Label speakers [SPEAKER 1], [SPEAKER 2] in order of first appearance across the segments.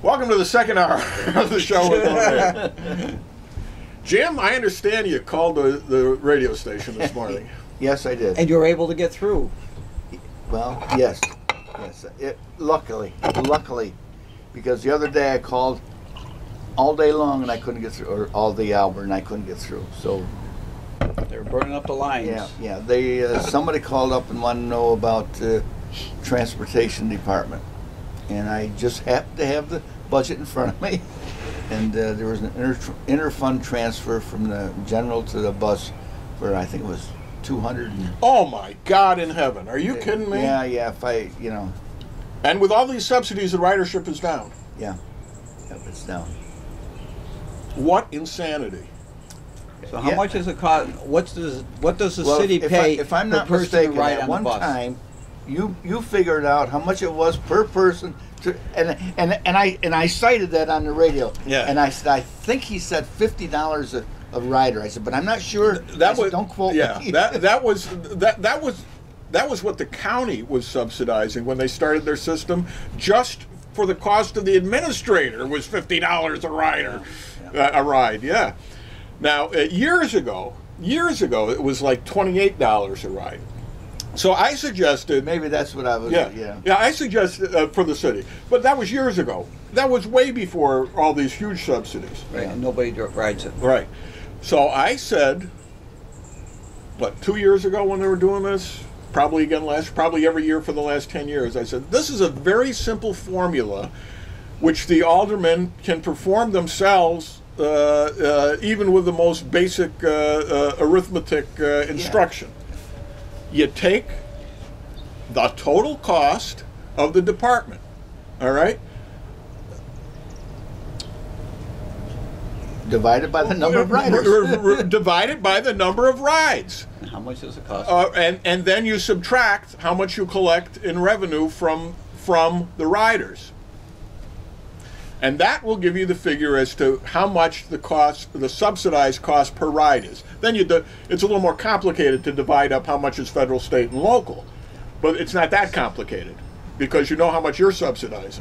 [SPEAKER 1] Welcome to the second hour of the show with Jose. Jim, I understand you called the radio station this morning.
[SPEAKER 2] Yes, I did.
[SPEAKER 3] And you were able to get through.
[SPEAKER 2] Well, yes. Luckily, because the other day I called all day long and I couldn't get through, or all the hour and I couldn't get through. So
[SPEAKER 3] They were burning up the lines.
[SPEAKER 2] yeah. They somebody called up and wanted to know about transportation department, and I just happened to have the budget in front of me, and there was an interfund transfer from the general to the bus for, I think it was 200.
[SPEAKER 1] Oh my God in heaven! Are you kidding me?
[SPEAKER 2] Yeah. If I,
[SPEAKER 1] And with all these subsidies, the ridership is down.
[SPEAKER 2] Yeah, it's down.
[SPEAKER 1] What insanity!
[SPEAKER 3] So how much does it cost? What does the city
[SPEAKER 2] if
[SPEAKER 3] pay
[SPEAKER 2] if I'm
[SPEAKER 3] per
[SPEAKER 2] not
[SPEAKER 3] person
[SPEAKER 2] mistaken,
[SPEAKER 3] to ride
[SPEAKER 2] at
[SPEAKER 3] on
[SPEAKER 2] one
[SPEAKER 3] the bus?
[SPEAKER 2] time, you figured out how much it was per person, and I cited that on the radio.
[SPEAKER 1] Yeah.
[SPEAKER 2] And I said, I think he said $50 a rider. I said, but I'm not sure. Don't quote me.
[SPEAKER 1] that was what the county was subsidizing when they started their system. Just for the cost of the administrator was $50 a rider, a ride. Yeah. Now years ago, it was like $28 a ride. So I suggested,
[SPEAKER 2] maybe that's what I was.
[SPEAKER 1] Yeah, I suggested for the city, but that was years ago. That was way before all these huge subsidies.
[SPEAKER 3] Right, and nobody rides it.
[SPEAKER 1] Right. So I said, 2 years ago when they were doing this, probably every year for the last 10 years, I said, this is a very simple formula which the aldermen can perform themselves even with the most basic arithmetic instruction. You take the total cost of the department, all right?
[SPEAKER 2] Divided by the number of riders.
[SPEAKER 1] Divided by the number of rides.
[SPEAKER 3] And how much does it cost?
[SPEAKER 1] And then you subtract how much you collect in revenue from the riders. And that will give you the figure as to how much the subsidized cost per ride is. Then it's a little more complicated to divide up how much is federal, state, and local. But it's not that complicated because you know how much you're subsidizing.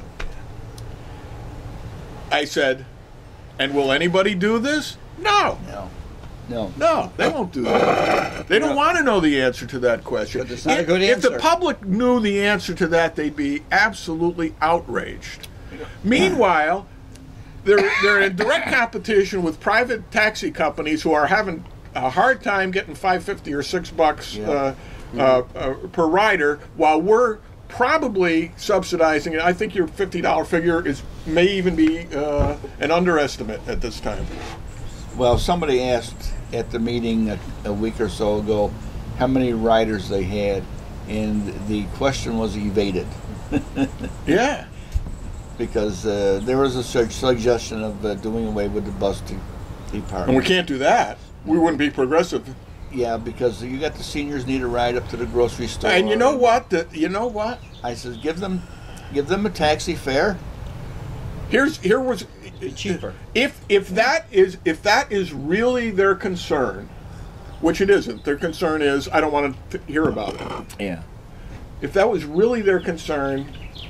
[SPEAKER 1] I said, and will anybody do this? No. No, they won't do that. They don't want to know the answer to that question.
[SPEAKER 3] But it's not a good answer.
[SPEAKER 1] If the public knew the answer to that, they'd be absolutely outraged. Meanwhile, they're in direct competition with private taxi companies who are having a hard time getting $5.50 or $6 per rider, while we're probably subsidizing it. I think your $50 figure may even be an underestimate at this time.
[SPEAKER 2] Well, somebody asked at the meeting a week or so ago how many riders they had, and the question was evaded.
[SPEAKER 1] Yeah.
[SPEAKER 2] Because there was a suggestion of doing away with the bus department.
[SPEAKER 1] And we can't do that. We wouldn't be progressive.
[SPEAKER 2] Yeah, because you got the seniors need a ride up to the grocery store.
[SPEAKER 1] And you know what?
[SPEAKER 2] I said, give them a taxi fare.
[SPEAKER 1] Here was
[SPEAKER 3] cheaper.
[SPEAKER 1] If that is really their concern, which it isn't. Their concern is I don't want to hear about it.
[SPEAKER 2] Yeah.
[SPEAKER 1] If that was really their concern,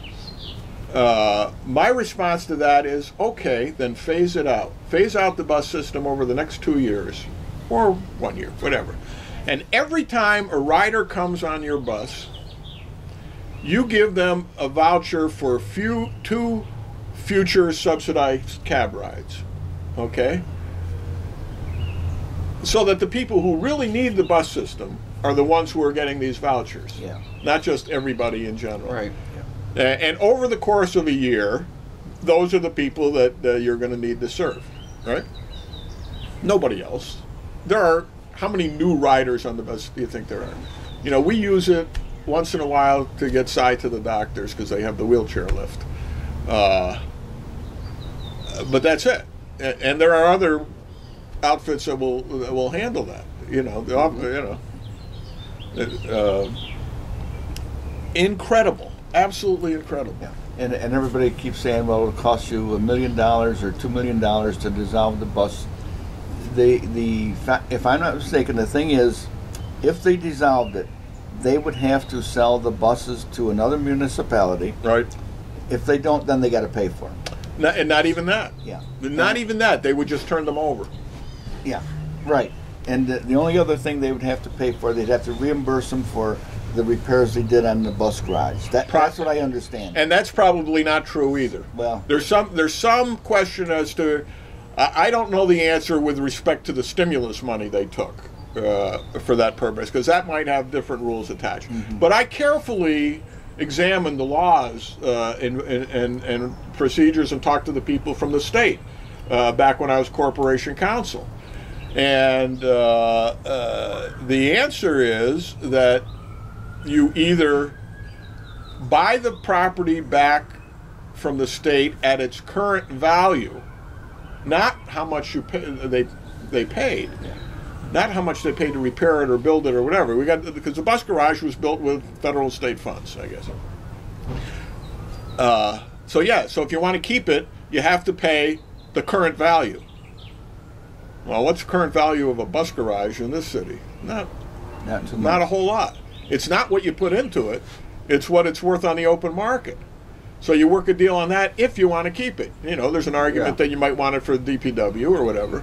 [SPEAKER 1] my response to that is, okay, then phase it out. Phase out the bus system over the next 2 years, or 1 year, whatever. And every time a rider comes on your bus, you give them a voucher for 2 future subsidized cab rides, okay? So that the people who really need the bus system are the ones who are getting these vouchers, not just everybody in general.
[SPEAKER 3] Right.
[SPEAKER 1] And over the course of a year, those are the people that you're going to need to serve, right? Nobody else. How many new riders on the bus do you think there are? We use it once in a while to get Cy to the doctors because they have the wheelchair lift. But that's it. And there are other outfits that will handle that. Incredible. Absolutely incredible.
[SPEAKER 2] Yeah. And everybody keeps saying, well, it'll cost you $1 million or $2 million to dissolve the bus. If I'm not mistaken, the thing is, if they dissolved it, they would have to sell the buses to another municipality.
[SPEAKER 1] Right.
[SPEAKER 2] If they don't, then they got to pay for them.
[SPEAKER 1] And not even that.
[SPEAKER 2] Yeah.
[SPEAKER 1] Not even that. They would just turn them over.
[SPEAKER 2] Yeah, right. And the only other thing they would have to pay for, they'd have to reimburse them for the repairs they did on the bus garage. That's what I understand.
[SPEAKER 1] And that's probably not true either.
[SPEAKER 2] Well,
[SPEAKER 1] there's some question as to, I don't know the answer with respect to the stimulus money they took for that purpose, because that might have different rules attached.
[SPEAKER 2] Mm-hmm.
[SPEAKER 1] But I carefully examined the laws and procedures and talked to the people from the state back when I was corporation counsel. And the answer is that you either buy the property back from the state at its current value, not how much they paid, not how much they paid to repair it or build it or whatever. Because the bus garage was built with federal and state funds, I guess. So if you want to keep it, you have to pay the current value. Well, what's the current value of a bus garage in this city? Not a whole lot. It's not what you put into it. It's what it's worth on the open market. So you work a deal on that if you want to keep it. There's an argument that you might want it for the DPW or whatever.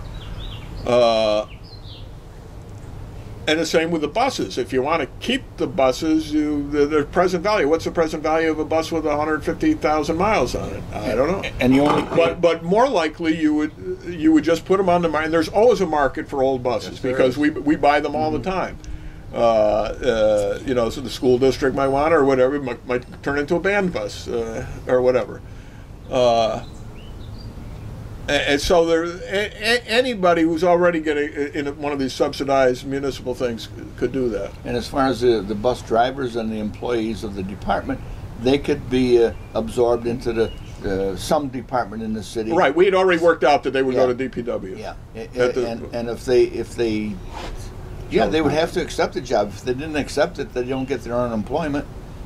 [SPEAKER 1] And the same with the buses. If you want to keep the buses, their present value. What's the present value of a bus with 150,000 miles on it? I don't know.
[SPEAKER 2] And you only
[SPEAKER 1] but more likely you would just put them on the market. And there's always a market for old buses because we buy them all the time. So the school district might want it or whatever. It might turn into a band bus or whatever. And so anybody who's already getting in one of these subsidized municipal things could do that.
[SPEAKER 2] And as far as the bus drivers and the employees of the department, they could be absorbed into some department in the city.
[SPEAKER 1] Right. We had already worked out that they would go to DPW.
[SPEAKER 2] Yeah. And if they they would have to accept the job. If they didn't accept it, they don't get their unemployment.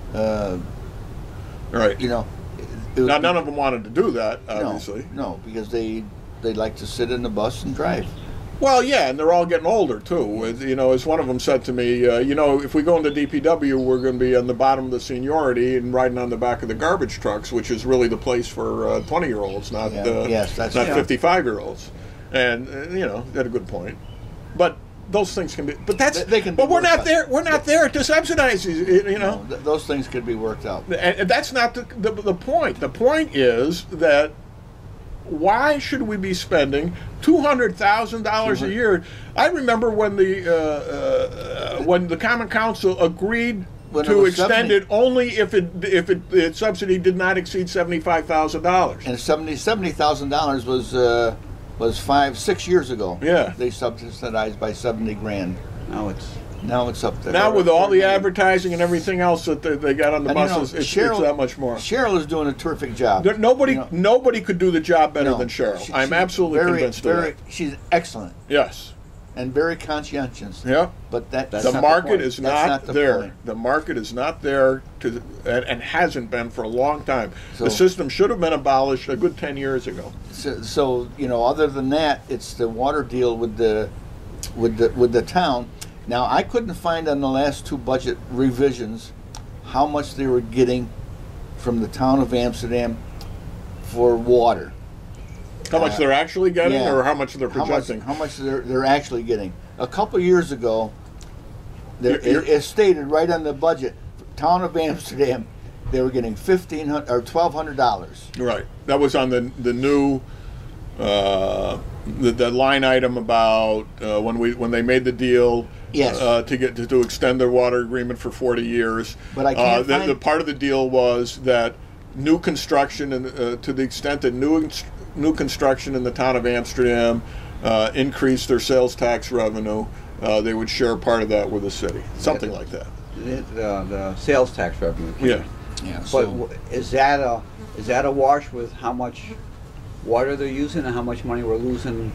[SPEAKER 1] Right. Now, none of them wanted to do that, obviously.
[SPEAKER 2] No, because they like to sit in the bus and drive.
[SPEAKER 1] Well, yeah, and they're all getting older, too. As one of them said to me, if we go into DPW, we're going to be on the bottom of the seniority and riding on the back of the garbage trucks, which is really the place for 20-year-olds, not 55-year-olds. And, they had a good point. But those things can be, but we're not there. We're not there to subsidize these.
[SPEAKER 2] No, those things could be worked out.
[SPEAKER 1] And that's not the point. The point is that why should we be spending $200,000 a year? I remember when the Common Council agreed to extend it only if the subsidy did not exceed $75,000.
[SPEAKER 2] And $70,000 was 5-6 years ago.
[SPEAKER 1] Yeah,
[SPEAKER 2] they subsidized by $70,000.
[SPEAKER 3] Now it's
[SPEAKER 2] up there.
[SPEAKER 1] Now with all the advertising and everything else that they got on the buses, it's that much more.
[SPEAKER 2] Cheryl is doing a terrific job.
[SPEAKER 1] Nobody could do the job better than Cheryl. I'm absolutely convinced of that.
[SPEAKER 2] She's excellent.
[SPEAKER 1] Yes.
[SPEAKER 2] And very conscientious.
[SPEAKER 1] Yeah.
[SPEAKER 2] But
[SPEAKER 1] the market is not there. The market is not there and hasn't been for a long time. The system should have been abolished a good 10 years ago.
[SPEAKER 2] So other than that, it's the water deal with the town. Now, I couldn't find on the last two budget revisions how much they were getting from the town of Amsterdam for water.
[SPEAKER 1] How much they're actually getting, or how much they're projecting?
[SPEAKER 2] How much they're actually getting. A couple years ago, it stated right on the budget, town of Amsterdam, they were getting $1,500 or $1,200.
[SPEAKER 1] Right. That was on the new the line item about when they made the deal.
[SPEAKER 2] Yes.
[SPEAKER 1] To extend their water agreement for 40 years.
[SPEAKER 2] But I can't
[SPEAKER 1] the part of the deal was that new construction, and to the extent that new construction in the town of Amsterdam increased their sales tax revenue, they would share part of that with the city. Something like that.
[SPEAKER 3] The sales tax revenue.
[SPEAKER 1] Yeah.
[SPEAKER 3] But is that a wash with how much water they're using and how much money we're losing?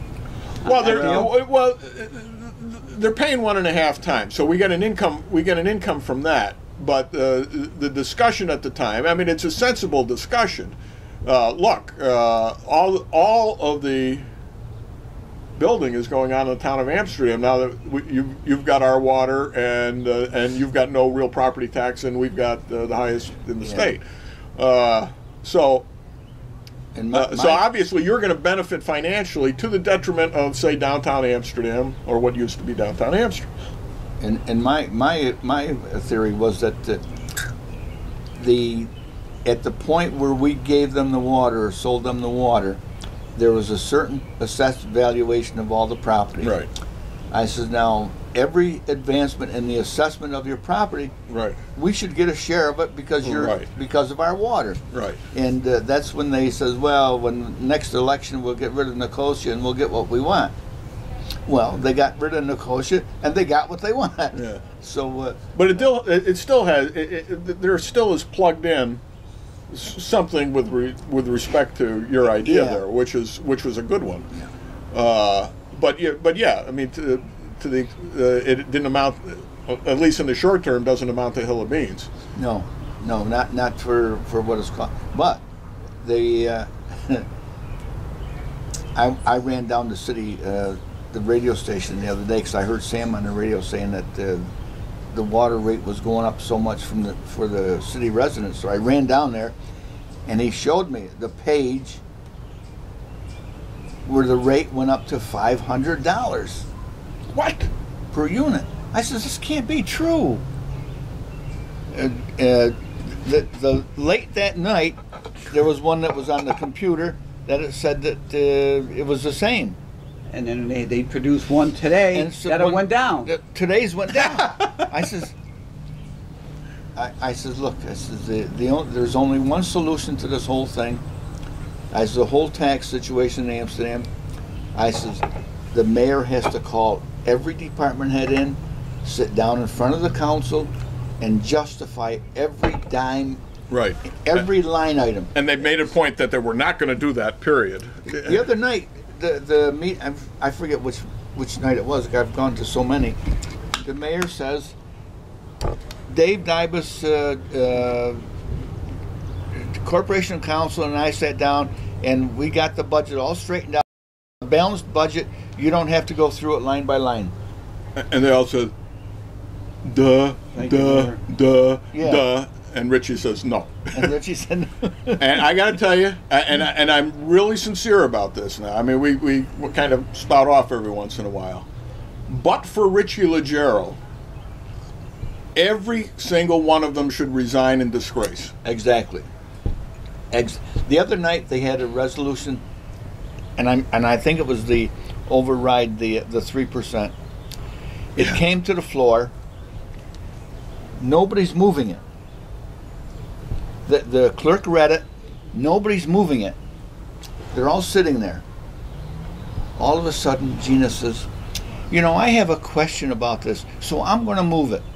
[SPEAKER 1] They're paying 1.5 times, so we get an income from that. But the discussion at the time, I mean, it's a sensible discussion. Look, all of the building is going on in the town of Amsterdam now that you've got our water and you've got no real property tax, and we've got the highest in the state. So
[SPEAKER 2] And
[SPEAKER 1] so obviously you're going to benefit financially to the detriment of, say, downtown Amsterdam or what used to be downtown Amsterdam.
[SPEAKER 2] And my theory was that at the point where we gave them the water or sold them the water, there was a certain assessed valuation of all the property.
[SPEAKER 1] Right.
[SPEAKER 2] I said, now every advancement in the assessment of your property,
[SPEAKER 1] Right.
[SPEAKER 2] we should get a share of it because because of our water.
[SPEAKER 1] Right.
[SPEAKER 2] And that's when they says, well, when next election we'll get rid of Nicosia and we'll get what we want. Well, they got rid of Nicosia and they got what they want.
[SPEAKER 1] Yeah.
[SPEAKER 2] So,
[SPEAKER 1] but it still has there still is plugged in something with respect to your idea there, which was a good one.
[SPEAKER 2] Yeah.
[SPEAKER 1] But yeah, I mean to the it didn't amount, at least in the short term, doesn't amount to a hill of beans.
[SPEAKER 2] No, not for what it's called. But the I ran down the city, the radio station the other day because I heard Sam on the radio saying that the water rate was going up so much for the city residents. So I ran down there, and he showed me the page where the rate went up to $500.
[SPEAKER 1] What?
[SPEAKER 2] Per unit. I says, this can't be true. The late that night, there was one that was on the computer that it said that it was the same.
[SPEAKER 3] And then they produced one today
[SPEAKER 2] And so
[SPEAKER 3] that it went down.
[SPEAKER 2] Today's went down. I says, look, I says, there's only one solution to this whole thing. I says, the whole tax situation in Amsterdam. I says, the mayor has to call every department head in, sit down in front of the council, and justify every dime,
[SPEAKER 1] Right.
[SPEAKER 2] every line item.
[SPEAKER 1] And they made a point that they were not going to do that. Period.
[SPEAKER 2] The other night, the meet, I forget which night it was. I've gone to so many. The mayor says, Dave Dybus, Corporation Council, and I sat down, and we got the budget all straightened out. A balanced budget. You don't have to go through it line by line.
[SPEAKER 1] And they all said, duh,
[SPEAKER 2] Yeah.
[SPEAKER 1] duh. And Richie says no.
[SPEAKER 2] And Richie said no.
[SPEAKER 1] And I got to tell you, and I'm really sincere about this now. I mean, we kind of spout off every once in a while. But for Richie Leggero, every single one of them should resign in disgrace.
[SPEAKER 2] Exactly. The other night they had a resolution, and I think it was the override the 3%. It came to the floor. Nobody's moving it. The clerk read it. Nobody's moving it. They're all sitting there. All of a sudden, Gina says, I have a question about this, so I'm going to move it.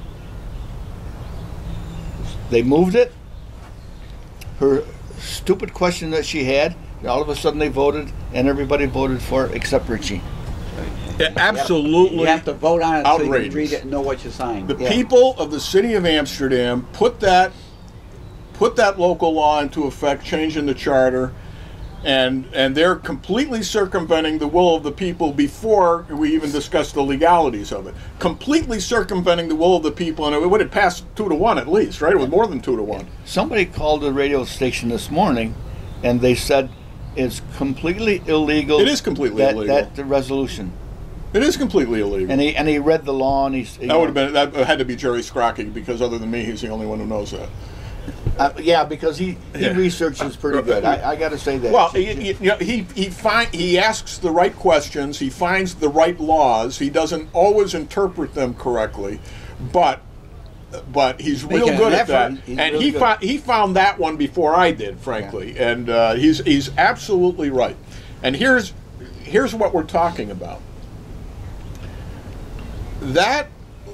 [SPEAKER 2] They moved it. Her stupid question that she had, all of a sudden they voted, and everybody voted for it except Richie.
[SPEAKER 1] Absolutely.
[SPEAKER 3] You have to vote on it so you
[SPEAKER 1] outrageous.
[SPEAKER 3] can read it and know what you signed.
[SPEAKER 1] The people of the city of Amsterdam put that local law into effect, changing the charter, and they're completely circumventing the will of the people before we even discuss the legalities of it. Completely circumventing the will of the people, and it would have passed 2-1 at least, right? It was more than 2-1.
[SPEAKER 2] Somebody called the radio station this morning, and they said it's completely illegal.
[SPEAKER 1] It is completely illegal.
[SPEAKER 2] That the resolution.
[SPEAKER 1] It is completely illegal.
[SPEAKER 2] And he read the law, and
[SPEAKER 1] that had to be Jerry Scrocky, because other than me, he's the only one who knows that.
[SPEAKER 2] Because he researches pretty good. I got to say that.
[SPEAKER 1] Well, he asks the right questions. He finds the right laws. He doesn't always interpret them correctly, but he's real good at that. And he found that one before I did, frankly. Yeah. And he's absolutely right. And here's what we're talking about. That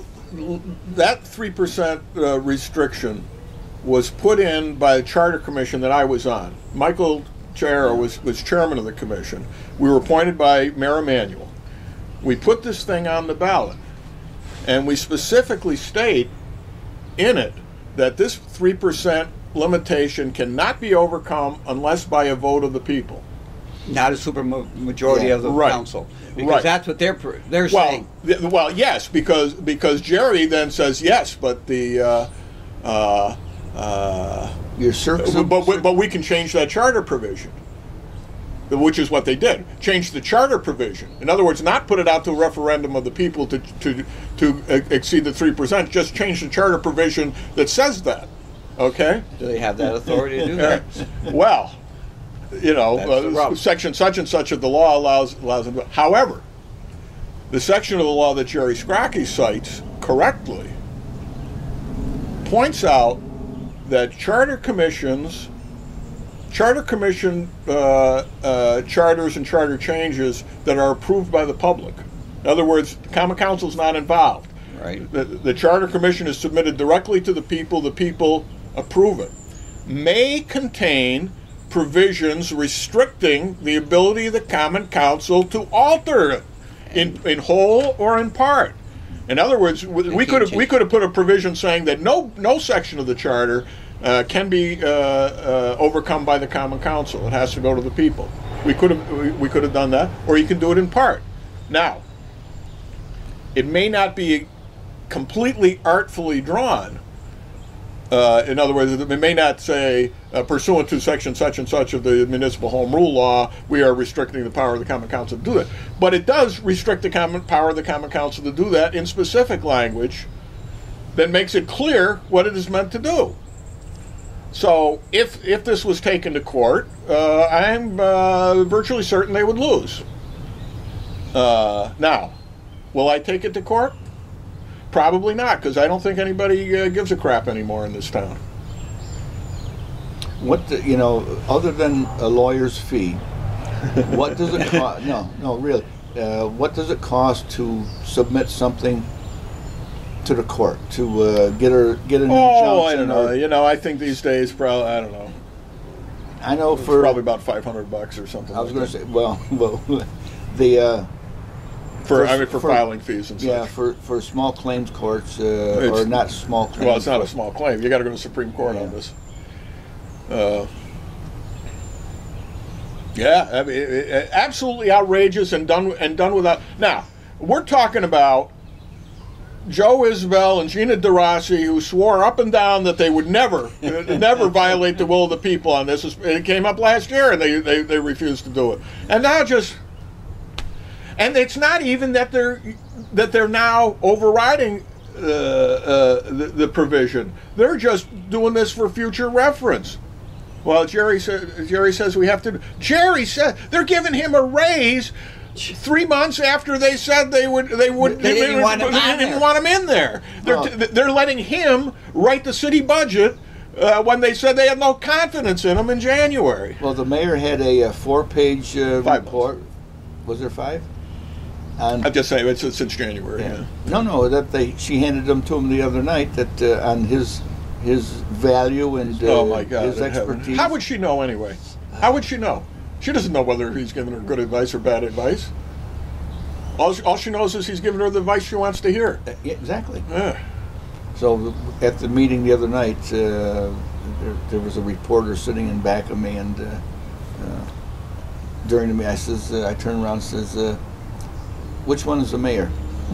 [SPEAKER 1] 3% restriction was put in by the charter commission that I was on. Michael Chara was chairman of the commission. We were appointed by Mayor Emanuel. We put this thing on the ballot, and we specifically state in it that this 3% limitation cannot be overcome unless by a vote of the people.
[SPEAKER 3] Not a super majority of the council. Because that's what they're saying.
[SPEAKER 1] Well, yes, because Jerry then says yes, but the
[SPEAKER 2] Your circum.
[SPEAKER 1] But we can change that charter provision, which is what they did. Change the charter provision. In other words, not put it out to a referendum of the people to exceed the 3%. Just change the charter provision that says that. Okay.
[SPEAKER 3] Do they have that authority to do that?
[SPEAKER 1] Well, section such and such of the law allows them to. However, the section of the law that Jerry Scrocky cites correctly points out that charter commission charters and charter changes that are approved by the public. In other words, the Common Council is not involved.
[SPEAKER 3] Right.
[SPEAKER 1] The charter commission is submitted directly to the people approve it. May contain provisions restricting the ability of the Common Council to alter it in whole or in part. In other words, we could have put a provision saying that no section of the charter can be overcome by the Common Council. It has to go to the people. We could have done that, or you can do it in part. Now, it may not be completely artfully drawn. In other words, it may not say, pursuant to section such and such of the Municipal Home Rule Law, we are restricting the power of the Common Council to do that. But it does restrict the power of the Common Council to do that in specific language that makes it clear what it is meant to do. So if this was taken to court, I'm virtually certain they would lose. Now, will I take it to court? Probably not, because I don't think anybody gives a crap anymore in this town.
[SPEAKER 2] Other than a lawyer's fee, what does it cost? No, really. What does it cost to submit something to the court to get an injunction?
[SPEAKER 1] Oh, I don't know. I think these days, probably, I don't know.
[SPEAKER 2] I know
[SPEAKER 1] it's probably about $500 or something.
[SPEAKER 2] I was going to say,
[SPEAKER 1] for filing fees and such.
[SPEAKER 2] Yeah, for small claims courts, or not small claims.
[SPEAKER 1] Well, it's not a small claim. You got to go to the Supreme Court on this. I mean, absolutely outrageous and done without. Now, we're talking about Joe Isbell and Gina DeRossi, who swore up and down that they would never violate the will of the people on this. It came up last year, and they refused to do it. And now and it's not even that they're now overriding the provision. They're just doing this for future reference. Well, Jerry says we have to. Jerry said they're giving him a raise 3 months after they said they didn't want him in there. They're letting him write the city budget when they said they had no confidence in him in January.
[SPEAKER 2] Well, the mayor had a 4-page report. Was there 5?
[SPEAKER 1] I'm just saying, it's since January.
[SPEAKER 2] Yeah. No, she handed them to him the other night that on his value and
[SPEAKER 1] oh my God,
[SPEAKER 2] his expertise.
[SPEAKER 1] How would she know anyway? How would she know? She doesn't know whether he's giving her good advice or bad advice. All she knows is he's giving her the advice she wants to hear.
[SPEAKER 2] Yeah, exactly.
[SPEAKER 1] Yeah.
[SPEAKER 2] So at the meeting the other night, there was a reporter sitting in back of me, and during the meeting, I turned around and says, which one is the mayor?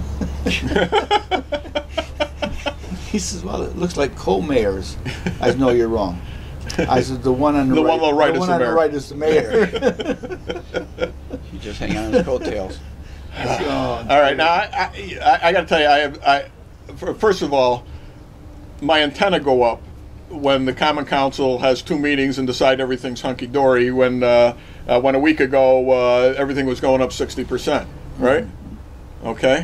[SPEAKER 2] He says, well, it looks like co-mayors. I said, no, you're wrong. I said, the one on the right, is the mayor.
[SPEAKER 3] You just hang on his coattails.
[SPEAKER 1] All right, now I got to tell you, first of all, my antenna go up when the Common Council has 2 meetings and decide everything's hunky-dory. When a week ago everything was going up 60%, right? Okay.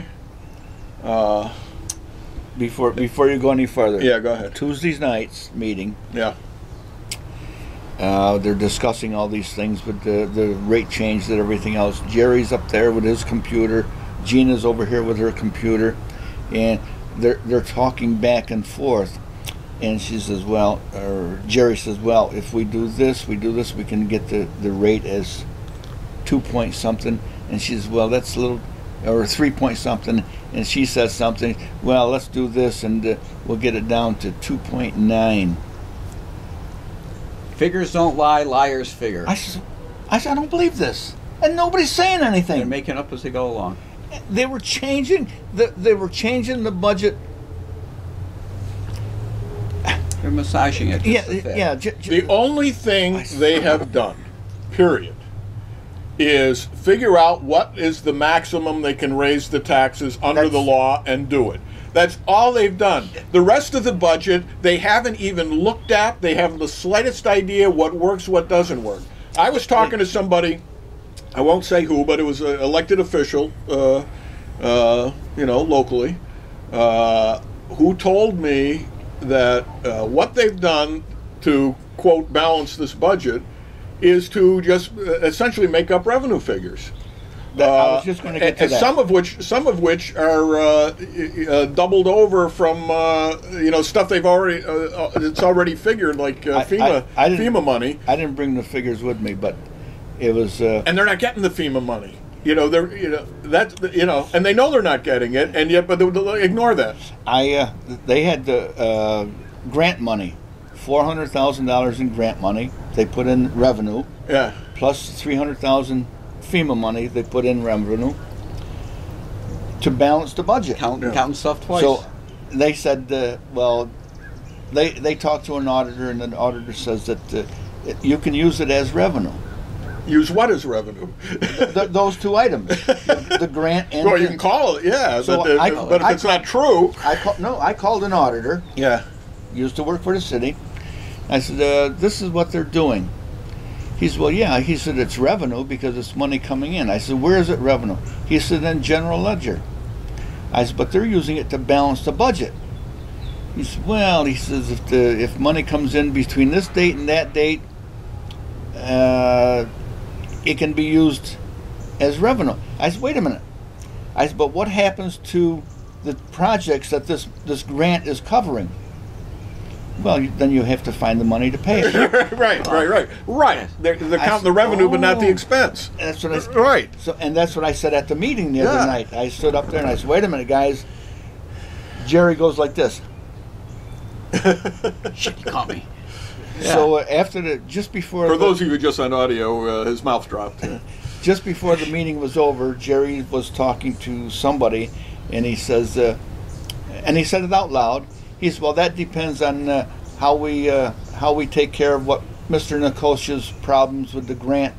[SPEAKER 2] Before you go any further.
[SPEAKER 1] Yeah, go ahead.
[SPEAKER 2] Tuesday's night's meeting.
[SPEAKER 1] Yeah.
[SPEAKER 2] They're discussing all these things with the rate change and everything else. Jerry's up there with his computer. Gina's over here with her computer, and they're talking back and forth. And she says, well, or Jerry says, well, if we do this, we can get the rate as 2 point something. And she says, well, that's a little, or 3 point something. And she says something, well, let's do this, and we'll get it down to 2.9.
[SPEAKER 3] Figures don't lie, liars figure.
[SPEAKER 2] I said, I don't believe this, and nobody's saying anything.
[SPEAKER 3] They're making up as they go along.
[SPEAKER 2] They were changing the budget.
[SPEAKER 3] They're massaging it.
[SPEAKER 2] Yeah,
[SPEAKER 3] just a bit.
[SPEAKER 2] yeah.
[SPEAKER 1] The only thing they have done, period, is figure out what is the maximum they can raise the taxes under the law and do it. That's all they've done. The rest of the budget, they haven't even looked at. They haven't the slightest idea what works, what doesn't work. I was talking to somebody, I won't say who, but it was an elected official, locally, who told me that what they've done to, quote, balance this budget is to just essentially make up revenue figures.
[SPEAKER 2] I was just going to get to that.
[SPEAKER 1] Some of which are doubled over from stuff they've already it's already figured, like FEMA money.
[SPEAKER 2] I didn't bring the figures with me, but it was.
[SPEAKER 1] And they're not getting the FEMA money. And they know they're not getting it, and yet, but they'll ignore that.
[SPEAKER 2] They had the grant money, $400,000 in grant money. They put in revenue.
[SPEAKER 1] Yeah.
[SPEAKER 2] Plus $300,000 FEMA money they put in revenue to balance the budget.
[SPEAKER 3] Counting stuff twice.
[SPEAKER 2] So they said, they talked to an auditor, and the auditor says that you can use it as revenue.
[SPEAKER 1] Use what as revenue?
[SPEAKER 2] Those two items, the grant and.
[SPEAKER 1] Well, you can call it, yeah.
[SPEAKER 2] So
[SPEAKER 1] but if it's not true,
[SPEAKER 2] I called an auditor.
[SPEAKER 1] Yeah.
[SPEAKER 2] Used to work for the city. I said, this is what they're doing. He said, well, yeah. He said, it's revenue because it's money coming in. I said, where is it revenue? He said, in general ledger. I said, but they're using it to balance the budget. He said, well, he says, if money comes in between this date and that date, it can be used as revenue. I said, wait a minute. I said, but what happens to the projects that this grant is covering? Well, then you have to find the money to pay it.
[SPEAKER 1] Right. They're counting the revenue, but not the expense.
[SPEAKER 2] That's what I said.
[SPEAKER 1] Right.
[SPEAKER 2] So, and that's what I said at the meeting the other night. I stood up there and I said, wait a minute, guys. Jerry goes like this.
[SPEAKER 3] Shit, you caught me.
[SPEAKER 2] Yeah. So after just before.
[SPEAKER 1] For those of you just on audio, his mouth dropped.
[SPEAKER 2] Just before the meeting was over, Jerry was talking to somebody, and he says, and he said it out loud. He said, well, that depends on how we take care of what Mr. Nikosha's problems with the grant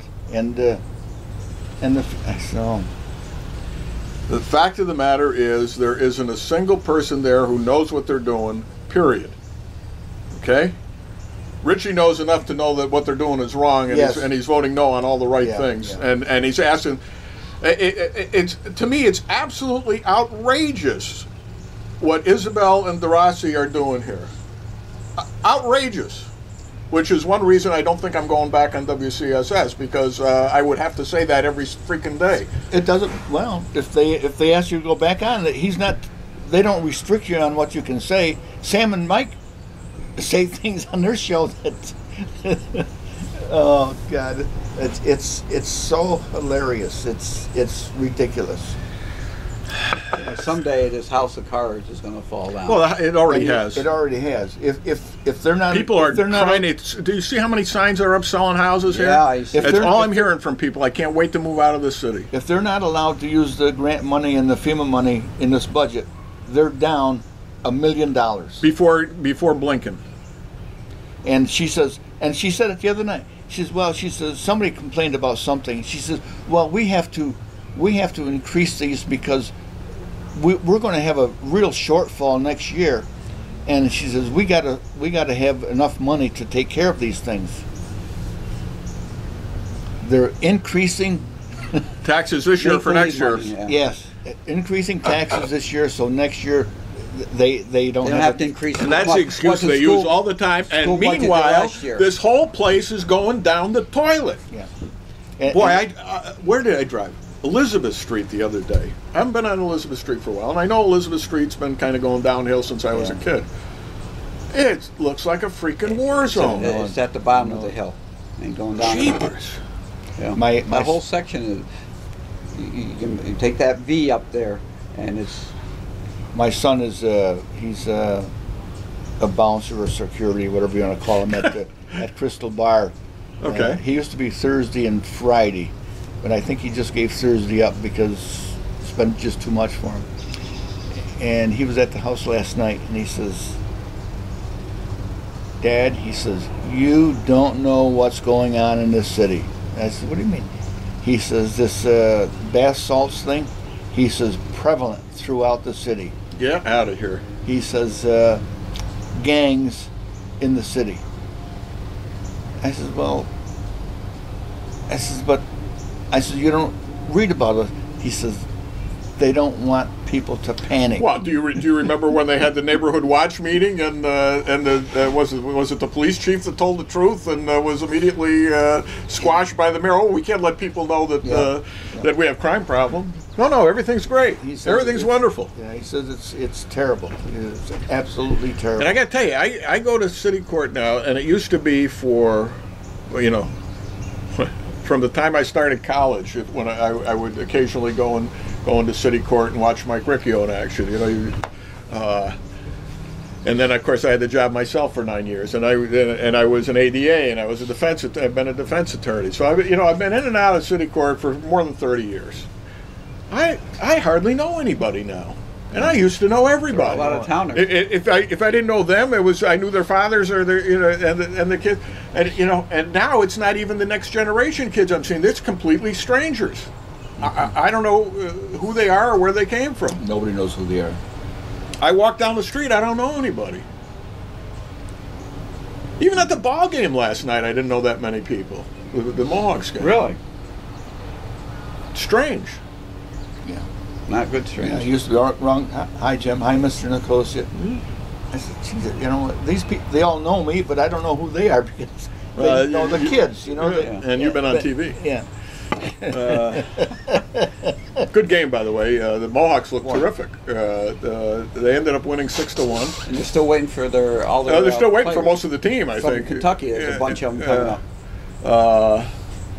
[SPEAKER 2] so.
[SPEAKER 1] The fact of the matter is there isn't a single person there who knows what they're doing, period. Okay? Richie knows enough to know that what they're doing is wrong, and he's voting no on all the right things. Yeah. And he's asking, to me, it's absolutely outrageous what Isabel and Darasi are doing here. Outrageous. Which is one reason I don't think I'm going back on WCSS, because I would have to say that every freaking day.
[SPEAKER 2] It doesn't. Well, if they ask you to go back on, he's not. They don't restrict you on what you can say. Sam and Mike say things on their show that. Oh God, it's so hilarious. It's ridiculous.
[SPEAKER 3] Someday this house of cards is going to fall down.
[SPEAKER 1] Well, it already has.
[SPEAKER 2] It already has. If they're not,
[SPEAKER 1] people are trying to. Do you see how many signs are up selling houses here?
[SPEAKER 3] Yeah, I see.
[SPEAKER 1] That's all I'm hearing from people. I can't wait to move out of this city.
[SPEAKER 2] If they're not allowed to use the grant money and the FEMA money in this budget, they're down $1 million.
[SPEAKER 1] Before blinking.
[SPEAKER 2] And she says, and she said it the other night. She says, somebody complained about something. She says, well, we have to increase these because we're going to have a real shortfall next year. And she says, we gotta have enough money to take care of these things. They're increasing
[SPEAKER 1] taxes this year for next year.
[SPEAKER 3] Yeah.
[SPEAKER 2] Yes, increasing taxes this year, so next year they don't
[SPEAKER 3] have to increase.
[SPEAKER 1] And that's the excuse they use all the time. And meanwhile, this whole place is going down the toilet.
[SPEAKER 2] Yeah.
[SPEAKER 1] Boy, where did I drive? Elizabeth Street the other day. I haven't been on Elizabeth Street for a while, and I know Elizabeth Street's been kind of going downhill since I was a kid. It looks like a freaking war zone.
[SPEAKER 3] It's at the bottom of the hill and going down.
[SPEAKER 1] Jeepers.
[SPEAKER 3] Yeah. My whole section is. You take that V up there, and it's.
[SPEAKER 2] My son is he's a bouncer or security, whatever you want to call him, at Crystal Bar.
[SPEAKER 1] Okay.
[SPEAKER 2] He used to be Thursday and Friday, but I think he just gave Thursday up because it's been just too much for him. And he was at the house last night, and he says, Dad, he says, you don't know what's going on in this city. I said, what do you mean? He says, this bath salts thing, he says, prevalent throughout the city.
[SPEAKER 1] Get out of here.
[SPEAKER 2] He says, gangs in the city. I said, well, you don't read about it. He says, they don't want people to panic.
[SPEAKER 1] Well, do you remember when they had the neighborhood watch meeting and was it the police chief that told the truth and was immediately squashed by the mayor? Oh, we can't let people know that that we have crime problem. No, everything's great. Everything's wonderful.
[SPEAKER 2] Yeah, he says it's terrible. It's absolutely terrible.
[SPEAKER 1] And I got to tell you, I go to city court now, and it used to be for, you know, from the time I started college, when I would occasionally go into city court and watch Mike Riccio in action, you know. And then, of course, I had the job myself for 9 years, and I was an ADA, and I've been a defense attorney. So I've been in and out of city court for more than 30 years. I hardly know anybody now, and I used to know everybody.
[SPEAKER 3] A lot of towners.
[SPEAKER 1] If I didn't know them, I knew their fathers or their and the kids, and now it's not even the next generation kids I'm seeing. It's completely strangers. I don't know who they are or where they came from.
[SPEAKER 2] Nobody knows who they are.
[SPEAKER 1] I walk down the street, I don't know anybody. Even at the ball game last night, I didn't know that many people. The Mohawks game.
[SPEAKER 3] Really?
[SPEAKER 1] Strange.
[SPEAKER 2] Yeah.
[SPEAKER 3] Not good strange.
[SPEAKER 2] Yeah, he used to be wrong. Hi, Jim. Hi, Mr. Nicosia. I said, Jesus, these people, they all know me, but I don't know who they are because they know the kids,
[SPEAKER 1] And you've been on TV.
[SPEAKER 2] Yeah.
[SPEAKER 1] Good game, by the way. The Mohawks look terrific. They ended up winning 6-1.
[SPEAKER 3] And they're still waiting for their
[SPEAKER 1] They're still waiting for
[SPEAKER 3] players.
[SPEAKER 1] most of the team, I
[SPEAKER 3] From
[SPEAKER 1] think.
[SPEAKER 3] Kentucky, there's a bunch of them coming up.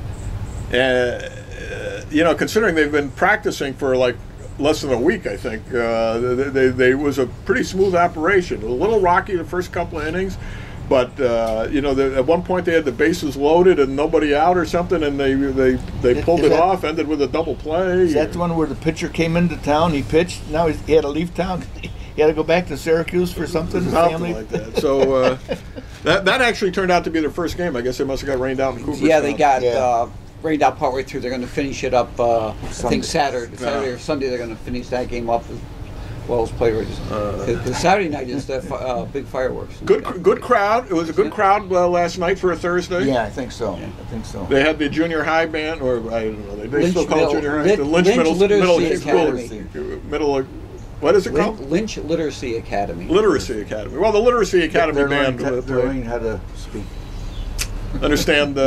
[SPEAKER 1] And considering they've been practicing for like less than a week, I think they was a pretty smooth operation. A little rocky the first couple of innings. But at one point they had the bases loaded and nobody out or something, and they pulled it off. Ended with a double play.
[SPEAKER 2] Is that the one where the pitcher came into town? He pitched. Now he had to leave town. He had to go back to Syracuse for something.
[SPEAKER 1] Something like that. So that actually turned out to be their first game. I guess they must have got rained out in Cooperstown.
[SPEAKER 3] Yeah, they got rained out partway through. They're going to finish it up. I think Saturday or Sunday. They're going to finish that game up. Well, it's played because Saturday night is the big fireworks.
[SPEAKER 1] Good crowd. It was a good crowd last night for a Thursday.
[SPEAKER 2] Yeah, I think so.
[SPEAKER 1] They had the junior high band, or I don't know. They still call it junior high. The
[SPEAKER 3] Lynch Literacy Academy.
[SPEAKER 1] What is it called?
[SPEAKER 3] Lynch Literacy Academy.
[SPEAKER 1] Literacy Academy. Well, the Literacy Academy band.
[SPEAKER 2] They're learning how to speak.
[SPEAKER 1] Understand.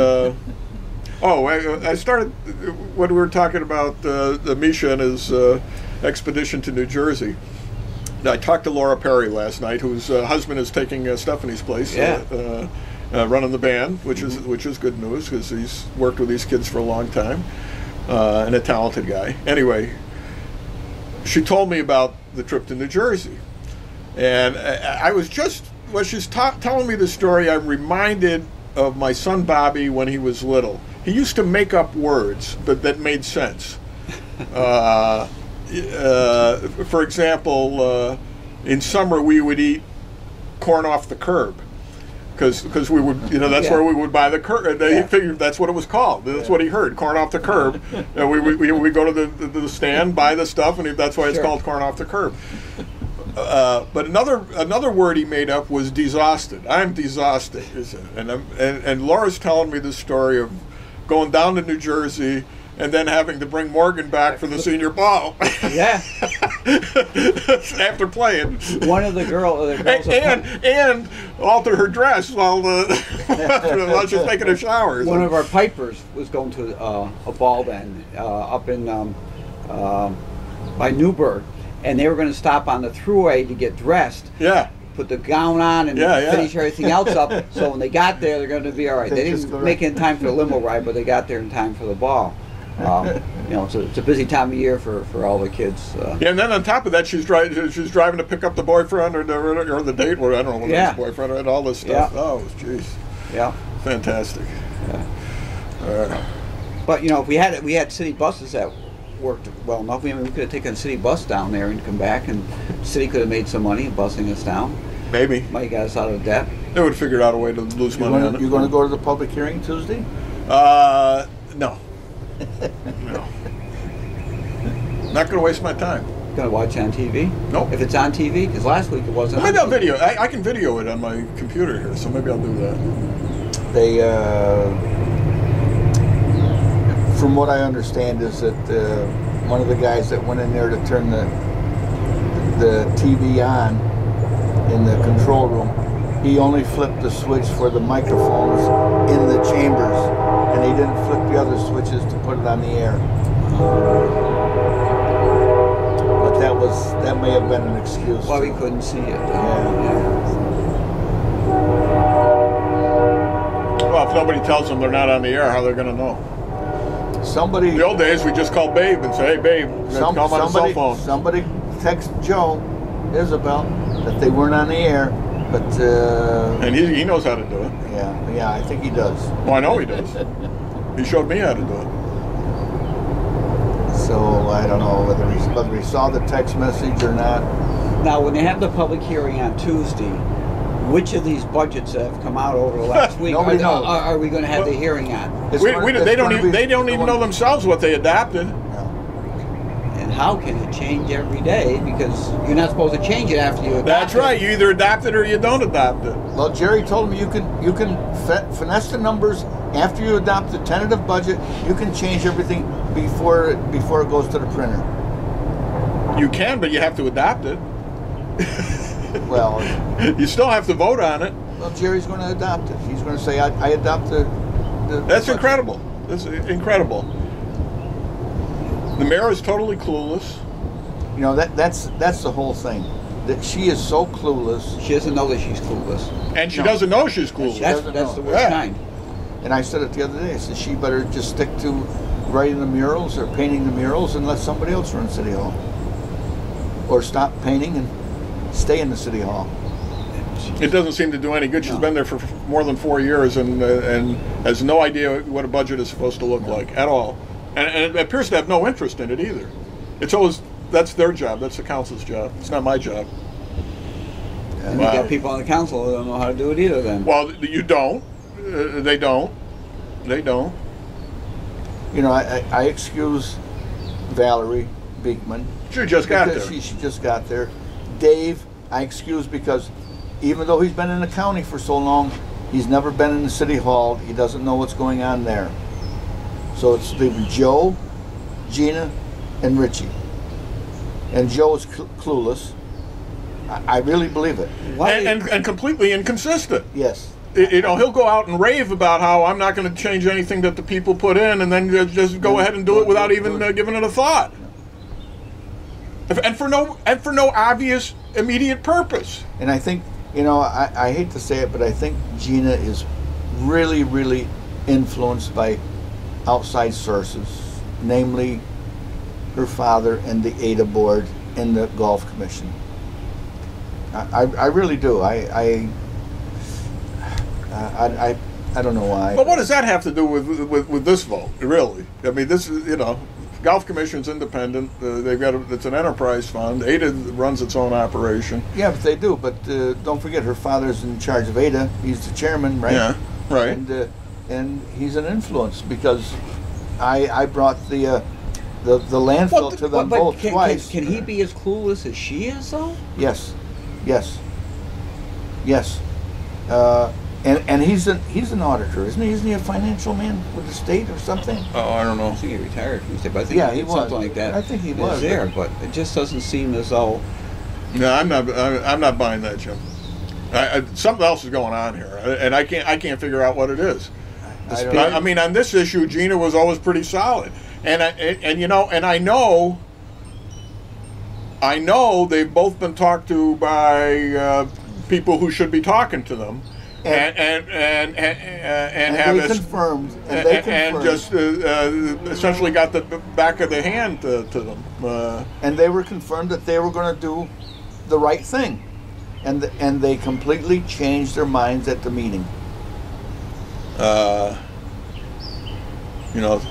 [SPEAKER 1] I started when we were talking about the Misha and his expedition to New Jersey. I talked to Laura Perry last night, whose husband is taking Stephanie's place, running the band, which is good news because he's worked with these kids for a long time, and a talented guy. Anyway, she told me about the trip to New Jersey, and I was just when she's telling me the story, I'm reminded of my son Bobby when he was little. He used to make up words that made sense. For example, in summer we would eat corn off the curb because we would, that's where we would buy the curb. He figured that's what it was called. That's what he heard, corn off the curb. And we go to the stand, buy the stuff, and that's why it's called corn off the curb. But another word he made up was exhausted. I'm exhausted, and Laura's telling me the story of going down to New Jersey and then having to bring Morgan back for the senior ball.
[SPEAKER 3] Yeah.
[SPEAKER 1] After playing.
[SPEAKER 3] One of the girls.
[SPEAKER 1] And alter her dress while she's taking a shower.
[SPEAKER 3] One of our pipers was going to a ball then up in by Newburgh, and they were going to stop on the thruway to get dressed.
[SPEAKER 1] Yeah.
[SPEAKER 3] Put the gown on and finish everything else up. So when they got there, they're going to be all right. They didn't make it in time for the limo ride, but they got there in time for the ball. It's a busy time of year for all the kids.
[SPEAKER 1] And then on top of that, she's driving to pick up the boyfriend or the date, or I don't know whether it's boyfriend and all this stuff. Oh, jeez.
[SPEAKER 3] Yeah.
[SPEAKER 1] Fantastic.
[SPEAKER 3] Yeah. But if we had city buses that worked well enough, we could have taken a city bus down there and come back, and the city could have made some money busing us down.
[SPEAKER 1] Maybe.
[SPEAKER 3] Might have got us out of debt.
[SPEAKER 1] They would have figured out a way to lose money on it.
[SPEAKER 2] You're going to go to the public hearing Tuesday?
[SPEAKER 1] No. No. Not going to waste my time.
[SPEAKER 3] Going to watch it on TV?
[SPEAKER 1] Nope.
[SPEAKER 3] If it's on TV? Because last week it wasn't.
[SPEAKER 1] Well, maybe I'll video. I can video it on my computer here, so maybe I'll do that.
[SPEAKER 2] They, from what I understand, is that one of the guys that went in there to turn the TV on in the control room, he only flipped the switch for the microphones in the chambers, and he didn't flip the other switches to put it on the air. But that may have been an excuse.
[SPEAKER 3] Well, we couldn't see it.
[SPEAKER 2] Yeah.
[SPEAKER 1] Well, if nobody tells them they're not on the air, how are they going to know?
[SPEAKER 2] Somebody.
[SPEAKER 1] In the old days, we just called Babe and say, "Hey, Babe, call them on the cell phone."
[SPEAKER 2] Somebody text Joe, Isabel, that they weren't on the air, but.
[SPEAKER 1] And he knows how to do it.
[SPEAKER 2] Yeah, I think he does.
[SPEAKER 1] Well, I know he does. He showed me how to do it.
[SPEAKER 2] So I don't know whether he saw the text message or not.
[SPEAKER 3] Now, when they have the public hearing on Tuesday, which of these budgets have come out over the last week
[SPEAKER 2] Nobody knows.
[SPEAKER 3] are we going to have the hearing on?
[SPEAKER 1] They don't even know themselves what they adopted.
[SPEAKER 3] And how can it change every day? Because you're not supposed to change it after you adopt
[SPEAKER 1] That's right. You either adopt it or you don't adopt it.
[SPEAKER 2] Well, Jerry told me you can finesse the numbers after you adopt the tentative budget. You can change everything before it goes to the printer.
[SPEAKER 1] You can, but you have to adopt it.
[SPEAKER 2] Well,
[SPEAKER 1] you still have to vote on it.
[SPEAKER 2] Well, Jerry's going to adopt it. He's going to say, "I adopt the."
[SPEAKER 1] That's incredible. That's incredible. The mayor is totally clueless.
[SPEAKER 2] You know that's the whole thing. That she is so clueless.
[SPEAKER 3] She doesn't know that she's clueless.
[SPEAKER 1] And she doesn't know she's clueless.
[SPEAKER 3] That's the worst kind.
[SPEAKER 2] And I said it the other day. I said she better just stick to writing the murals or painting the murals and let somebody else run City Hall. Or stop painting and stay in the City Hall.
[SPEAKER 1] It doesn't seem to do any good. She's been there for more than 4 years and has no idea what a budget is supposed to look like at all. And it appears to have no interest in it either. It's always, that's their job. That's the council's job. It's not my job.
[SPEAKER 3] And you got people on the council that don't know how to do it either then.
[SPEAKER 1] Well, you don't. They don't. They don't.
[SPEAKER 2] You know, I excuse Valerie Beekman.
[SPEAKER 1] She just got there.
[SPEAKER 2] She just got there. Dave, I excuse because even though he's been in the county for so long, he's never been in the City Hall. He doesn't know what's going on there. So it's Joe, Gina, and Richie. And Joe is clueless. I really believe it.
[SPEAKER 1] And completely inconsistent.
[SPEAKER 2] Yes.
[SPEAKER 1] You know, he'll go out and rave about how I'm not going to change anything that the people put in, and then just go ahead and do it without even giving it a thought. And for no obvious immediate purpose.
[SPEAKER 2] And I think, you know, I hate to say it, but I think Gina is really, really influenced by outside sources, namely her father and the ADA board and the golf commission. I really do. I don't know why.
[SPEAKER 1] But what does that have to do with this vote? Really? I mean, this is, you know, golf commission's independent. They've got it's an enterprise fund. ADA runs its own operation.
[SPEAKER 2] Yeah, but they do. But don't forget, her father's in charge of ADA. He's the chairman, right?
[SPEAKER 1] Yeah, right.
[SPEAKER 2] And he's an influence because I brought the landfill to them both twice.
[SPEAKER 3] Can he be as clueless as she is, though?
[SPEAKER 2] Yes. And he's an auditor, isn't he? Isn't he a financial man with the state or something?
[SPEAKER 1] Oh, I don't know.
[SPEAKER 3] I think he retired from the state, but I think he was something like that.
[SPEAKER 2] I think he was
[SPEAKER 3] there, but it just doesn't seem as though.
[SPEAKER 1] No, I'm not buying that, Jim. Something else is going on here, and I can't figure out what it is. I mean, on this issue, Gina was always pretty solid, and I know they've both been talked to by people who should be talking to them, and have
[SPEAKER 2] confirmed,
[SPEAKER 1] and just essentially got the back of the hand to them.
[SPEAKER 2] And they were confirmed that they were going to do the right thing, and they completely changed their minds at the meeting.
[SPEAKER 1] You know,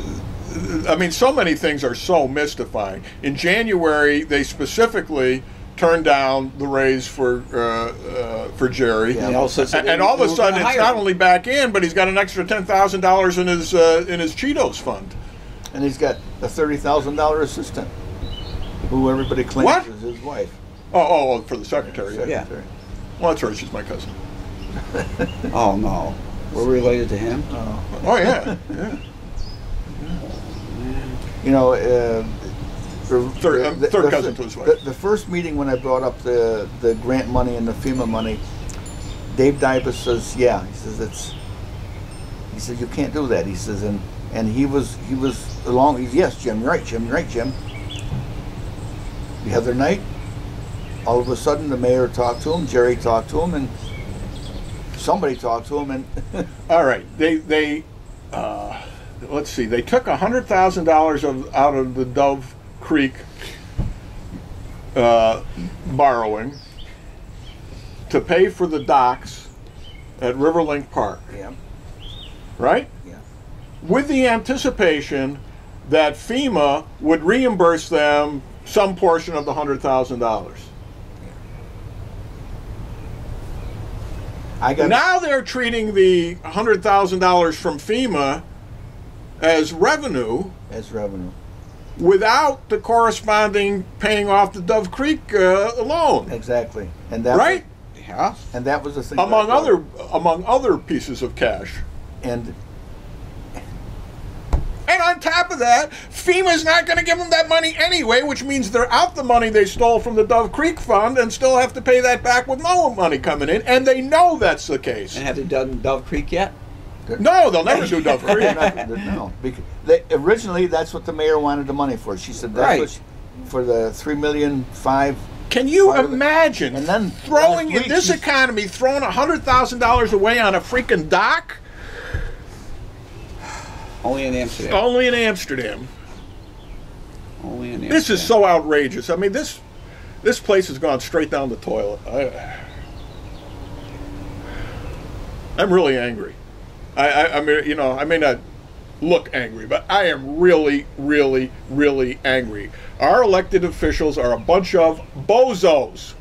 [SPEAKER 1] I mean, so many things are so mystifying. In January, they specifically turned down the raise for Jerry,
[SPEAKER 3] Yeah,
[SPEAKER 1] and all of a sudden it's not only back in, but he's got an extra $10,000 in his Cheetos fund,
[SPEAKER 2] and he's got a $30,000 assistant, who everybody claims is his wife.
[SPEAKER 1] Oh, for the secretary.
[SPEAKER 3] Yeah.
[SPEAKER 1] Well, that's right. She's my cousin.
[SPEAKER 3] Oh no, we're related to him.
[SPEAKER 1] Oh yeah, yeah.
[SPEAKER 2] You know,
[SPEAKER 1] third cousin to his wife.
[SPEAKER 2] The first meeting when I brought up the grant money and the FEMA money, Dave Dybus says, "Yeah," he says he said you can't do that. He says, and he was along. Yes, Jim, you're right, Jim, you're right, Jim. The other night, all of a sudden, the mayor talked to him, Jerry talked to him, and somebody talked to him, and
[SPEAKER 1] all right, they let's see, they took $100,000 out of the Dove Creek borrowing to pay for the docks at Riverlink Park.
[SPEAKER 2] Yeah.
[SPEAKER 1] Right?
[SPEAKER 2] Yeah.
[SPEAKER 1] With the anticipation that FEMA would reimburse them some portion of the $100,000. Now they're treating the $100,000 from FEMA as revenue. Without the corresponding paying off the Dove Creek loan.
[SPEAKER 2] Exactly. And that
[SPEAKER 1] right?
[SPEAKER 3] Yeah.
[SPEAKER 2] And that was the thing.
[SPEAKER 1] Among other pieces of cash.
[SPEAKER 2] And
[SPEAKER 1] on top of that, FEMA's not going to give them that money anyway, which means they're out the money they stole from the Dove Creek Fund and still have to pay that back with no money coming in, and they know that's the case.
[SPEAKER 3] And have they done Dove Creek yet?
[SPEAKER 1] No, they'll never do Dove Creek.
[SPEAKER 2] No, because originally that's what the mayor wanted the money for. She said that's what for the $3.5 million.
[SPEAKER 1] Can you imagine? And then throwing in this economy, throwing $100,000 away on a freaking dock?
[SPEAKER 3] Only in Amsterdam.
[SPEAKER 1] Only in Amsterdam.
[SPEAKER 3] Only in Amsterdam.
[SPEAKER 1] This is so outrageous. I mean, this place has gone straight down the toilet. I'm really angry. I mean, you know, I may not look angry, but I am really, really, really angry. Our elected officials are a bunch of bozos.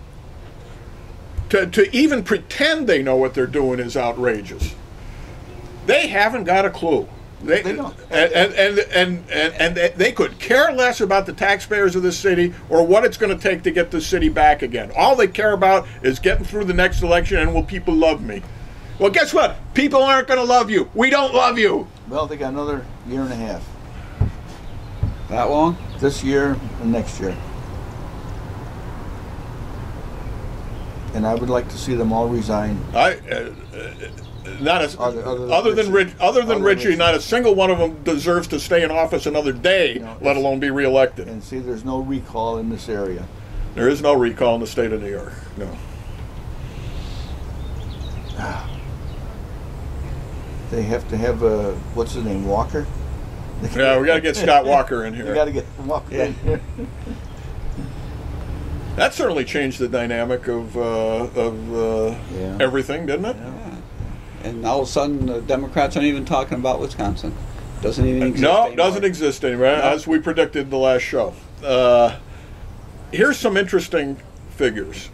[SPEAKER 1] To even pretend they know what they're doing is outrageous. They haven't got a clue. They don't. And they could care less about the taxpayers of this city or what it's going to take to get this city back again. All they care about is getting through the next election and will people love me. Well, guess what? People aren't going to love you. We don't love you.
[SPEAKER 2] Well, they got another year and a half.
[SPEAKER 3] That long?
[SPEAKER 2] This year and next year. And I would like to see them all resign.
[SPEAKER 1] Other than Richie, not a single one of them deserves to stay in office another day, let alone be reelected.
[SPEAKER 2] And see, there's no recall in this area.
[SPEAKER 1] There is no recall in the state of New York. No.
[SPEAKER 2] They have to have what's his name, Walker?
[SPEAKER 1] Yeah, we got to get Scott Walker in here.
[SPEAKER 2] We got to get Walker in here.
[SPEAKER 1] That certainly changed the dynamic of everything, didn't it?
[SPEAKER 3] Yeah. And all of a sudden, the Democrats aren't even talking about Wisconsin. Doesn't even exist anymore.
[SPEAKER 1] Doesn't exist anymore, as we predicted in the last show. Here's some interesting figures.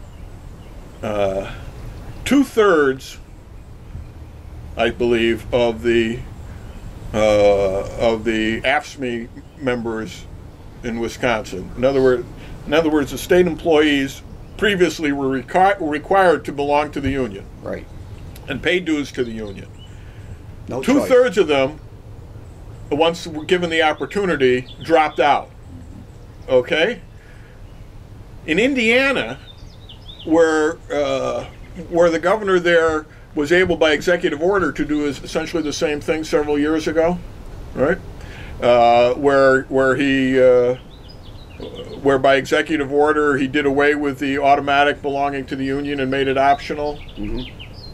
[SPEAKER 1] 2/3, I believe, of the AFSCME members in Wisconsin. In other words, the state employees previously were required to belong to the union.
[SPEAKER 3] Right.
[SPEAKER 1] And pay dues to the union.
[SPEAKER 3] No
[SPEAKER 1] 2/3 of them, once given the opportunity, dropped out. Okay? In Indiana, where the governor there was able by executive order to do essentially the same thing several years ago, right? Where by executive order he did away with the automatic belonging to the union and made it optional.
[SPEAKER 3] Mm-hmm.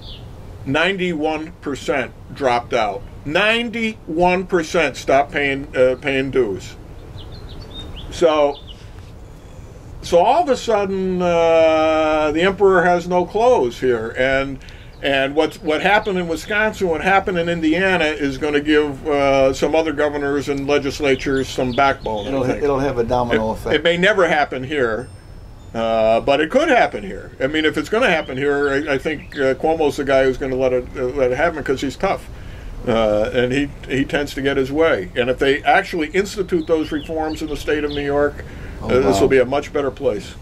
[SPEAKER 1] 91% dropped out. 91% stopped paying dues. So all of a sudden, the emperor has no clothes here, and what happened in Wisconsin, what happened in Indiana, is going to give some other governors and legislatures some backbone.
[SPEAKER 2] It'll have a domino effect.
[SPEAKER 1] It may never happen here, But it could happen here. I mean, if it's going to happen here, I think Cuomo's the guy who's going to let it happen because he's tough. And he tends to get his way. And if they actually institute those reforms in the state of New York, this will be a much better place.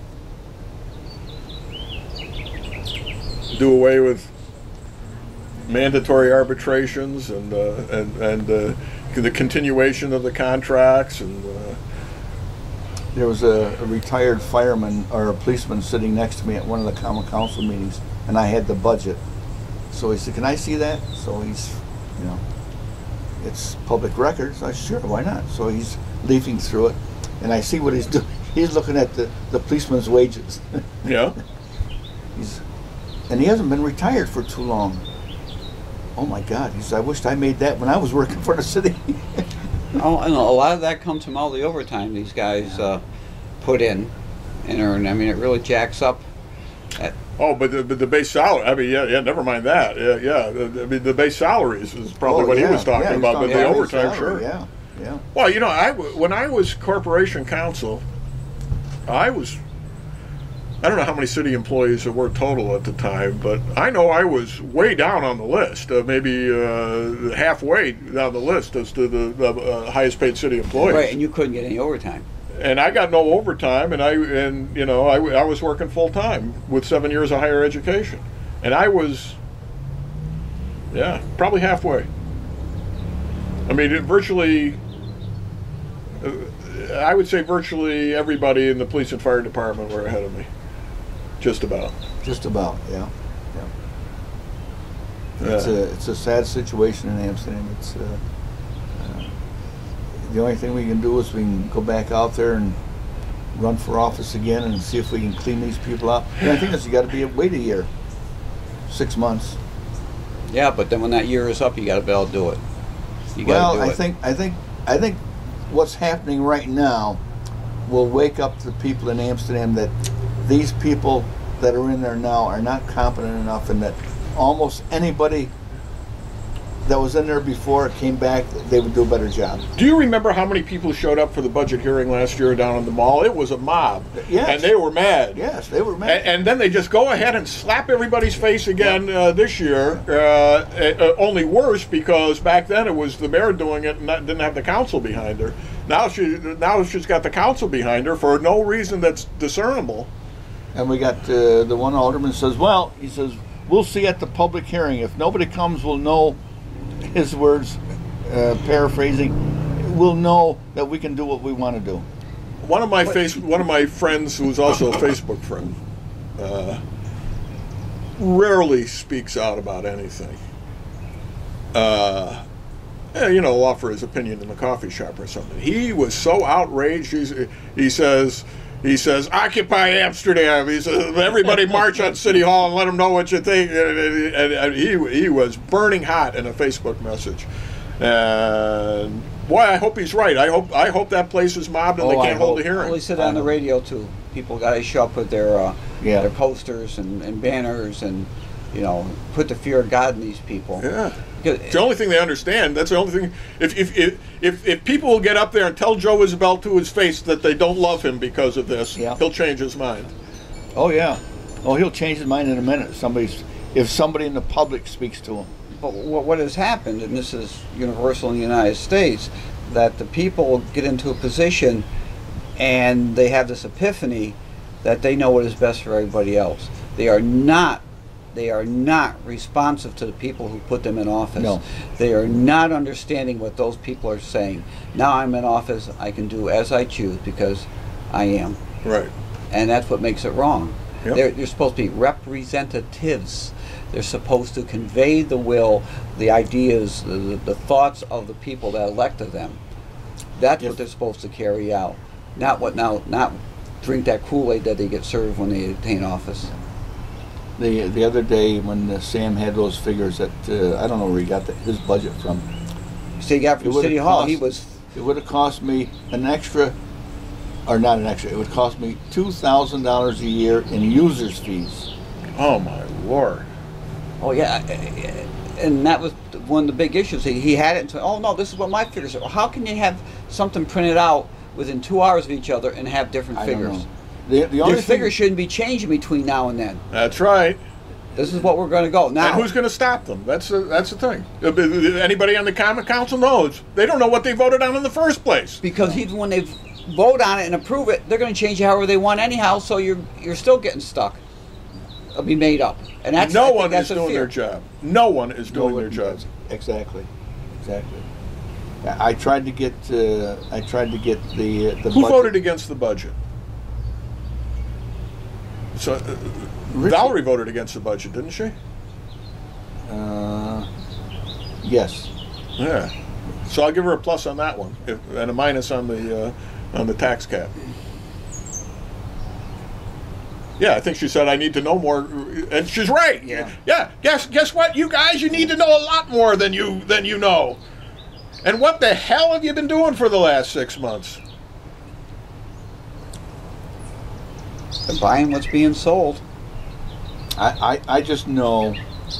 [SPEAKER 1] Do away with mandatory arbitrations and the continuation of the contracts. And
[SPEAKER 2] there was a retired fireman or a policeman sitting next to me at one of the common council meetings, and I had the budget. So he said, "Can I see that?" So he's, you know, it's public record. So I said, "Sure, why not?" So he's leafing through it, and I see what he's doing. He's looking at the policeman's wages.
[SPEAKER 1] Yeah.
[SPEAKER 2] And he hasn't been retired for too long. Oh my God! He says, "I wished I made that when I was working for the city."
[SPEAKER 3] Oh, and a lot of that comes from all the overtime these guys put in and earn. I mean, it really jacks up.
[SPEAKER 1] But the base salary. I mean, yeah. Never mind that. Yeah. I mean, the base salaries is probably what he was talking about, but the overtime, sure.
[SPEAKER 2] Yeah.
[SPEAKER 1] Well, you know, when I was corporation counsel, I don't know how many city employees there were total at the time, but I know I was way down on the list, maybe halfway down the list as to the highest paid city employees.
[SPEAKER 3] Right, and you couldn't get any overtime.
[SPEAKER 1] And I got no overtime, and I was working full time with 7 years of higher education, and I was, probably halfway. I mean, I would say virtually everybody in the police and fire department were ahead of me. Just about.
[SPEAKER 2] Yeah. It's a sad situation in Amsterdam. It's the only thing we can do is we can go back out there and run for office again and see if we can clean these people out. And I think you got to wait a year, 6 months.
[SPEAKER 3] Yeah, but then when that year is up, you got to be able to do it.
[SPEAKER 2] I think what's happening right now will wake up the people in Amsterdam that these people that are in there now are not competent enough, and that almost anybody that was in there before came back, they would do a better job.
[SPEAKER 1] Do you remember how many people showed up for the budget hearing last year down in the mall? It was a mob.
[SPEAKER 2] Yes.
[SPEAKER 1] And they were mad.
[SPEAKER 2] Yes, they were mad.
[SPEAKER 1] And then they just go ahead and slap everybody's face again this year. Only worse, because back then it was the mayor doing it and didn't have the council behind her. Now she's got the council behind her for no reason that's discernible.
[SPEAKER 2] And we got the one alderman says, "Well, he says, we'll see at the public hearing. If nobody comes, we'll know," his words, paraphrasing, "we'll know that we can do what we want to do."
[SPEAKER 1] One of my friends, who was also a Facebook friend, rarely speaks out about anything. He'll offer his opinion in the coffee shop or something. He was so outraged. He says, "Occupy Amsterdam." He says, "Everybody march on City Hall and let them know what you think." And he was burning hot in a Facebook message. And boy, I hope he's right. I hope that place is mobbed and they can't hold a hearing.
[SPEAKER 3] Well, he said on the radio too. People got to show up with their posters and banners and put the fear of God in these people.
[SPEAKER 1] Yeah. It's the only thing they understand. That's the only thing. If people will get up there and tell Joe Isabel to his face that they don't love him because of this, he'll change his mind.
[SPEAKER 2] Oh yeah. Oh, he'll change his mind in a minute. If somebody in the public speaks to him.
[SPEAKER 3] But what has happened, and this is universal in the United States, that the people get into a position and they have this epiphany that they know what is best for everybody else. They are not responsive to the people who put them in office.
[SPEAKER 2] No.
[SPEAKER 3] They are not understanding what those people are saying. Now I'm in office, I can do as I choose because I am.
[SPEAKER 1] Right.
[SPEAKER 3] And that's what makes it wrong.
[SPEAKER 1] Yep.
[SPEAKER 3] They're supposed to be representatives. They're supposed to convey the will, the ideas, the thoughts of the people that elected them. That's what they're supposed to carry out. Not drink that Kool-Aid that they get served when they attain office.
[SPEAKER 2] The other day when Sam had those figures that I don't know where he got his budget from.
[SPEAKER 3] So he got from City Hall. It
[SPEAKER 2] would have cost me an extra, or not an extra. It would cost me $2,000 a year in users fees.
[SPEAKER 1] Oh my Lord!
[SPEAKER 3] Oh yeah, and that was one of the big issues. He had it and said, "Oh no, this is what my figures are." Well, how can you have something printed out within 2 hours of each other and have different figures?
[SPEAKER 2] The only
[SPEAKER 3] figures shouldn't be changing between now and then.
[SPEAKER 1] That's right.
[SPEAKER 3] This is what we're going to go now.
[SPEAKER 1] And who's going to stop them? That's the thing. Anybody on the Common Council knows they don't know what they voted on in the first place.
[SPEAKER 3] Because even when they vote on it and approve it, they're going to change it however they want anyhow. So you're still getting stuck. It'll be made up, and that's
[SPEAKER 1] no one is doing their job. No one is doing their job.
[SPEAKER 2] Exactly. I tried to get the
[SPEAKER 1] Who
[SPEAKER 2] budget.
[SPEAKER 1] voted against the budget? So Valerie voted against the budget, didn't she?
[SPEAKER 2] Yes.
[SPEAKER 1] Yeah. So I'll give her a plus on that one, and a minus on the tax cap. Yeah, I think she said I need to know more, and she's right. Yeah. Guess what, you guys? You need to know a lot more than you know. And what the hell have you been doing for the last 6 months?
[SPEAKER 3] They're buying what's being sold.
[SPEAKER 2] I just know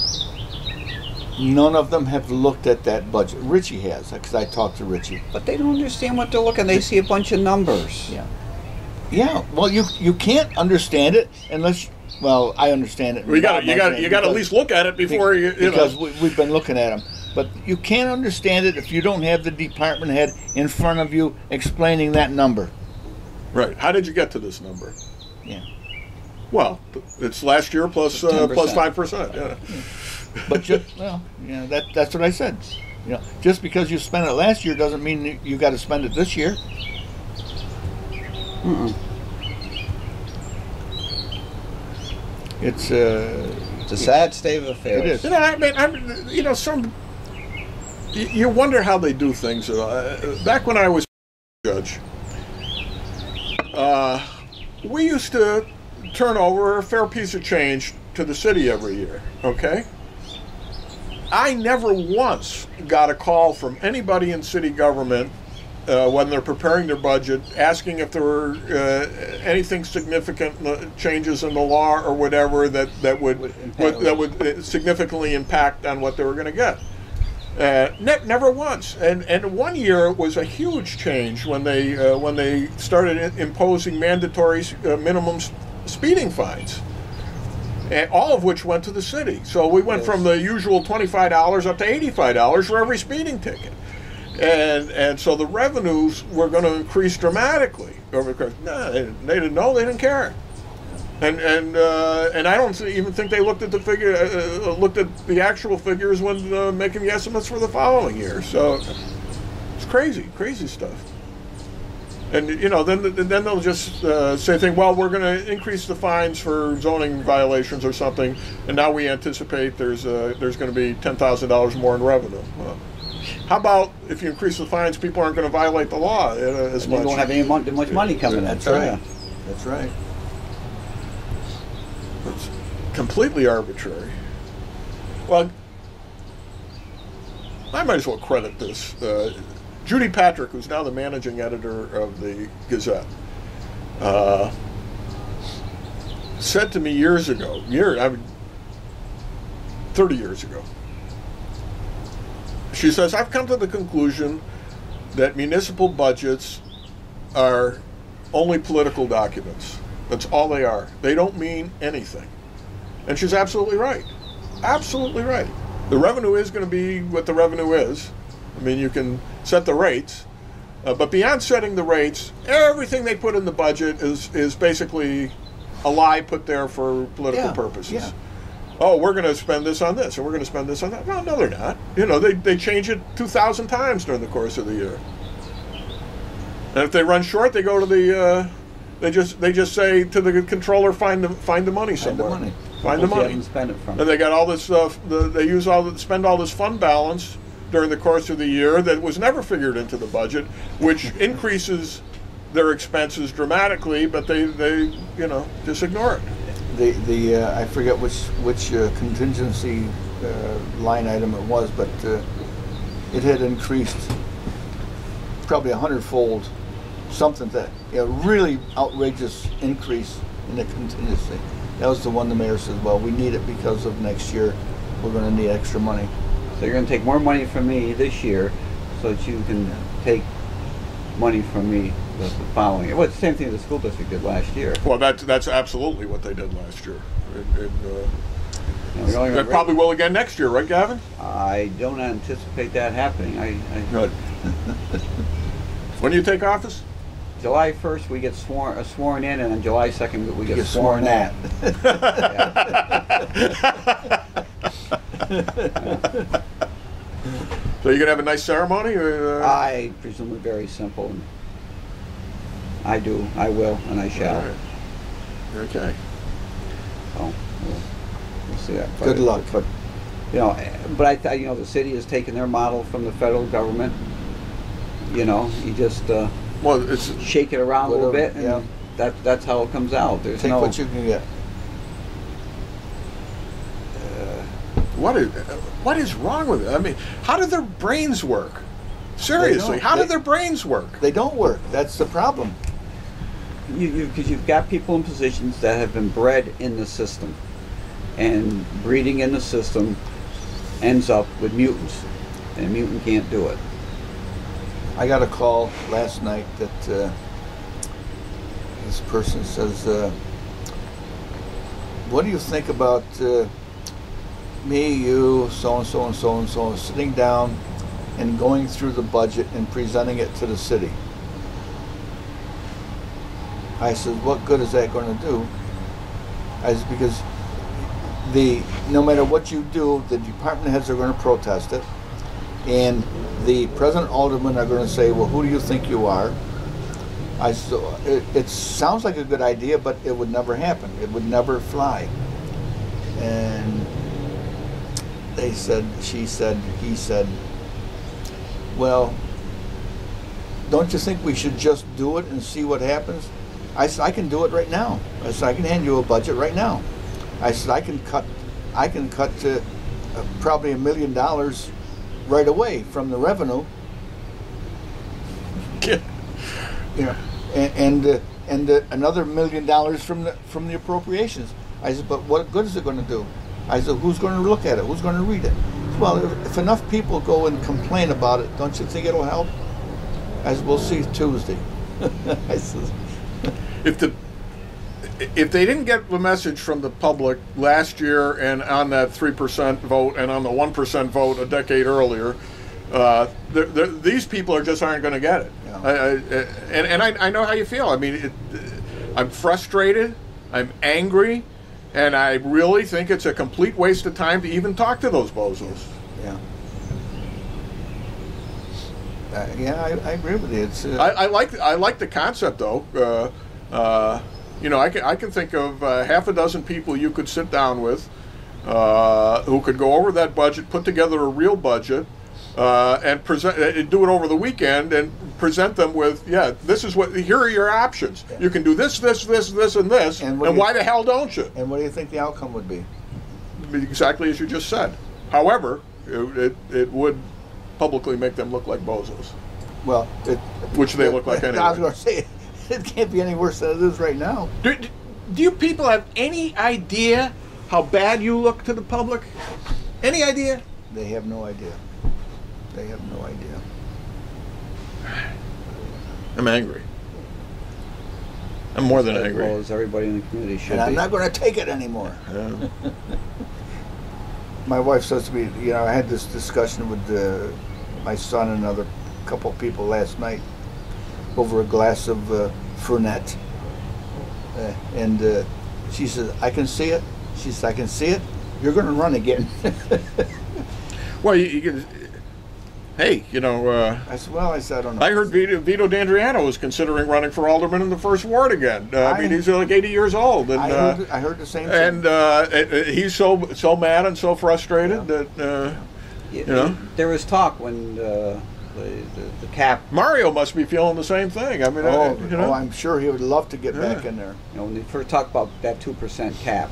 [SPEAKER 2] none of them have looked at that budget. Richie has, because I talked to Richie.
[SPEAKER 3] But they don't understand what they're looking. They see a bunch of numbers.
[SPEAKER 2] Yeah. Well, you can't understand it unless. Well, I understand it.
[SPEAKER 1] Well, you got to at least look at it before you know.
[SPEAKER 2] Because we've been looking at them. But you can't understand it if you don't have the department head in front of you explaining that number.
[SPEAKER 1] Right. How did you get to this number?
[SPEAKER 2] Yeah.
[SPEAKER 1] Well, it's last year plus 5%. Yeah.
[SPEAKER 2] But that's what I said. Just because you spent it last year doesn't mean you got to spend it this year. It's
[SPEAKER 3] a sad state of affairs.
[SPEAKER 2] It is.
[SPEAKER 1] You wonder how they do things. Back when I was judge, we used to turn over a fair piece of change to the city every year. Okay. I never once got a call from anybody in city government when they're preparing their budget, asking if there were anything significant changes in the law or whatever that would significantly impact on what they were going to get. Never once. And one year it was a huge change when they started imposing mandatory minimum speeding fines. And all of which went to the city. So we went from the usual $25 up to $85 for every speeding ticket. And so the revenues were going to increase dramatically. No, they didn't know. They didn't care. And I don't even think they looked at the actual figures when making the estimates for the following year. So it's crazy stuff. And then they'll just say things. Well, we're going to increase the fines for zoning violations or something, and now we anticipate there's going to be $10,000 more in revenue. Well, how about if you increase the fines, people aren't going to violate the law as much?
[SPEAKER 3] You won't have much money coming in.
[SPEAKER 2] That's right. That's right.
[SPEAKER 1] It's completely arbitrary. Well, I might as well credit this. Judy Patrick, who's now the managing editor of the Gazette, said to me years ago, 30 years ago, she says, I've come to the conclusion that municipal budgets are only political documents. That's all they are. They don't mean anything. And she's absolutely right. Absolutely right. The revenue is going to be what the revenue is. I mean, you can set the rates, but beyond setting the rates, everything they put in the budget is basically a lie put there for political purposes. Yeah. Oh, we're going to spend this on this, and we're going to spend this on that. No, they're not. They change it 2,000 times during the course of the year. And if they run short, they go to the they just say to the controller, find the money somewhere. Find the money.
[SPEAKER 3] Spend it from.
[SPEAKER 1] And they got all this stuff. They spend all this fund balance during the course of the year that was never figured into the budget, which increases their expenses dramatically, but they just ignore it.
[SPEAKER 2] I forget which contingency line item it was, but it had increased probably 100-fold, something that really outrageous increase in the contingency. That was the one the mayor says, well, we need it because of next year. We're going to need extra money.
[SPEAKER 3] So you're going to take more money from me this year so that you can take money from me the following year. Well, it's the same thing the school district did last year.
[SPEAKER 1] Well, that's absolutely what they did last year.
[SPEAKER 3] You know,
[SPEAKER 1] That probably will again next year, right, Gavin?
[SPEAKER 3] I don't anticipate that happening.
[SPEAKER 1] Good. When do you take office?
[SPEAKER 3] July 1st we get sworn in, and on July 2nd we get sworn at.
[SPEAKER 1] So you're gonna have a nice ceremony? Or,
[SPEAKER 3] I presume it's very simple. And I will, and I shall.
[SPEAKER 1] Right. Okay.
[SPEAKER 3] So we'll see that.
[SPEAKER 2] Good luck.
[SPEAKER 3] But you know, the city has taken their model from the federal government. You know, you just
[SPEAKER 1] well, it's
[SPEAKER 3] shake it around a little bit, and that's how it comes out. There's
[SPEAKER 2] Take what you can get.
[SPEAKER 1] What is wrong with it? I mean, how do their brains work? Seriously, how do their brains work?
[SPEAKER 2] They don't work. That's the problem.
[SPEAKER 3] Because you've got people in positions that have been bred in the system, and breeding in the system ends up with mutants, and a mutant can't do it.
[SPEAKER 2] I got a call last night that this person says, what do you think about me, you, so-and-so and so-and-so sitting down and going through the budget and presenting it to the city? I said, what good is that going to do? I said, because no matter what you do, the department heads are going to protest it, and the president aldermen are going to say, well, who do you think you are? I said, it sounds like a good idea, but it would never happen. It would never fly. And they said, she said, he said, well, don't you think we should just do it and see what happens? I said, I can do it right now. I said, I can hand you a budget right now. I said, I can cut to probably $1 million right away from the revenue. Yeah, and another $1 million from the appropriations. I said, but what good is it going to do? I said, who's going to look at it? Who's going to read it? Well, if enough people go and complain about it, don't you think it'll help? I said, we'll see Tuesday. I said,
[SPEAKER 1] if they didn't get the message from the public last year and on that 3% vote and on the 1% vote a decade earlier, these people aren't going to get it. Yeah. I know how you feel. I mean, I'm frustrated. I'm angry. And I really think it's a complete waste of time to even talk to those bozos.
[SPEAKER 2] Yeah. I agree with you. It's,
[SPEAKER 1] I like the concept though. I can think of half a dozen people you could sit down with who could go over that budget, put together a real budget, and do it over the weekend and present them with, here are your options. Yeah. You can do this, this, and this, and why the hell don't you?
[SPEAKER 2] And what do you think the outcome would be?
[SPEAKER 1] Exactly as you just said. However, it would publicly make them look like bozos.
[SPEAKER 2] Well,
[SPEAKER 1] which they look like anyway.
[SPEAKER 2] I was going to say, it can't be any worse than it is right now.
[SPEAKER 1] Do you people have any idea how bad you look to the public? Any idea?
[SPEAKER 2] They have no idea. They have no idea.
[SPEAKER 1] I'm angry. I'm more than angry.
[SPEAKER 3] Well, as everybody in the community should
[SPEAKER 2] be. I'm not going to take it anymore.
[SPEAKER 1] Yeah.
[SPEAKER 2] My wife says to me, I had this discussion with my son and another couple of people last night over a glass of Fernet. And she says, I can see it. She says, I can see it. You're going to run again.
[SPEAKER 1] Well, you can... Hey,
[SPEAKER 2] I said, I don't know.
[SPEAKER 1] I heard Vito D'Andriano was considering running for alderman in the first ward again. I mean, he's like 80 years old. And,
[SPEAKER 2] I heard the same thing.
[SPEAKER 1] And he's so mad and so frustrated that,
[SPEAKER 3] There was talk when the cap...
[SPEAKER 1] Mario must be feeling the same thing. I mean,
[SPEAKER 2] I'm sure he would love to get back in there.
[SPEAKER 3] When they first talked about that 2% cap,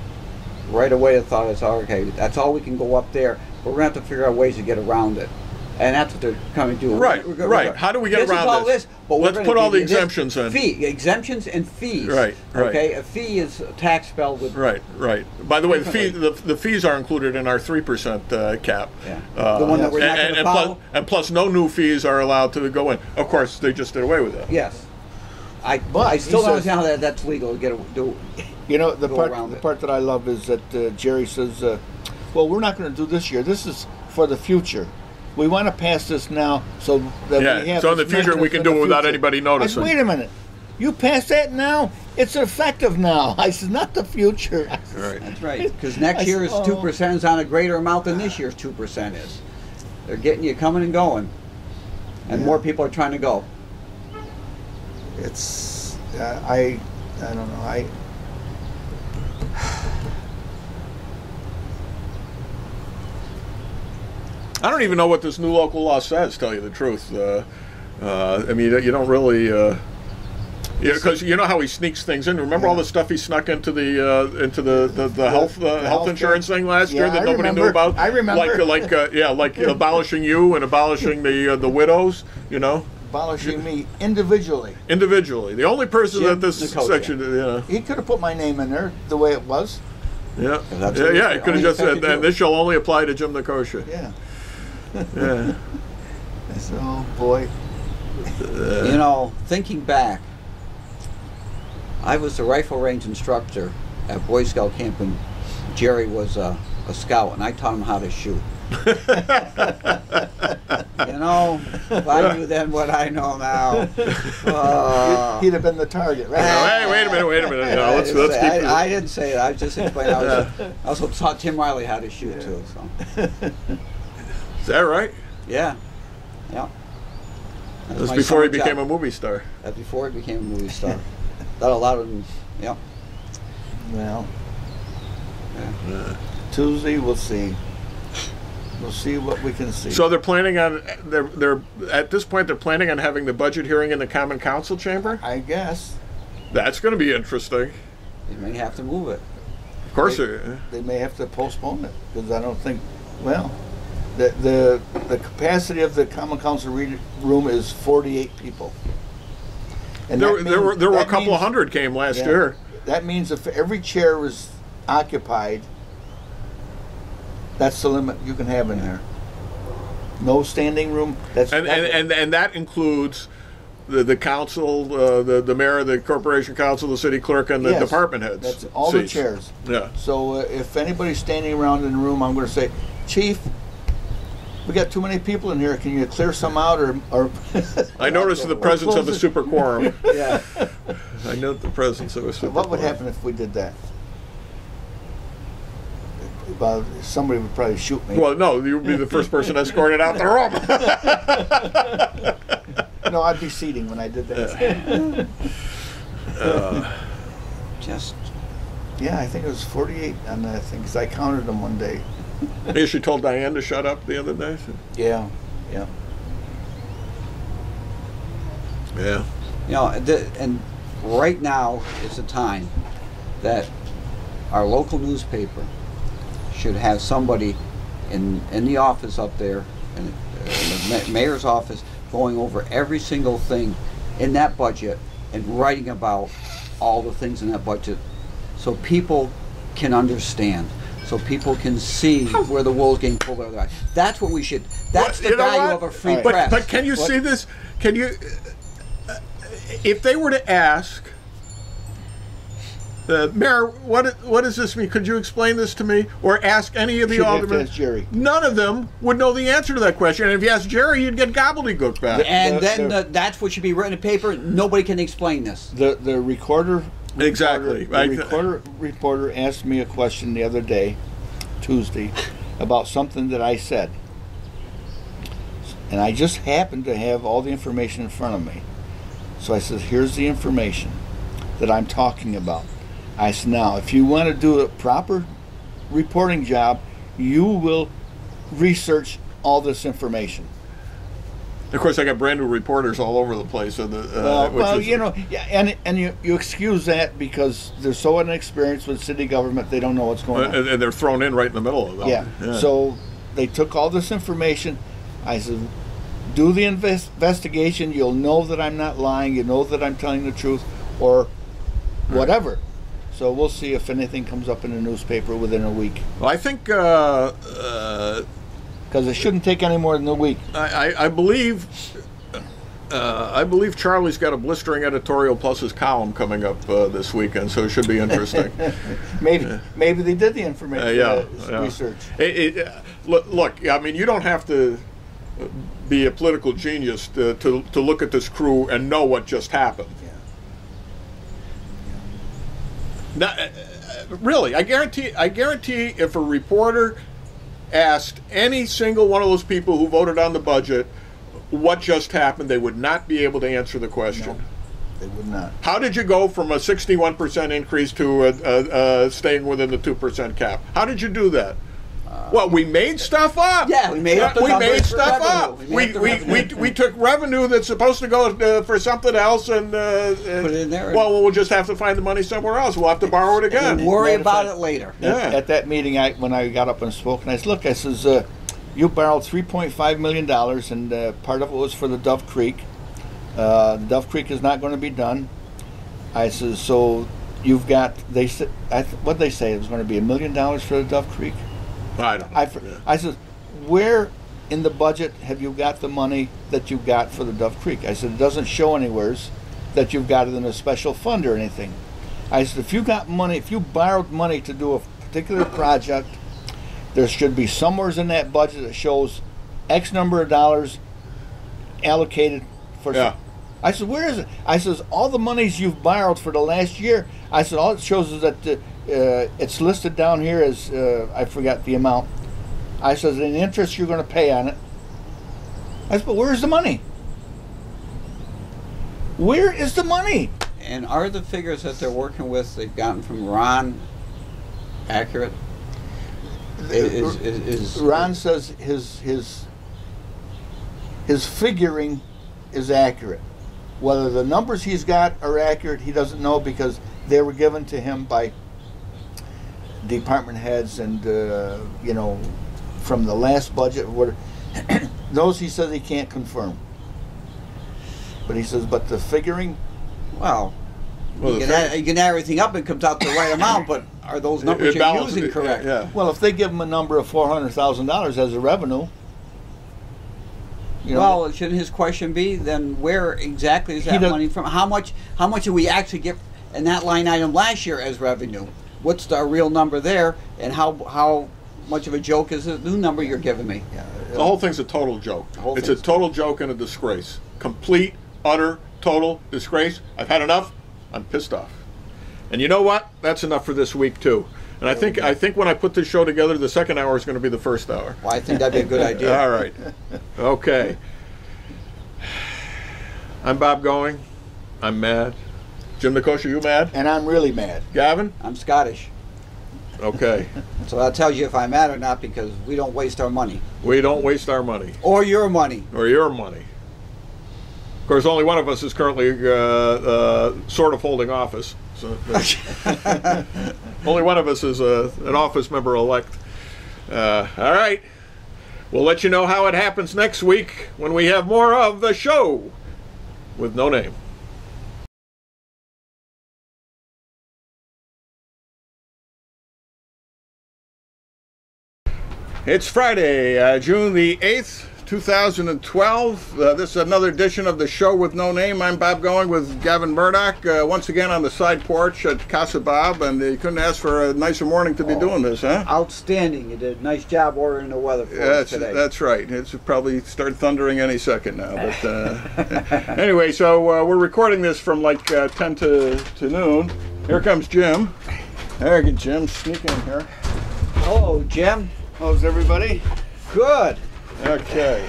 [SPEAKER 3] right away I thought, okay, that's all we can go up there. We're going to have to figure out ways to get around it. And that's what they're coming to do.
[SPEAKER 1] Right, right. How do we get around this? Let's put all the exemptions in.
[SPEAKER 3] Exemptions and fees.
[SPEAKER 1] Right, right.
[SPEAKER 3] Okay, a fee is a tax spelled with.
[SPEAKER 1] Right, right. By the way, the fees are included in our 3% cap.
[SPEAKER 3] Yeah. The one that we're not going to follow.
[SPEAKER 1] And plus, no new fees are allowed to go in. Of course, they just did away with that.
[SPEAKER 3] Yes. I still don't understand how that's legal to do.
[SPEAKER 2] You know, the part that I love is that Jerry says, well, we're not going to do this year. This is for the future. We want to pass this now so that we have.
[SPEAKER 1] So in the future we can do it without anybody noticing.
[SPEAKER 2] I said, wait a minute. You pass that now? It's effective now. I said, not the future.
[SPEAKER 3] Right. That's right. Because next year's 2% is on a greater amount than this year's 2% is. They're getting you coming and going. And more people are trying to go.
[SPEAKER 2] It's, I don't know.
[SPEAKER 1] I don't even know what this new local law says, tell you the truth. I mean, you don't really, because you know how he sneaks things in. Remember all the stuff he snuck into the health insurance thing last year that nobody knew about?
[SPEAKER 2] I remember.
[SPEAKER 1] Like abolishing you and abolishing the widows. You know,
[SPEAKER 2] abolishing me individually.
[SPEAKER 1] Individually, the only person that this section,
[SPEAKER 2] he could have put my name in there the way it was.
[SPEAKER 1] Yeah, yeah. He could have just said, "And this shall only apply to Jim Nikosha."
[SPEAKER 2] Yeah.
[SPEAKER 1] Yeah.
[SPEAKER 2] I said, oh boy.
[SPEAKER 3] You know, thinking back, I was the rifle range instructor at Boy Scout camp when Jerry was a scout, and I taught him how to shoot. You know, if I knew then what I know now,
[SPEAKER 2] he'd have been the target, right?
[SPEAKER 1] Hey, wait a minute. No, let's keep it.
[SPEAKER 3] I didn't say it. I was just explaining. I also taught Tim Riley how to shoot too. So.
[SPEAKER 1] Is that right?
[SPEAKER 3] Yeah. Yeah.
[SPEAKER 1] That was before he became a movie star.
[SPEAKER 3] That's before he became a movie star. That allowed him. Yeah.
[SPEAKER 2] Well. Yeah. Tuesday, we'll see. We'll see what we can see.
[SPEAKER 1] So they're planning on they're at this point they're planning on having the budget hearing in the Common Council chamber?
[SPEAKER 2] I guess.
[SPEAKER 1] That's going to be interesting.
[SPEAKER 3] They may have to move it.
[SPEAKER 1] Of course
[SPEAKER 2] they may have to postpone it because I don't think. Well, the capacity of the Common Council room is 48 people. And
[SPEAKER 1] there were a couple of hundred came last year.
[SPEAKER 2] That means if every chair was occupied, that's the limit you can have in there. No standing room.
[SPEAKER 1] And that includes the council, the mayor, the corporation council, the city clerk, and the department heads.
[SPEAKER 2] That's all seats. The chairs.
[SPEAKER 1] Yeah.
[SPEAKER 2] So if anybody's standing around in the room, I'm going to say, Chief, we got too many people in here. Can you clear some out, or
[SPEAKER 1] I noticed the presence of a super quorum.
[SPEAKER 2] Yeah.
[SPEAKER 1] I note the presence of a super.
[SPEAKER 2] What would happen if we did that? Well, somebody would probably shoot me.
[SPEAKER 1] Well, no, you would be the first person escorted out the
[SPEAKER 2] room. No, I'd be seating when I did that. Yeah, I think it was 48 on that thing because I counted them one day.
[SPEAKER 1] She told Diane to shut up the other day.
[SPEAKER 2] Yeah.
[SPEAKER 1] You
[SPEAKER 3] know, and right now is the time that our local newspaper should have somebody in the office up there, in the mayor's office, going over every single thing in that budget and writing about all the things in that budget so people can understand. So people can see where the wool's getting pulled out of their eyes. That's what we should. That's the value of a free press.
[SPEAKER 1] But can you see this? Can you? If they were to ask, Mayor, what does this mean? Could you explain this to me? Or ask any of the aldermen?
[SPEAKER 2] Jerry.
[SPEAKER 1] None of them would know the answer to that question. And if you ask Jerry, you'd get gobbledygook back.
[SPEAKER 3] And then that's what should be written in paper. Nobody can explain this.
[SPEAKER 2] The recorder.
[SPEAKER 1] Exactly.
[SPEAKER 2] The reporter asked me a question the other day, Tuesday, about something that I said. And I just happened to have all the information in front of me. So I said, here's the information that I'm talking about. I said, now, if you want to do a proper reporting job, you will research all this information.
[SPEAKER 1] Of course, I got brand new reporters all over the place. So
[SPEAKER 2] you know, and you excuse that because they're so inexperienced with city government, they don't know what's going on.
[SPEAKER 1] And they're thrown in right in the middle of it.
[SPEAKER 2] Yeah. So they took all this information, I said, do the investigation. You'll know that I'm not lying. You know that I'm telling the truth, or whatever. So we'll see if anything comes up in the newspaper within a week.
[SPEAKER 1] Well, I think
[SPEAKER 2] because it shouldn't take any more than a week.
[SPEAKER 1] I believe Charlie's got a blistering editorial plus his column coming up this weekend, so it should be interesting.
[SPEAKER 2] Maybe they did the information research.
[SPEAKER 1] Look, I mean, you don't have to be a political genius to look at this crew and know what just happened. Now, really, I guarantee if a reporter asked any single one of those people who voted on the budget what just happened, they would not be able to answer the question.
[SPEAKER 2] No, they would not.
[SPEAKER 1] How did you go from a 61% increase to staying within the 2% cap? How did you do that? Well, we made stuff up.
[SPEAKER 3] Yeah, we made up the numbers.
[SPEAKER 1] We made stuff up. We took revenue that's supposed to go for something else and put
[SPEAKER 3] it in there.
[SPEAKER 1] Well, we'll just have to find the money somewhere else. We'll have to borrow it again.
[SPEAKER 3] And worry about it later.
[SPEAKER 2] At that meeting, when I got up and spoke, and I said, look, I says, you borrowed $3.5 million, and part of it was for the Dove Creek. Dove Creek is not going to be done. I says, so you've got, they said, what did they say? It was going to be $1 million for the Dove Creek?
[SPEAKER 1] I don't know.
[SPEAKER 2] I said, where in the budget have you got the money that you got for the Dove Creek? I said, it doesn't show anywhere that you've got it in a special fund or anything. I said, if you got money, if you borrowed money to do a particular project, there should be somewhere in that budget that shows X number of dollars allocated for.
[SPEAKER 1] Yeah.
[SPEAKER 2] I said, where is it? I says, all the monies you've borrowed for the last year. I said, all it shows is that it's listed down here as I forgot the amount. I said, the interest you're going to pay on it. I said, but where's the money? Where is the money?
[SPEAKER 3] And are the figures that they're working with, they've gotten from Ron, accurate?
[SPEAKER 2] Ron says his figuring is accurate. Whether the numbers he's got are accurate, he doesn't know, because they were given to him by department heads and you know, from the last budget. Those he says he can't confirm. But he says, but the figuring,
[SPEAKER 3] well, you can add everything up and it comes out the right amount, but are those numbers you're using correct?
[SPEAKER 1] Yeah.
[SPEAKER 2] Well, if they give him a number of $400,000 as a revenue, you know,
[SPEAKER 3] well, shouldn't his question be then where exactly is that money from? How much did we actually get in that line item last year as revenue? What's the real number there, and how much of a joke is the new number you're giving me?
[SPEAKER 2] Yeah,
[SPEAKER 1] the whole thing's a total joke. It's a total joke and a disgrace. Complete, utter, total disgrace. I've had enough. I'm pissed off. And you know what? That's enough for this week too. And I think when I put this show together, the second hour is going to be the first hour.
[SPEAKER 3] Well, I think that'd be a good idea.
[SPEAKER 1] All right. Okay. I'm Bob Going. I'm mad. Jim Nicosia, you mad?
[SPEAKER 2] And I'm really mad.
[SPEAKER 1] Gavin?
[SPEAKER 3] I'm Scottish.
[SPEAKER 1] Okay.
[SPEAKER 3] So that tells you if I'm mad or not, because we don't waste our money.
[SPEAKER 1] We don't waste our money.
[SPEAKER 3] Or your money.
[SPEAKER 1] Or your money. Of course, only one of us is currently sort of holding office. So, only one of us is an office member elect. All right. We'll let you know how it happens next week when we have more of the show with no name. It's Friday, June the 8th, 2012. This is another edition of the show with no name. I'm Bob Going with Gavin Murdoch, once again on the side porch at Casa Bob, and you couldn't ask for a nicer morning to be doing this, huh?
[SPEAKER 3] Outstanding. You did a nice job ordering the weather for us today.
[SPEAKER 1] That's right. It's probably start thundering any second now. But anyway, so we're recording this from like 10 to noon. Here comes Jim. There you go, Jim. Sneak in here.
[SPEAKER 3] Hello, Jim.
[SPEAKER 2] How's everybody?
[SPEAKER 3] Good.
[SPEAKER 1] Okay.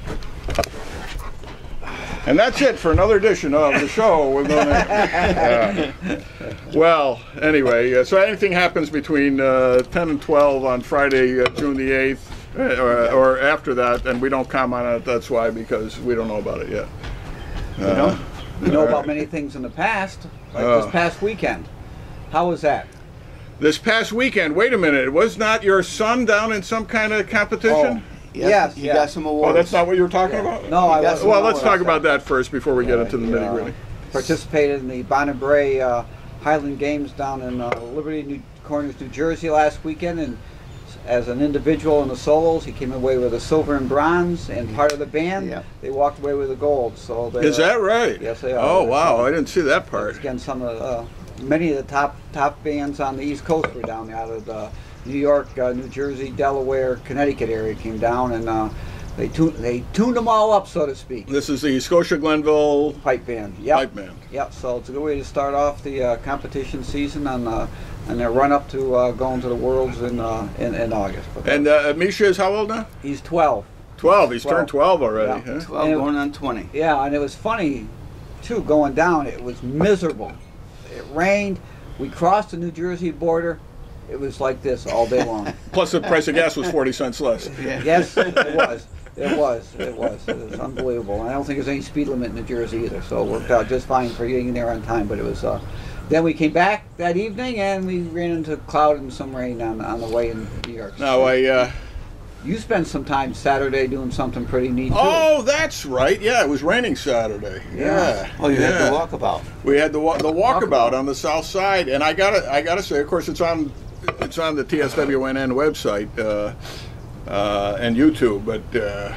[SPEAKER 1] And that's it for another edition of the show with no name. Well, anyway, so anything happens between 10 and 12 on Friday, June the 8th, or after that, and we don't comment on it, that's why, because we don't know about it yet.
[SPEAKER 3] We know about many things in the past, like this past weekend. How was that?
[SPEAKER 1] This past weekend, wait a minute, was not your son down in some kind of competition?
[SPEAKER 3] Yes,
[SPEAKER 2] he got some awards.
[SPEAKER 1] Oh, that's not what you were talking about?
[SPEAKER 3] No, I
[SPEAKER 2] got
[SPEAKER 3] wasn't.
[SPEAKER 1] Well, let's talk about that first before we get into the nitty-gritty.
[SPEAKER 3] Participated in the Bonnet Bray Highland Games down in Liberty Corners, New Jersey last weekend, and as an individual in the solos, he came away with a silver and bronze, and part of the band, they walked away with a gold. So
[SPEAKER 1] is that right?
[SPEAKER 3] Yes, they are.
[SPEAKER 1] Oh, wow, I didn't see that part.
[SPEAKER 3] Again, some of many of the top bands on the East Coast were down there, out of New York, New Jersey, Delaware, Connecticut area came down, and they tuned them all up, so to speak.
[SPEAKER 1] This is the Scotia Glenville
[SPEAKER 3] Pipe Band. Yep.
[SPEAKER 1] Pipe Band.
[SPEAKER 3] Yep. So it's a good way to start off the competition season on their run up to going to the Worlds in August.
[SPEAKER 1] And Misha is how old now?
[SPEAKER 3] He's 12.
[SPEAKER 1] 12. He's turned 12 already.
[SPEAKER 3] Yeah.
[SPEAKER 1] Huh?
[SPEAKER 2] 12 going on 20.
[SPEAKER 3] Yeah, and it was funny too going down. It was miserable. It rained. We crossed the New Jersey border. It was like this all day long.
[SPEAKER 1] Plus the price of gas was 40 cents less.
[SPEAKER 3] Yeah. Yes, it was. It was unbelievable. I don't think there's any speed limit in New Jersey either, so it worked out just fine for getting there on time. But it was. Then we came back that evening and we ran into cloud and some rain on the way in New York.
[SPEAKER 1] Now
[SPEAKER 3] you spent some time Saturday doing something pretty neat too.
[SPEAKER 1] Oh, that's right. Yeah, it was raining Saturday. Yeah.
[SPEAKER 2] Oh, you had the walkabout.
[SPEAKER 1] We had the walkabout on the south side, and I gotta say, of course, it's on the TSWNN website and YouTube, but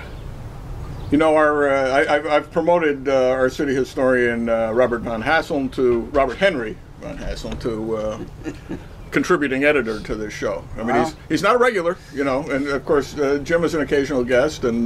[SPEAKER 1] I've promoted our city historian Robert Henry Von Hasseln to contributing editor to this show. I mean, he's not a regular, and of course Jim is an occasional guest, and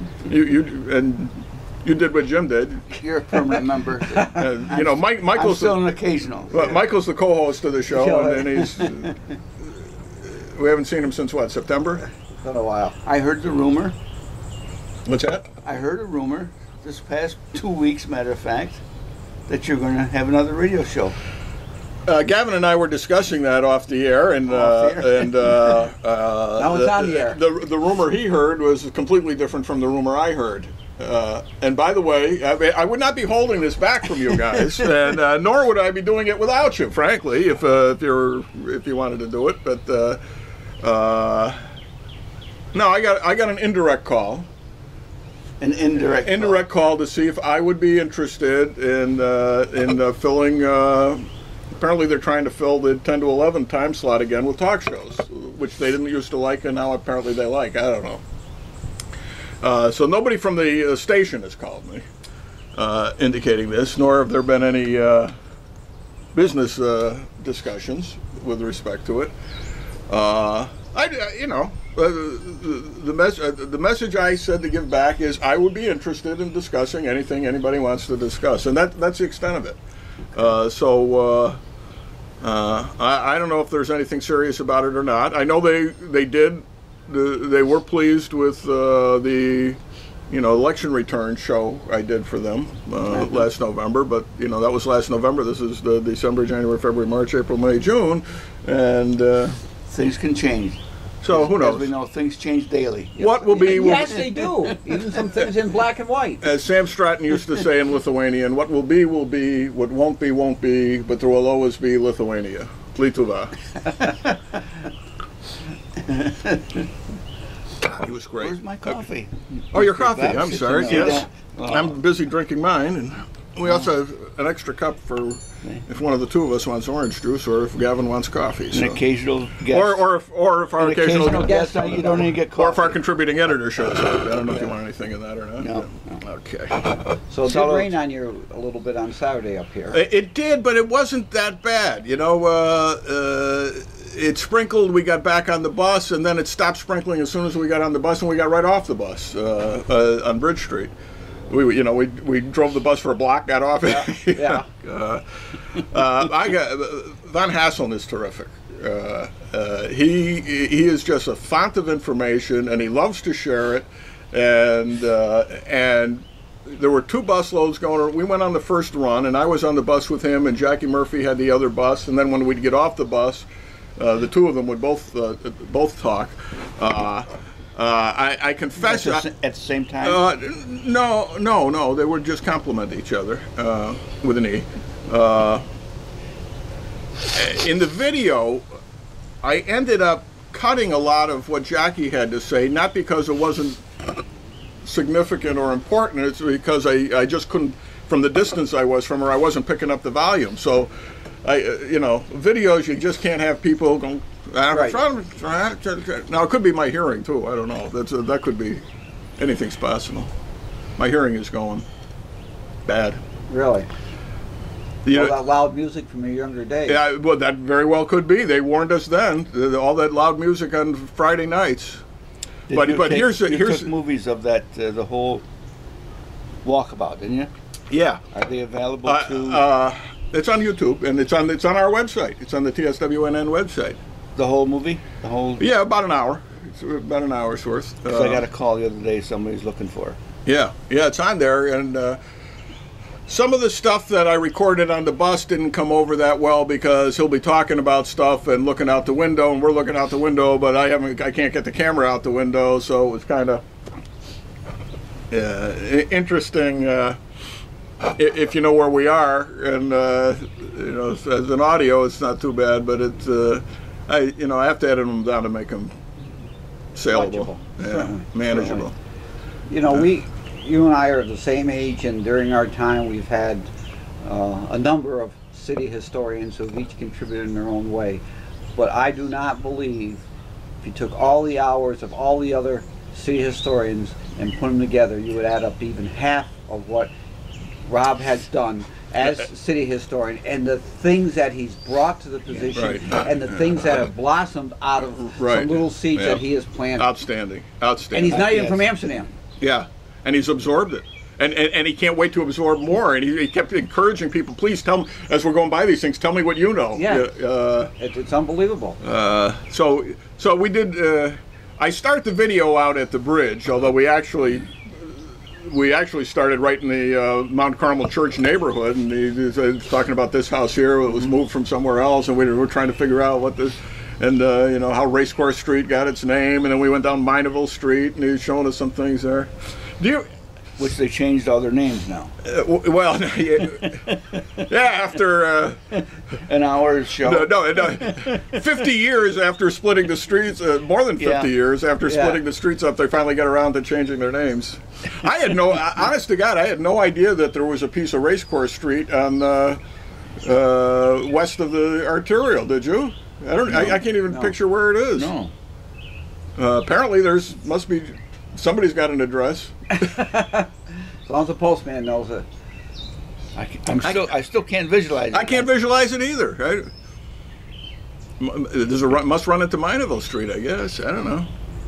[SPEAKER 1] you did what Jim did.
[SPEAKER 2] You're a permanent member.
[SPEAKER 1] Michael's
[SPEAKER 2] I'm still an occasional.
[SPEAKER 1] Well, Michael's the co-host of the show, and then we haven't seen him since what, September?
[SPEAKER 3] It's been a while.
[SPEAKER 2] I heard the rumor.
[SPEAKER 1] What's that?
[SPEAKER 2] I heard a rumor this past 2 weeks, matter of fact, that you're going to have another radio show.
[SPEAKER 1] Gavin and I were discussing that off the air, and
[SPEAKER 3] now it's on the air.
[SPEAKER 1] The rumor he heard was completely different from the rumor I heard. And by the way, I would not be holding this back from you guys, and nor would I be doing it without you, frankly, if you wanted to do it. But no, I got an indirect call.
[SPEAKER 2] An indirect
[SPEAKER 1] call to see if I would be interested in filling. Apparently, they're trying to fill the 10 to 11 time slot again with talk shows, which they didn't used to like, and now apparently they like. I don't know. So nobody from the station has called me indicating this, nor have there been any business discussions with respect to it. The message I said to give back is I would be interested in discussing anything anybody wants to discuss, and that's the extent of it. I don't know if there's anything serious about it or not. I know they were pleased with the election return show I did for them last November, but that was last November. This is the December, January, February, March, April, May, June, and
[SPEAKER 2] things can change.
[SPEAKER 1] So who knows?
[SPEAKER 2] As we know, things change daily.
[SPEAKER 1] What will be?
[SPEAKER 3] Yes, they do. Even some things in black and white.
[SPEAKER 1] As Sam Stratton used to say in Lithuanian, what will be, will be. What won't be, but there will always be Lithuania. Lietuva. He was great.
[SPEAKER 2] Where's my coffee?
[SPEAKER 1] Oh, your coffee. I'm sorry. Yes. I'm busy drinking mine, and we also have an extra cup for if one of the two of us wants orange juice, or if Gavin wants coffee. So.
[SPEAKER 2] An occasional guest.
[SPEAKER 1] Or if our occasional
[SPEAKER 2] guest, you don't even get coffee.
[SPEAKER 1] Or if our contributing editor shows up. I don't know if you want anything in that or not.
[SPEAKER 2] No.
[SPEAKER 1] Okay.
[SPEAKER 3] So it did rain on you a little bit on Saturday up here.
[SPEAKER 1] It did, but it wasn't that bad. It sprinkled. We got back on the bus, and then it stopped sprinkling as soon as we got on the bus, and we got right off the bus on Bridge Street. We drove the bus for a block, got off.
[SPEAKER 3] Yeah.
[SPEAKER 1] Von Hasseln is terrific. He is just a font of information, and he loves to share it. And there were two bus loads going. We went on the first run, and I was on the bus with him, and Jackie Murphy had the other bus. And then when we'd get off the bus, the two of them would both talk. I confess.
[SPEAKER 2] At the same time?
[SPEAKER 1] No. They would just compliment each other with an E. In the video, I ended up cutting a lot of what Jackie had to say, not because it wasn't significant or important. It's because I just couldn't, from the distance I was from her, I wasn't picking up the volume. So, videos, you just can't have people going. Right. Now it could be my hearing too. I don't know. That could be anything's possible. My hearing is going bad.
[SPEAKER 3] Really? All that loud music from your younger days.
[SPEAKER 1] Yeah, well, that very well could be. They warned us then. All that loud music on Friday nights. But here's
[SPEAKER 2] took movies of that the whole walkabout, didn't you?
[SPEAKER 1] Yeah.
[SPEAKER 2] Are they available to?
[SPEAKER 1] It's on YouTube and it's on our website. It's on the TSWNN website.
[SPEAKER 2] The whole movie? The whole?
[SPEAKER 1] Yeah, about an hour. It's about an hour's worth.
[SPEAKER 2] I got a call the other day. Somebody's looking for it.
[SPEAKER 1] Yeah, it's on there, and some of the stuff that I recorded on the bus didn't come over that well because he'll be talking about stuff and looking out the window, and we're looking out the window, but I can't get the camera out the window, so it was kind of interesting. If you know where we are, and as an audio, it's not too bad, but it's I have to edit them down to make them saleable, manageable.
[SPEAKER 3] You and I are the same age, and during our time, we've had a number of city historians who have each contributed in their own way. But I do not believe if you took all the hours of all the other city historians and put them together, you would add up to even half of what Rob has done as city historian, and the things that he's brought to the position, and the things that have blossomed out of some little seeds that he has planted.
[SPEAKER 1] Outstanding.
[SPEAKER 3] And he's not even from Amsterdam.
[SPEAKER 1] Yeah, and he's absorbed it. And he can't wait to absorb more. And he kept encouraging people, please tell me, as we're going by these things, tell me what you know.
[SPEAKER 3] Yeah, it's unbelievable.
[SPEAKER 1] So we did, I start the video out at the bridge, although we actually started right in the Mount Carmel Church neighborhood, and he was talking about this house here. It was moved from somewhere else, and we were trying to figure out what this, and how Racecourse Street got its name, and then we went down Mineville Street, and he was showing us some things there.
[SPEAKER 2] Which they changed all their names now.
[SPEAKER 1] After
[SPEAKER 2] an hour's show.
[SPEAKER 1] No, 50 years after splitting the streets, more than 50 years after splitting the streets up, they finally got around to changing their names. I had honest to God, I had no idea that there was a piece of Racecourse Street on west of the arterial. Did you? I can't even picture where it is.
[SPEAKER 2] No.
[SPEAKER 1] Apparently, must be. Somebody's got an address.
[SPEAKER 3] As long as the postman knows it.
[SPEAKER 2] I still can't visualize it.
[SPEAKER 1] I can't visualize it either. Must run into Mineville Street, I guess. I don't know.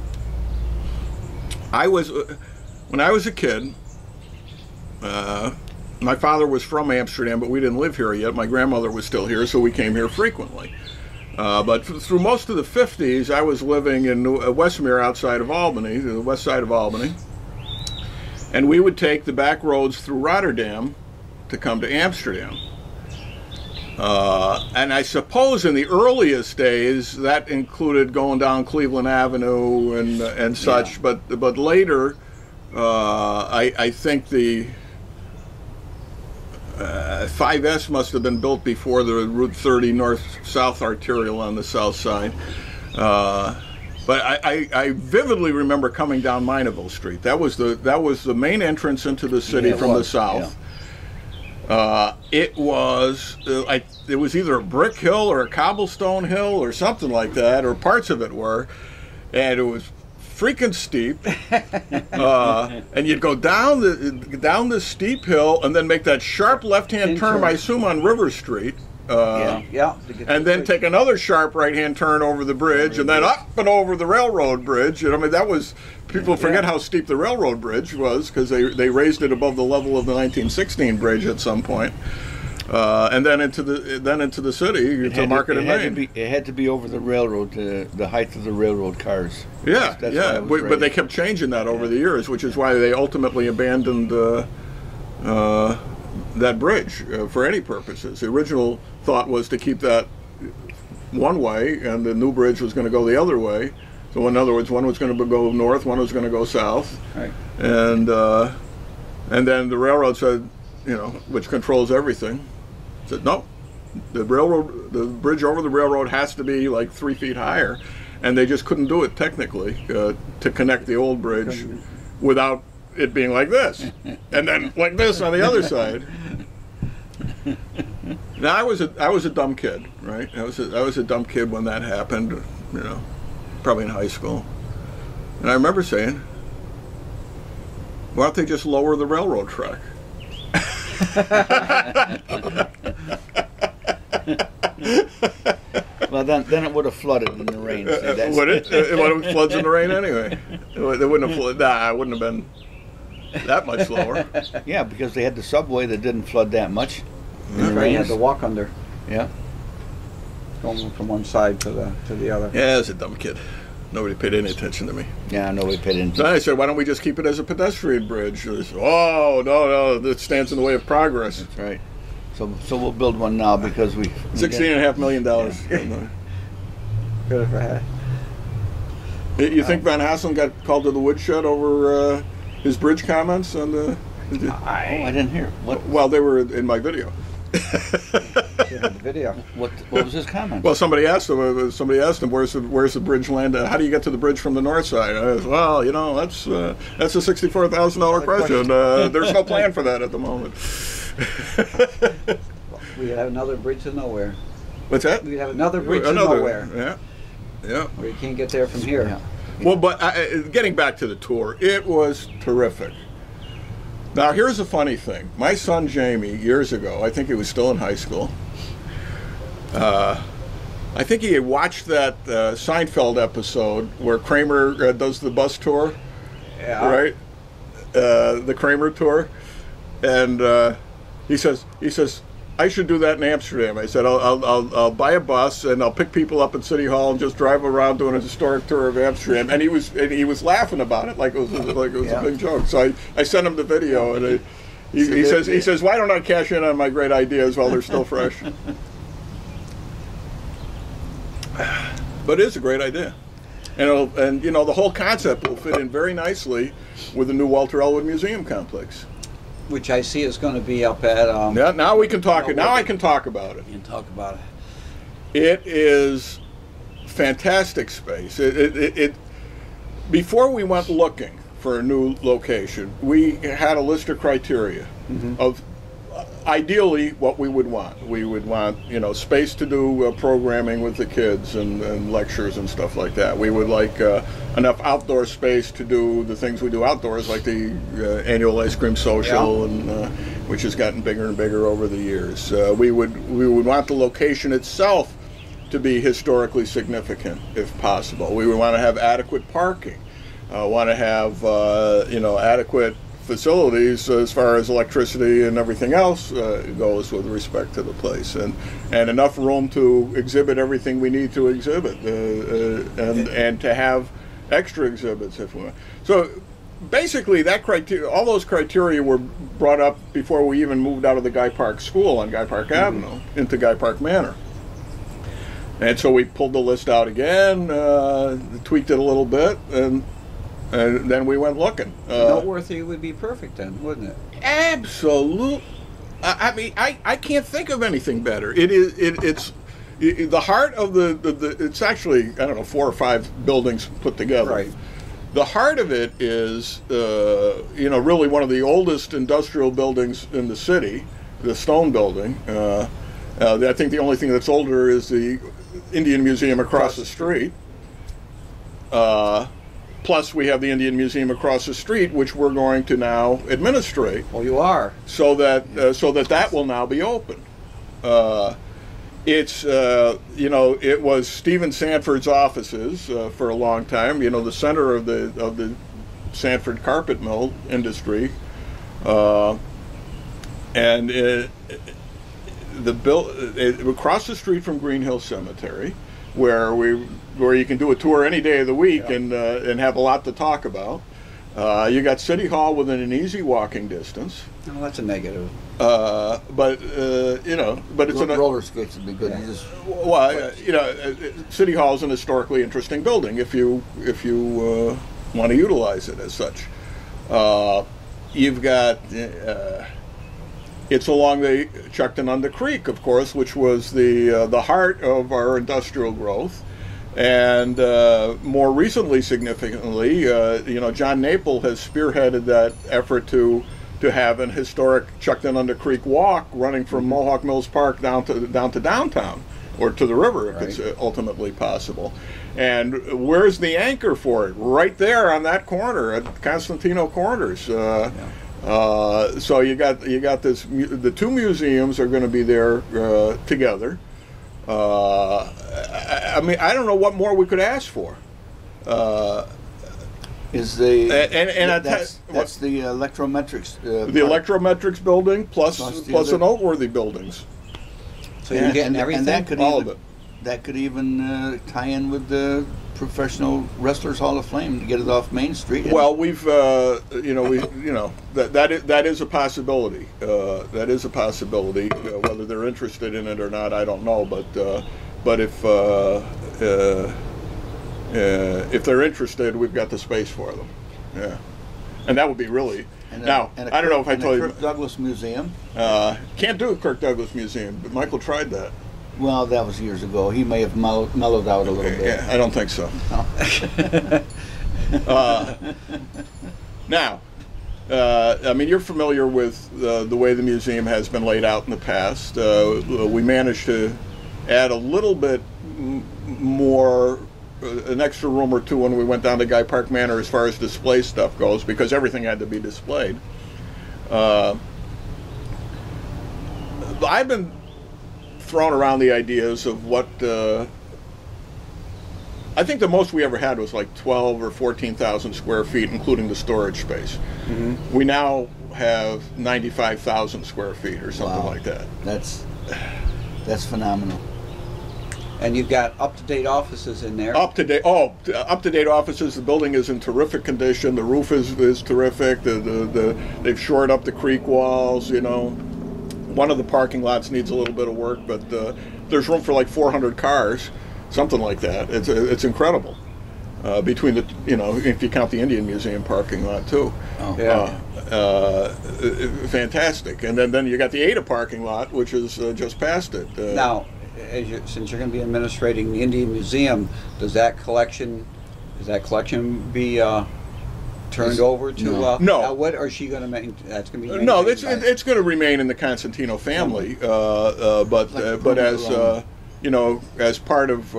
[SPEAKER 1] When I was a kid, my father was from Amsterdam, but we didn't live here yet. My grandmother was still here, so we came here frequently. But through most of the 50s, I was living in Westmere outside of Albany, the west side of Albany. And we would take the back roads through Rotterdam to come to Amsterdam. And I suppose in the earliest days, that included going down Cleveland Avenue and such. Yeah. But later, I think the 5S must have been built before the Route 30 north-south arterial on the south side. But I vividly remember coming down Mineville Street. That was the main entrance into the city from the south. Yeah. It was either a brick hill or a cobblestone hill or something like that, or parts of it were, and it was freaking steep, and you'd go down the steep hill and then make that sharp left-hand turn, I assume on River Street, and then take another sharp right-hand turn over the bridge, and then up and over the railroad bridge. And I mean, that was, people forget how steep the railroad bridge was because they raised it above the level of the 1916 bridge at some point. And then into the city to Market and Main.
[SPEAKER 2] It had to be over the railroad, the height of the railroad cars.
[SPEAKER 1] Yeah, but they kept changing that over the years, which is why they ultimately abandoned that bridge for any purposes. The original thought was to keep that one way, and the new bridge was going to go the other way. So in other words, one was going to go north, one was going to go south,
[SPEAKER 3] right.
[SPEAKER 1] And then the railroad said, which controls everything, said no, the bridge over the railroad has to be like 3 feet higher, and they just couldn't do it technically to connect the old bridge without it being like this, and then like this on the other side. Now I was a dumb kid, right? I was a dumb kid when that happened, you know, probably in high school, and I remember saying, "Why don't they just lower the railroad track?"
[SPEAKER 2] Well, then it would have flooded in the rain.
[SPEAKER 1] Would it? It would have floods in the rain anyway. It wouldn't have flooded. Nah, it wouldn't have been that much lower.
[SPEAKER 2] Yeah, because they had the subway that didn't flood that much.
[SPEAKER 3] Yeah, you had to walk under.
[SPEAKER 2] Yeah.
[SPEAKER 3] Going from one side to the other.
[SPEAKER 1] Yeah, I was a dumb kid. Nobody paid any attention to me.
[SPEAKER 2] Yeah, nobody paid attention.
[SPEAKER 1] So I said, why don't we just keep it as a pedestrian bridge? Said, oh, no, that stands in the way of progress.
[SPEAKER 2] That's right. So we'll build one now because we
[SPEAKER 1] $16.5 million.
[SPEAKER 3] Yeah. Good for that.
[SPEAKER 1] You think Van Hasselen got called to the woodshed over his bridge comments on the?
[SPEAKER 2] I didn't hear. What?
[SPEAKER 1] Well, they were in my video.
[SPEAKER 3] The video.
[SPEAKER 2] What was his comment?
[SPEAKER 1] Well, somebody asked him. Where's the bridge land? How do you get to the bridge from the north side? I said, well, you know, that's a $64,000 question. There's no plan for that at the moment.
[SPEAKER 3] We have another bridge to nowhere.
[SPEAKER 1] What's that?
[SPEAKER 3] We have another bridge to nowhere.
[SPEAKER 1] Yeah.
[SPEAKER 3] Where you can't get there from here.
[SPEAKER 2] Yeah.
[SPEAKER 1] Well, but getting back to the tour, it was terrific. Now, here's the funny thing. My son Jamie, years ago, I think he was still in high school, I think he had watched that Seinfeld episode where Kramer does the bus tour, right? The Kramer tour, and he says, I should do that in Amsterdam. I said, I'll buy a bus and I'll pick people up at City Hall and just drive around doing a historic tour of Amsterdam. And he was laughing about it like it was a big joke. So I sent him the video, and he says, why don't I cash in on my great ideas while they're still fresh? But it is a great idea, and you know, the whole concept will fit in very nicely with the new Walter Elwood Museum complex,
[SPEAKER 3] which I see is going to be up at.
[SPEAKER 1] Now we can talk. Now I can talk about it.
[SPEAKER 3] You can talk about it.
[SPEAKER 1] It is fantastic space. Before we went looking for a new location, we had a list of criteria of ideally what we would want. We would want, you know, space to do programming with the kids and lectures and stuff like that. We would like enough outdoor space to do the things we do outdoors, like the annual ice cream social, and which has gotten bigger and bigger over the years. We would want the location itself to be historically significant, if possible. We would want to have adequate parking. Want to have you know, adequate facilities as far as electricity and everything else goes with respect to the place, and enough room to exhibit everything we need to exhibit, and to have extra exhibits if we want. So basically, that criteria, all those criteria were brought up before we even moved out of the Guy Park School on Guy Park Avenue into Guy Park Manor. And so we pulled the list out again, tweaked it a little bit, and then we went looking.
[SPEAKER 3] Noteworthy would be perfect then, wouldn't it?
[SPEAKER 1] Absolutely. I mean, I can't think of anything better. It's the heart of the. It's actually, I don't know, 4 or 5 buildings put together.
[SPEAKER 3] Right.
[SPEAKER 1] The heart of it is, you know, really one of the oldest industrial buildings in the city, the Stone Building. I think the only thing that's older is the Indian Museum across the street. Plus, we have the Indian Museum across the street, which we're going to now administrate.
[SPEAKER 3] Well, you are.
[SPEAKER 1] So that that will now be open. It's you know, it was Stephen Sanford's offices for a long time. You know, the center of the Sanford carpet mill industry, and across the street from Green Hill Cemetery, where you can do a tour any day of the week and have a lot to talk about. You got City Hall within an easy walking distance.
[SPEAKER 3] Oh, that's a negative.
[SPEAKER 1] But you know, but it's
[SPEAKER 2] roller skates would be good.
[SPEAKER 1] Well, you know, City Hall is an historically interesting building if you want to utilize it as such. You've got. It's along the Chucktanunda Creek, of course, which was the heart of our industrial growth. And more recently, significantly, John Naple has spearheaded that effort to have an historic Chuctanunda Creek walk running from Mohawk Mills Park down to downtown, or to the river if it's ultimately possible. And where's the anchor for it? Right there on that corner at Constantino Corners. So you got this. The two museums are going to be there together. I mean, I don't know what more we could ask for.
[SPEAKER 2] Is the
[SPEAKER 1] that's
[SPEAKER 2] the electrometrics?
[SPEAKER 1] The electrometrics building plus an noteworthy buildings.
[SPEAKER 3] So you're getting everything.
[SPEAKER 2] And that could
[SPEAKER 1] all
[SPEAKER 2] even,
[SPEAKER 1] of it.
[SPEAKER 2] That could even tie in with the Professional Wrestlers Hall of Fame to get it off Main Street.
[SPEAKER 1] Well, we've that is a possibility. That is a possibility. Whether they're interested in it or not, I don't know. But if they're interested, we've got the space for them. Yeah, and that would be really. I don't know if I told you.
[SPEAKER 2] Kirk Douglas Museum.
[SPEAKER 1] Can't do a Kirk Douglas Museum, but Michael tried that.
[SPEAKER 2] Well, that was years ago. He may have mellowed out a little bit.
[SPEAKER 1] Yeah, I don't think so. Now, I mean, you're familiar with the way the museum has been laid out in the past. We managed to add a little bit more, an extra room or two when we went down to Guy Park Manor as far as display stuff goes, because everything had to be displayed. I've been thrown around the ideas of what I think the most we ever had was like 12 or 14,000 square feet, including the storage space. Mm-hmm. We now have 95,000 square feet or something like that.
[SPEAKER 2] That's phenomenal.
[SPEAKER 3] And you've got up-to-date offices in there.
[SPEAKER 1] Up-to-date offices. The building is in terrific condition. The roof is terrific. They've shored up the creek walls. One of the parking lots needs a little bit of work, but there's room for like 400 cars, something like that. It's incredible. Between the, if you count the Indian Museum parking lot too.
[SPEAKER 3] Oh. Yeah.
[SPEAKER 1] Fantastic. And then you got the Ada parking lot, which is just past it.
[SPEAKER 3] Now, since you're going to be administrating the Indian Museum, does that collection be turned over to
[SPEAKER 1] no.
[SPEAKER 3] Elwood, or is she going to make that's going to be
[SPEAKER 1] no? It's going to remain in the Constantino family, but as as part of.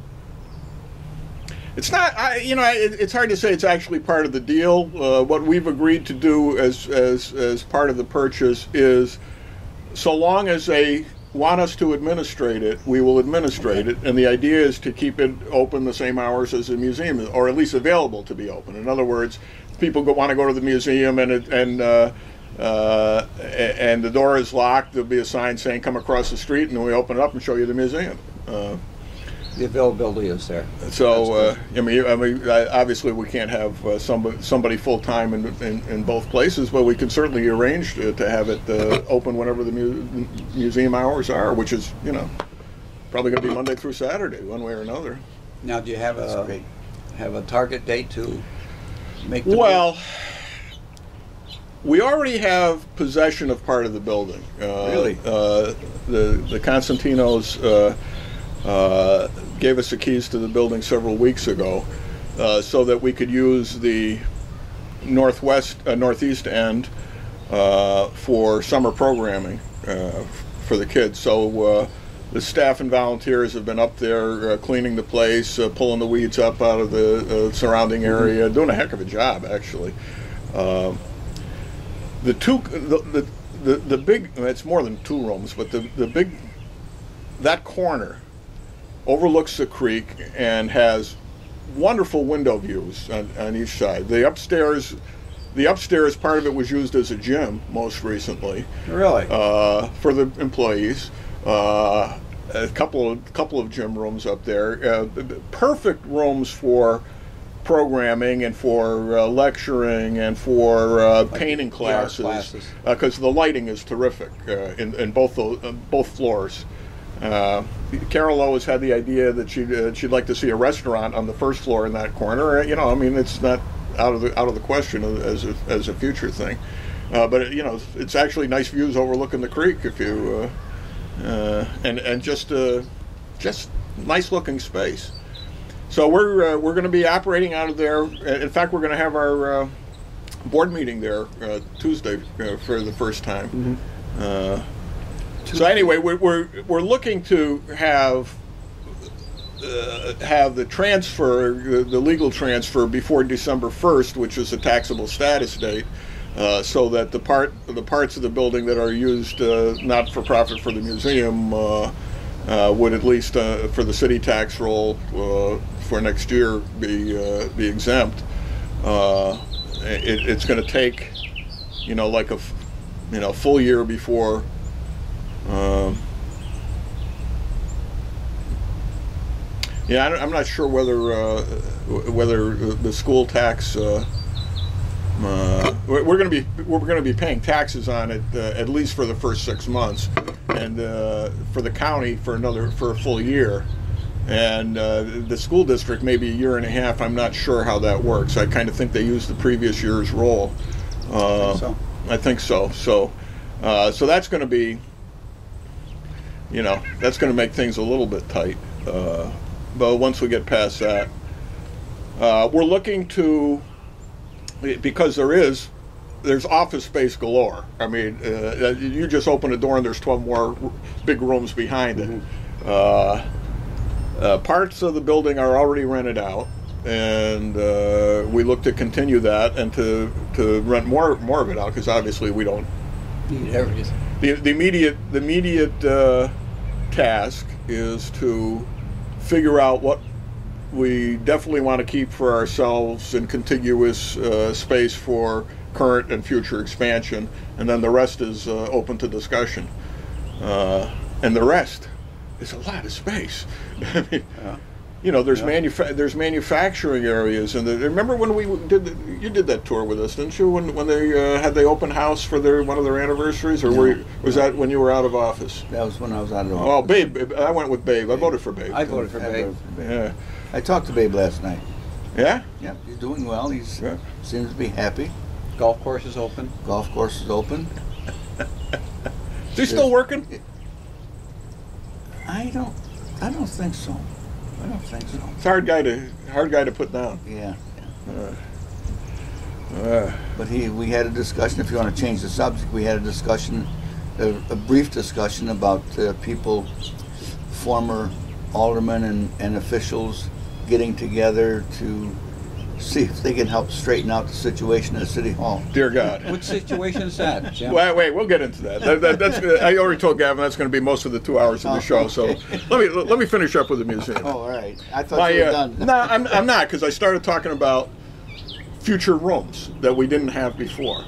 [SPEAKER 1] It's not. It's hard to say it's actually part of the deal. What we've agreed to do as part of the purchase is, so long as they want us to administrate it, we will administrate it, and the idea is to keep it open the same hours as the museum, or at least available to be open. In other words, people want to go to the museum and the door is locked, there'll be a sign saying "Come across the street," and then we open it up and show you the museum.
[SPEAKER 3] The availability is there.
[SPEAKER 1] So obviously we can't have somebody full time in both places, but we can certainly arrange to have it open whenever the museum hours are, which is probably going to be Monday through Saturday, one way or another.
[SPEAKER 3] Now, do you have a target date to make?
[SPEAKER 1] Well, we already have possession of part of the building.
[SPEAKER 2] Really?
[SPEAKER 1] The Constantinos gave us the keys to the building several weeks ago, so that we could use the northeast end for summer programming for the kids. So the staff and volunteers have been up there cleaning the place, pulling the weeds up out of the surrounding area, doing a heck of a job, actually. The big, it's more than two rooms, but the big, that corner overlooks the creek and has wonderful window views on each side. The upstairs part of it was used as a gym most recently.
[SPEAKER 3] Really?
[SPEAKER 1] For the employees. A couple of gym rooms up there. Perfect rooms for programming and for lecturing and for painting classes. Because the lighting is terrific in both floors. Carol always had the idea that she'd like to see a restaurant on the first floor in that corner. It's not out of the question as a future thing. But it's actually nice views overlooking the creek if you and just nice looking space. So we're going to be operating out of there. In fact, we're going to have our board meeting there Tuesday for the first time. So anyway, we're looking to have the transfer, the legal transfer, before December 1st, which is the taxable status date, so that the parts of the building that are used not for profit for the museum would, at least for the city tax roll for next year, be exempt. It's going to take, like a full year before. Yeah, I'm not sure whether the school tax. We're going to be paying taxes on it at least for the first 6 months, and for the county for a full year, and the school district maybe a year and a half. I'm not sure how that works. I kind of think they use the previous year's roll. I think so. So that's going to be, that's going to make things a little bit tight. But once we get past that, we're looking to, because there's office space galore. I mean, you just open a door and there's 12 more big rooms behind it. Parts of the building are already rented out, and we look to continue that and to rent more of it out, because obviously we don't need everything. The immediate task is to figure out what we definitely want to keep for ourselves in contiguous space for current and future expansion, and then the rest is open to discussion. And the rest is a lot of space. I mean, there's manufacturing areas, and remember when you did that tour with us, didn't you? When they had the open house for one of their anniversaries, or was that when you were out of office?
[SPEAKER 2] That was when I was out of office.
[SPEAKER 1] Oh, Babe, I went with Babe. I voted for Babe.
[SPEAKER 3] I voted for Babe.
[SPEAKER 1] Yeah,
[SPEAKER 2] I talked to Babe last night.
[SPEAKER 1] Yeah.
[SPEAKER 2] Yeah, he's doing well. He seems to be happy.
[SPEAKER 3] Golf course is open.
[SPEAKER 2] Golf course is open.
[SPEAKER 1] Is he still working?
[SPEAKER 2] I don't think so. I don't think so.
[SPEAKER 1] It's a hard guy to put down.
[SPEAKER 2] Yeah. But we had a discussion. If you want to change the subject, we had a discussion, a brief discussion about people, former aldermen and officials getting together to see if they can help straighten out the situation at City Hall.
[SPEAKER 1] Dear God.
[SPEAKER 3] What situation is that, Jim?
[SPEAKER 1] Wait, we'll get into that. That's I already told Gavin that's going to be most of the 2 hours of the show.
[SPEAKER 2] Okay.
[SPEAKER 1] So let me finish up with the museum.
[SPEAKER 2] Oh, all right. I thought you were done.
[SPEAKER 1] No, I'm not, because I started talking about future rooms that we didn't have before,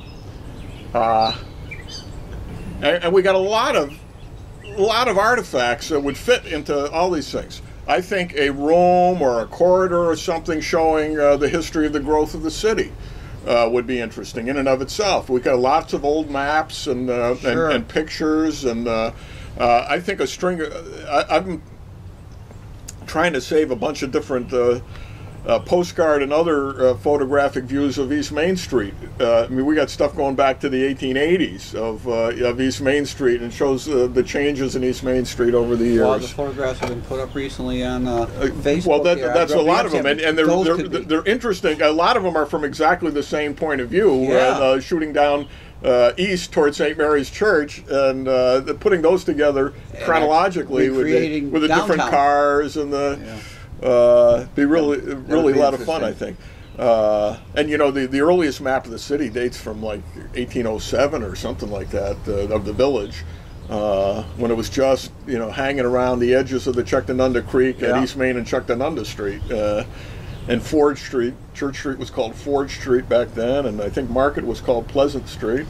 [SPEAKER 1] and we got a lot of artifacts that would fit into all these things. I think a room or a corridor or something showing the history of the growth of the city would be interesting in and of itself. We got lots of old maps and pictures, and I think a string. I'm trying to save a bunch of different postcard and other photographic views of East Main Street. I mean, we got stuff going back to the 1880s of East Main Street, and shows the changes in East Main Street over the years.
[SPEAKER 3] Well, the photographs have been put up recently on Facebook.
[SPEAKER 1] Well, that's a lot of them, and they're interesting. A lot of them are from exactly the same point of view, shooting down east towards St. Mary's Church, and putting those together chronologically with the different cars and the. Be really a lot of fun, I think. And the earliest map of the city dates from like 1807 or something like that, of the village, when it was just hanging around the edges of the Chuctanunda Creek at East Main and Chuctanunda Street, and Forge Street. Church Street was called Forge Street back then, and I think Market was called Pleasant Street.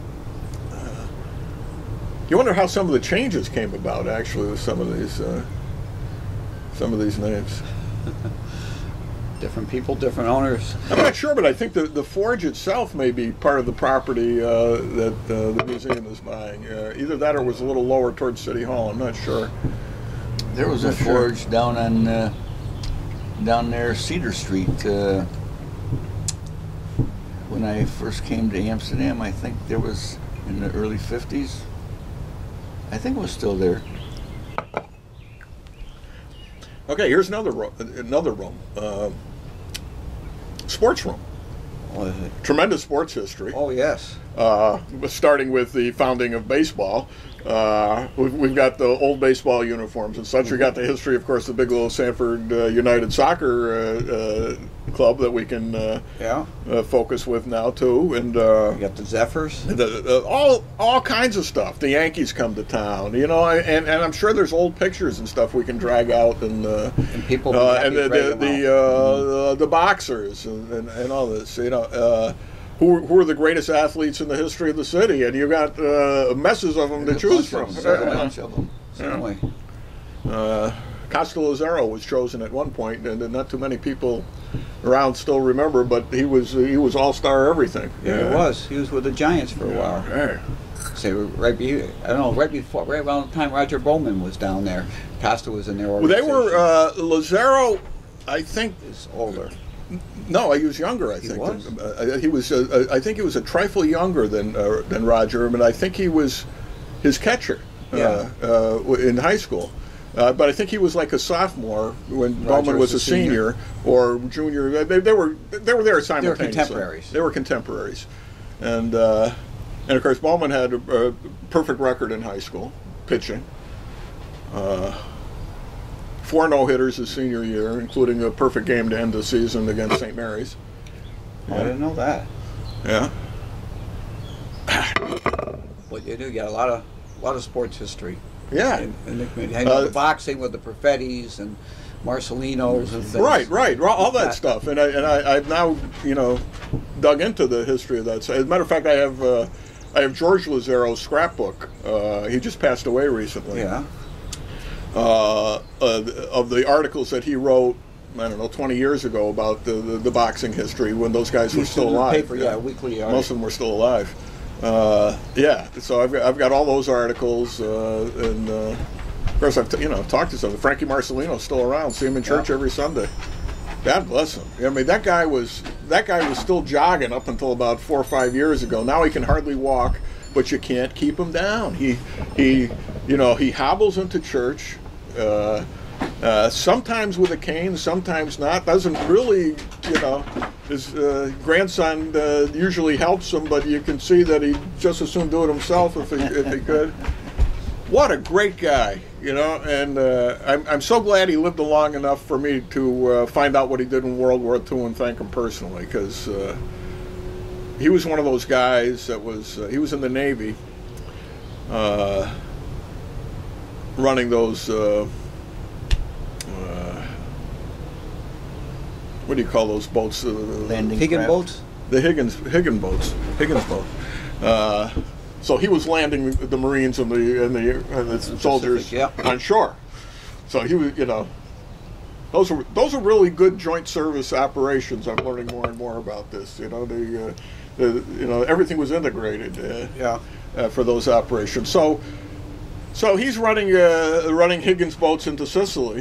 [SPEAKER 1] You wonder how some of the changes came about, actually, with some of these names.
[SPEAKER 3] Different people, different owners.
[SPEAKER 1] I'm not sure, but I think the forge itself may be part of the property that the museum is buying. Either that or was a little lower towards City Hall. I'm not sure.
[SPEAKER 2] There was a forge down there, Cedar Street. When I first came to Amsterdam, I think there was in the early 50s. I think it was still there.
[SPEAKER 1] Okay, here's another room. Sports room.
[SPEAKER 3] What is it?
[SPEAKER 1] Tremendous sports history.
[SPEAKER 3] Oh, yes.
[SPEAKER 1] Starting with the founding of baseball. We've got the old baseball uniforms and such. We got the history, of course, the Big Little Sanford United Soccer Club that we can focus with now too. And
[SPEAKER 3] you got the Zephyrs.
[SPEAKER 1] All kinds of stuff. The Yankees come to town, you know, and I'm sure there's old pictures and stuff we can drag out and
[SPEAKER 3] people
[SPEAKER 1] and the boxers and all this, you know. Who are the greatest athletes in the history of the city, and you got messes of them to choose from.
[SPEAKER 3] A bunch of them, certainly.
[SPEAKER 1] Costa Lazaro was chosen at one point, and not too many people around still remember, but he was all-star everything.
[SPEAKER 3] Yeah, he was. He was with the Giants for a while.
[SPEAKER 1] Yeah.
[SPEAKER 3] Say right around the time Roger Bowman was down there, Costa was in their organization.
[SPEAKER 1] Well, they were Lazaro, I think,
[SPEAKER 3] is older.
[SPEAKER 1] No, he was younger. I think he was. I think he was a trifle younger than Roger, but I think he was his catcher in high school. But I think he was like a sophomore when Bowman was a senior or junior. They were there simultaneously.
[SPEAKER 3] They were contemporaries.
[SPEAKER 1] They were contemporaries, and of course Bowman had a perfect record in high school pitching. 4 no-hitters his senior year, including a perfect game to end the season against St. Mary's.
[SPEAKER 3] I didn't know that.
[SPEAKER 1] Yeah.
[SPEAKER 3] What you do, you got a lot of sports history.
[SPEAKER 1] Yeah.
[SPEAKER 3] In the community. I know the boxing with the Perfettis and Marcelinos and things.
[SPEAKER 1] Right. All that stuff. And I've now, you know, dug into the history of that. So, as a matter of fact, I have George Lazaro's scrapbook. He just passed away recently.
[SPEAKER 3] Yeah.
[SPEAKER 1] Of the articles that he wrote, I don't know, 20 years ago about the boxing history when those guys were still alive.
[SPEAKER 3] Paper, weekly article.
[SPEAKER 1] Most of them were still alive. So I've got all those articles, and of course I've talked to some. Frankie Marcelino's still around. See him in church every Sunday. God bless him. I mean, that guy was still jogging up until about 4 or 5 years ago. Now he can hardly walk, but you can't keep him down. He hobbles into church. Sometimes with a cane, sometimes not. Doesn't really, his grandson usually helps him, but you can see that he'd just as soon do it himself if he could. What a great guy, and I'm so glad he lived long enough for me to find out what he did in World War II and thank him personally, because he was one of those guys that was, he was in the Navy, running those, what do you call those boats?
[SPEAKER 2] Landing
[SPEAKER 3] Higgin boats?
[SPEAKER 1] The Higgins boat. So he was landing the Marines and the soldiers on shore. So he was, those are really good joint service operations. I'm learning more and more about this. Everything was integrated. For those operations. So he's running Higgins boats into Sicily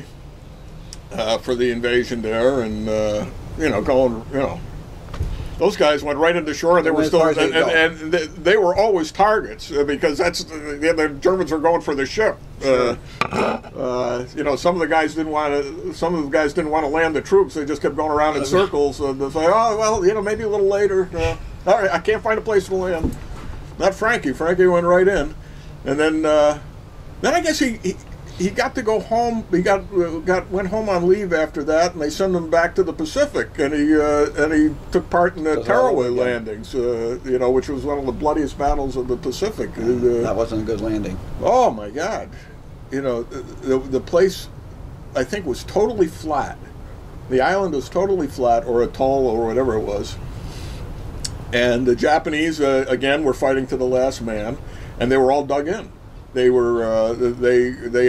[SPEAKER 1] for the invasion there, and going, those guys went right into shore, and they were still, and they were always targets because the Germans were going for the ship. Sure. Some of the guys didn't want to land the troops. They just kept going around in circles. And they say, oh well, maybe a little later. All right, I can't find a place to land. Not Frankie. Frankie went right in, and then I guess he got to go home. He went home on leave after that, and they sent him back to the Pacific, and he took part in the Tearaway landings, which was one of the bloodiest battles of the Pacific.
[SPEAKER 3] That wasn't a good landing.
[SPEAKER 1] Oh my God, the place, I think, was totally flat. The island was totally flat, or atoll, or whatever it was. And the Japanese again were fighting to the last man, and they were all dug in. They were they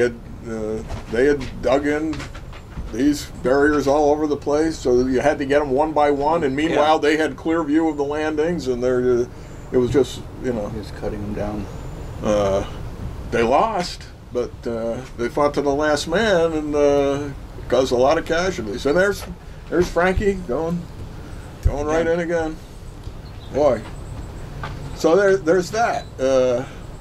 [SPEAKER 1] had dug in these barriers all over the place, so you had to get them one by one. And meanwhile, they had clear view of the landings, and it was just
[SPEAKER 2] just cutting them down.
[SPEAKER 1] They lost, but they fought to the last man, and caused a lot of casualties. And there's Frankie going right in again. Boy. So there's that.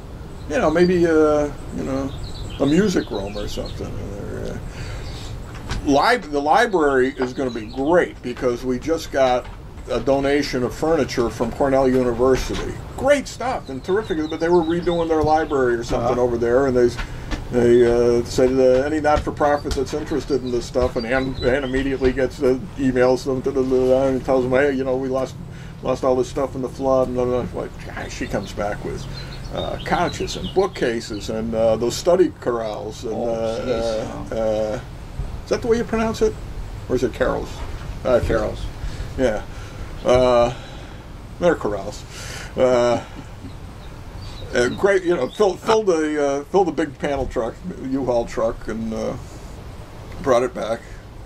[SPEAKER 1] Maybe a music room or something. the library is going to be great because we just got a donation of furniture from Cornell University. Great stuff and terrific, but they were redoing their library or something over there, and they said any not-for-profit that's interested in this stuff, and Ann immediately gets emails them and tells them, hey, you know, we lost all this stuff in the flood, and like, gosh, she comes back with couches and bookcases and those study corrals. And, is that the way you pronounce it, or is it carrels?
[SPEAKER 3] Carrels.
[SPEAKER 1] Yeah. They're corrals. Great, you know, filled the big panel truck, U-Haul truck, and brought it back.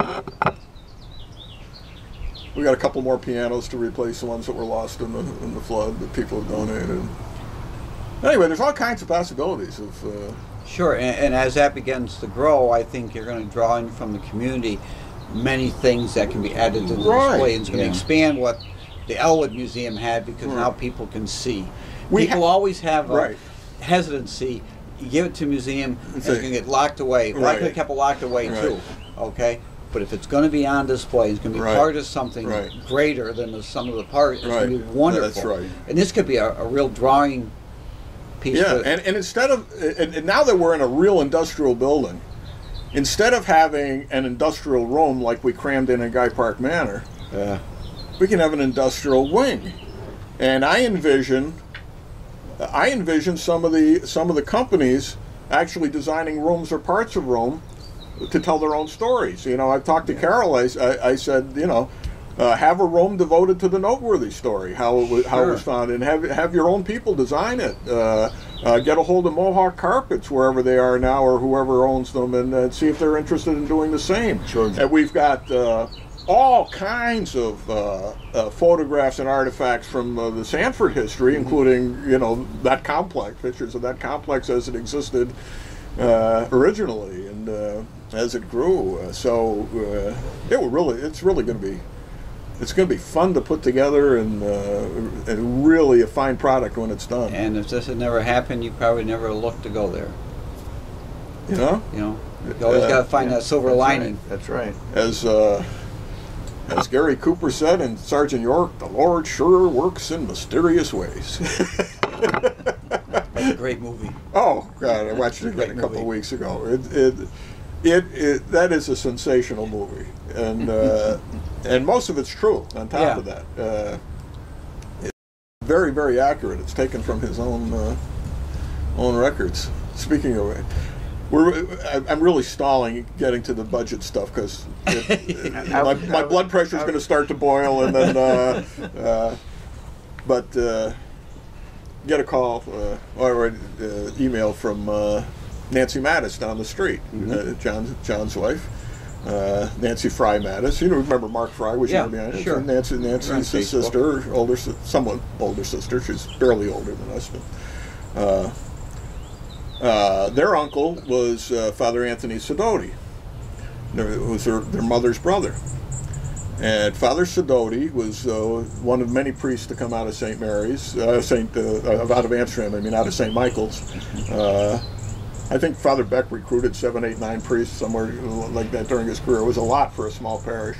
[SPEAKER 1] We got a couple more pianos to replace the ones that were lost in the flood that people have donated. Anyway, there's all kinds of possibilities of.
[SPEAKER 3] Sure, and as that begins to grow, I think you're going to draw in from the community many things that can be added to the display, and it's going to expand what the Elwood Museum had, because now people can see. People always have a hesitancy. You give it to a museum, and it's going to get locked away. Well, I could have kept it locked away too, okay? But if it's going to be on display, it's going to be part of something greater than the sum of the parts. It's going to be wonderful. That's right. And this could be a real drawing piece.
[SPEAKER 1] Yeah, and instead of, and now that we're in a real industrial building, instead of having an industrial room like we crammed in Guy Park Manor, we can have an industrial wing. And I envision some of the companies actually designing rooms or parts of room to tell their own stories. You know, I've talked to Carol. I said, you know, have a room devoted to the noteworthy story, how it was found, and have your own people design it. Get a hold of Mohawk Carpets wherever they are now, or whoever owns them, and see if they're interested in doing the same. Sure. And we've got all kinds of photographs and artifacts from the Sanford history, including, you know, that complex, pictures of that complex as it existed originally, and as it grew. So it's really going to be fun to put together, and really a fine product when it's done.
[SPEAKER 3] And if this had never happened, you probably never looked to go there.
[SPEAKER 1] You know,
[SPEAKER 3] you always got to find that silver lining.
[SPEAKER 2] That's right.
[SPEAKER 1] As Gary Cooper said in Sergeant York, the Lord sure works in mysterious ways.
[SPEAKER 3] That's a great movie.
[SPEAKER 1] Oh God, I watched it again a couple of weeks ago. That is a sensational movie, and most of it's true. On top of that, it's very, very accurate. It's taken from his own records. Speaking of it, I'm really stalling getting to the budget stuff because my blood pressure is going to start to boil, and then get a call or email from Nancy Mattis down the street, John's wife, Nancy Fry Mattis. You know, remember Mark Fry was behind it. Sure. Nancy's his sister, somewhat older sister. She's barely older than us, but. Their uncle was Father Anthony Sidoti, who was their mother's brother. And Father Sidoti was one of many priests to come out of St. Mary's, out of Amsterdam, out of St. Michael's. I think Father Beck recruited 7, 8, 9 priests, somewhere like that during his career. It was a lot for a small parish.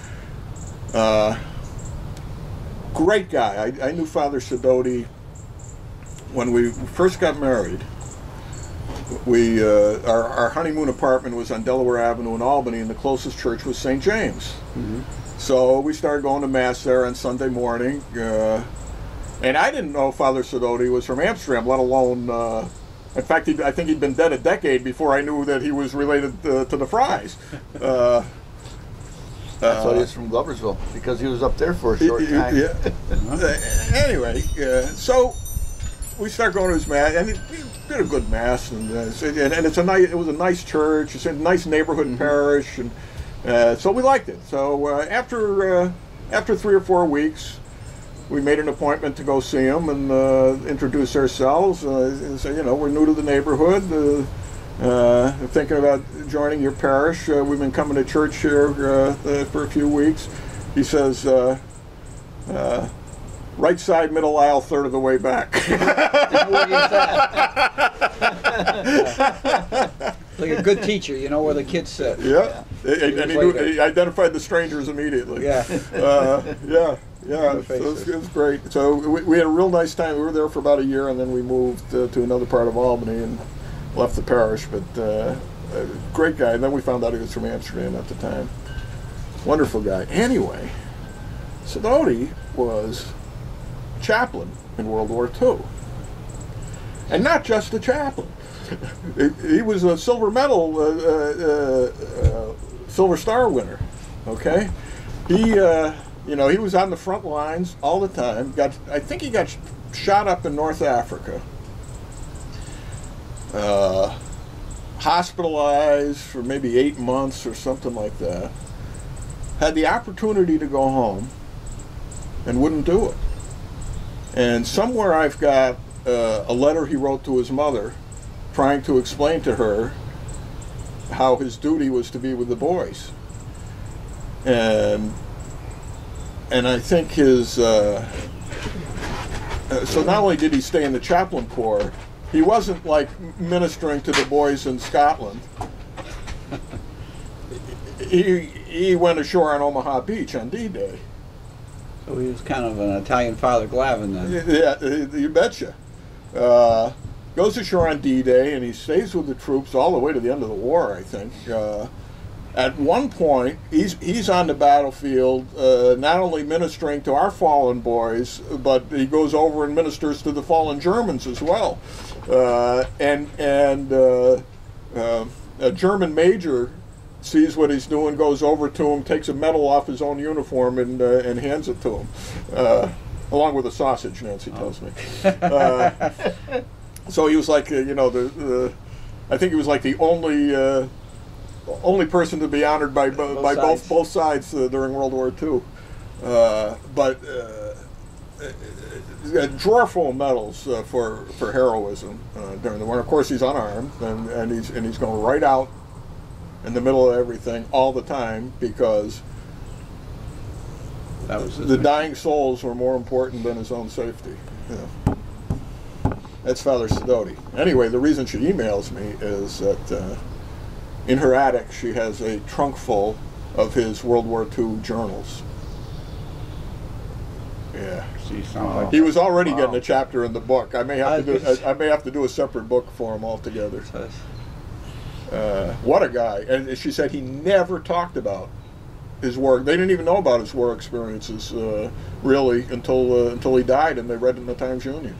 [SPEAKER 1] Great guy. I knew Father Sidoti when we first got married. Our honeymoon apartment was on Delaware Avenue in Albany, and the closest church was St. James. So we started going to Mass there on Sunday morning, and I didn't know Father Sidoti was from Amsterdam, let alone, in fact, I think he'd been dead a decade before I knew that he was related to the Frys.
[SPEAKER 2] I thought he was from Gloversville, because he was up there for a short time.
[SPEAKER 1] Anyway, so we started going to his Mass, and he did a good Mass, and it was a nice church. It's a nice neighborhood parish, and so we liked it. So after 3 or 4 weeks, we made an appointment to go see him and introduce ourselves. And say, you know, we're new to the neighborhood, thinking about joining your parish. We've been coming to church here for a few weeks. He says, right side, middle aisle, third of the way back.
[SPEAKER 3] Like a good teacher, you know where the kids sit.
[SPEAKER 1] Yeah, and he identified the strangers immediately.
[SPEAKER 3] Yeah.
[SPEAKER 1] Yeah, so it was great. So we had a real nice time. We were there for about a year, and then we moved to another part of Albany and left the parish. But great guy. And then we found out he was from Amsterdam at the time. Wonderful guy. Anyway, Sidoti was chaplain in World War II. And not just a chaplain. He was a silver medal, Silver Star winner. Okay? He was on the front lines all the time. I think he got shot up in North Africa. Hospitalized for maybe 8 months or something like that. Had the opportunity to go home and wouldn't do it. And somewhere I've got a letter he wrote to his mother trying to explain to her how his duty was to be with the boys. And I think his so not only did he stay in the chaplain corps, he wasn't like ministering to the boys in Scotland. He went ashore on Omaha Beach on D-Day.
[SPEAKER 3] So he was kind of an Italian Father Glavin then.
[SPEAKER 1] Yeah, you betcha. Goes ashore on D-Day, and he stays with the troops all the way to the end of the war, I think. At one point, he's on the battlefield, not only ministering to our fallen boys, but he goes over and ministers to the fallen Germans as well. And a German major sees what he's doing, goes over to him, takes a medal off his own uniform, and hands it to him, along with a sausage, Nancy tells me. So he was like, I think he was like the only person to be honored by both sides during World War II. But a drawer full of medals for heroism during the war. Of course, he's unarmed, and he's going right out in the middle of everything all the time, because the dying souls were more important than his own safety. Yeah. That's Father Sidoti. Anyway, the reason she emails me is that in her attic she has a trunk full of his World War II journals. Yeah. He was already getting a chapter in the book. I may have to do a separate book for him altogether. What a guy. And she said he never talked about his work. They didn't even know about his war experiences really until he died, and they read it in the Times-Union.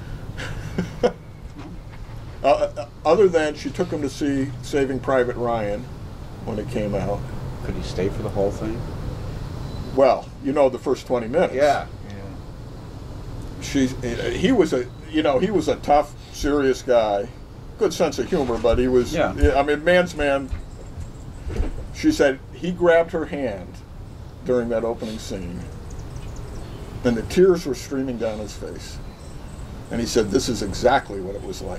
[SPEAKER 1] Other than she took him to see Saving Private Ryan when it came out.
[SPEAKER 3] Could he stay for the whole thing?
[SPEAKER 1] Well, the first 20 minutes.
[SPEAKER 3] Yeah.
[SPEAKER 1] He was a tough, serious guy. Good sense of humor, but he was, man's man. She said he grabbed her hand during that opening scene, and the tears were streaming down his face. And he said, "This is exactly what it was like."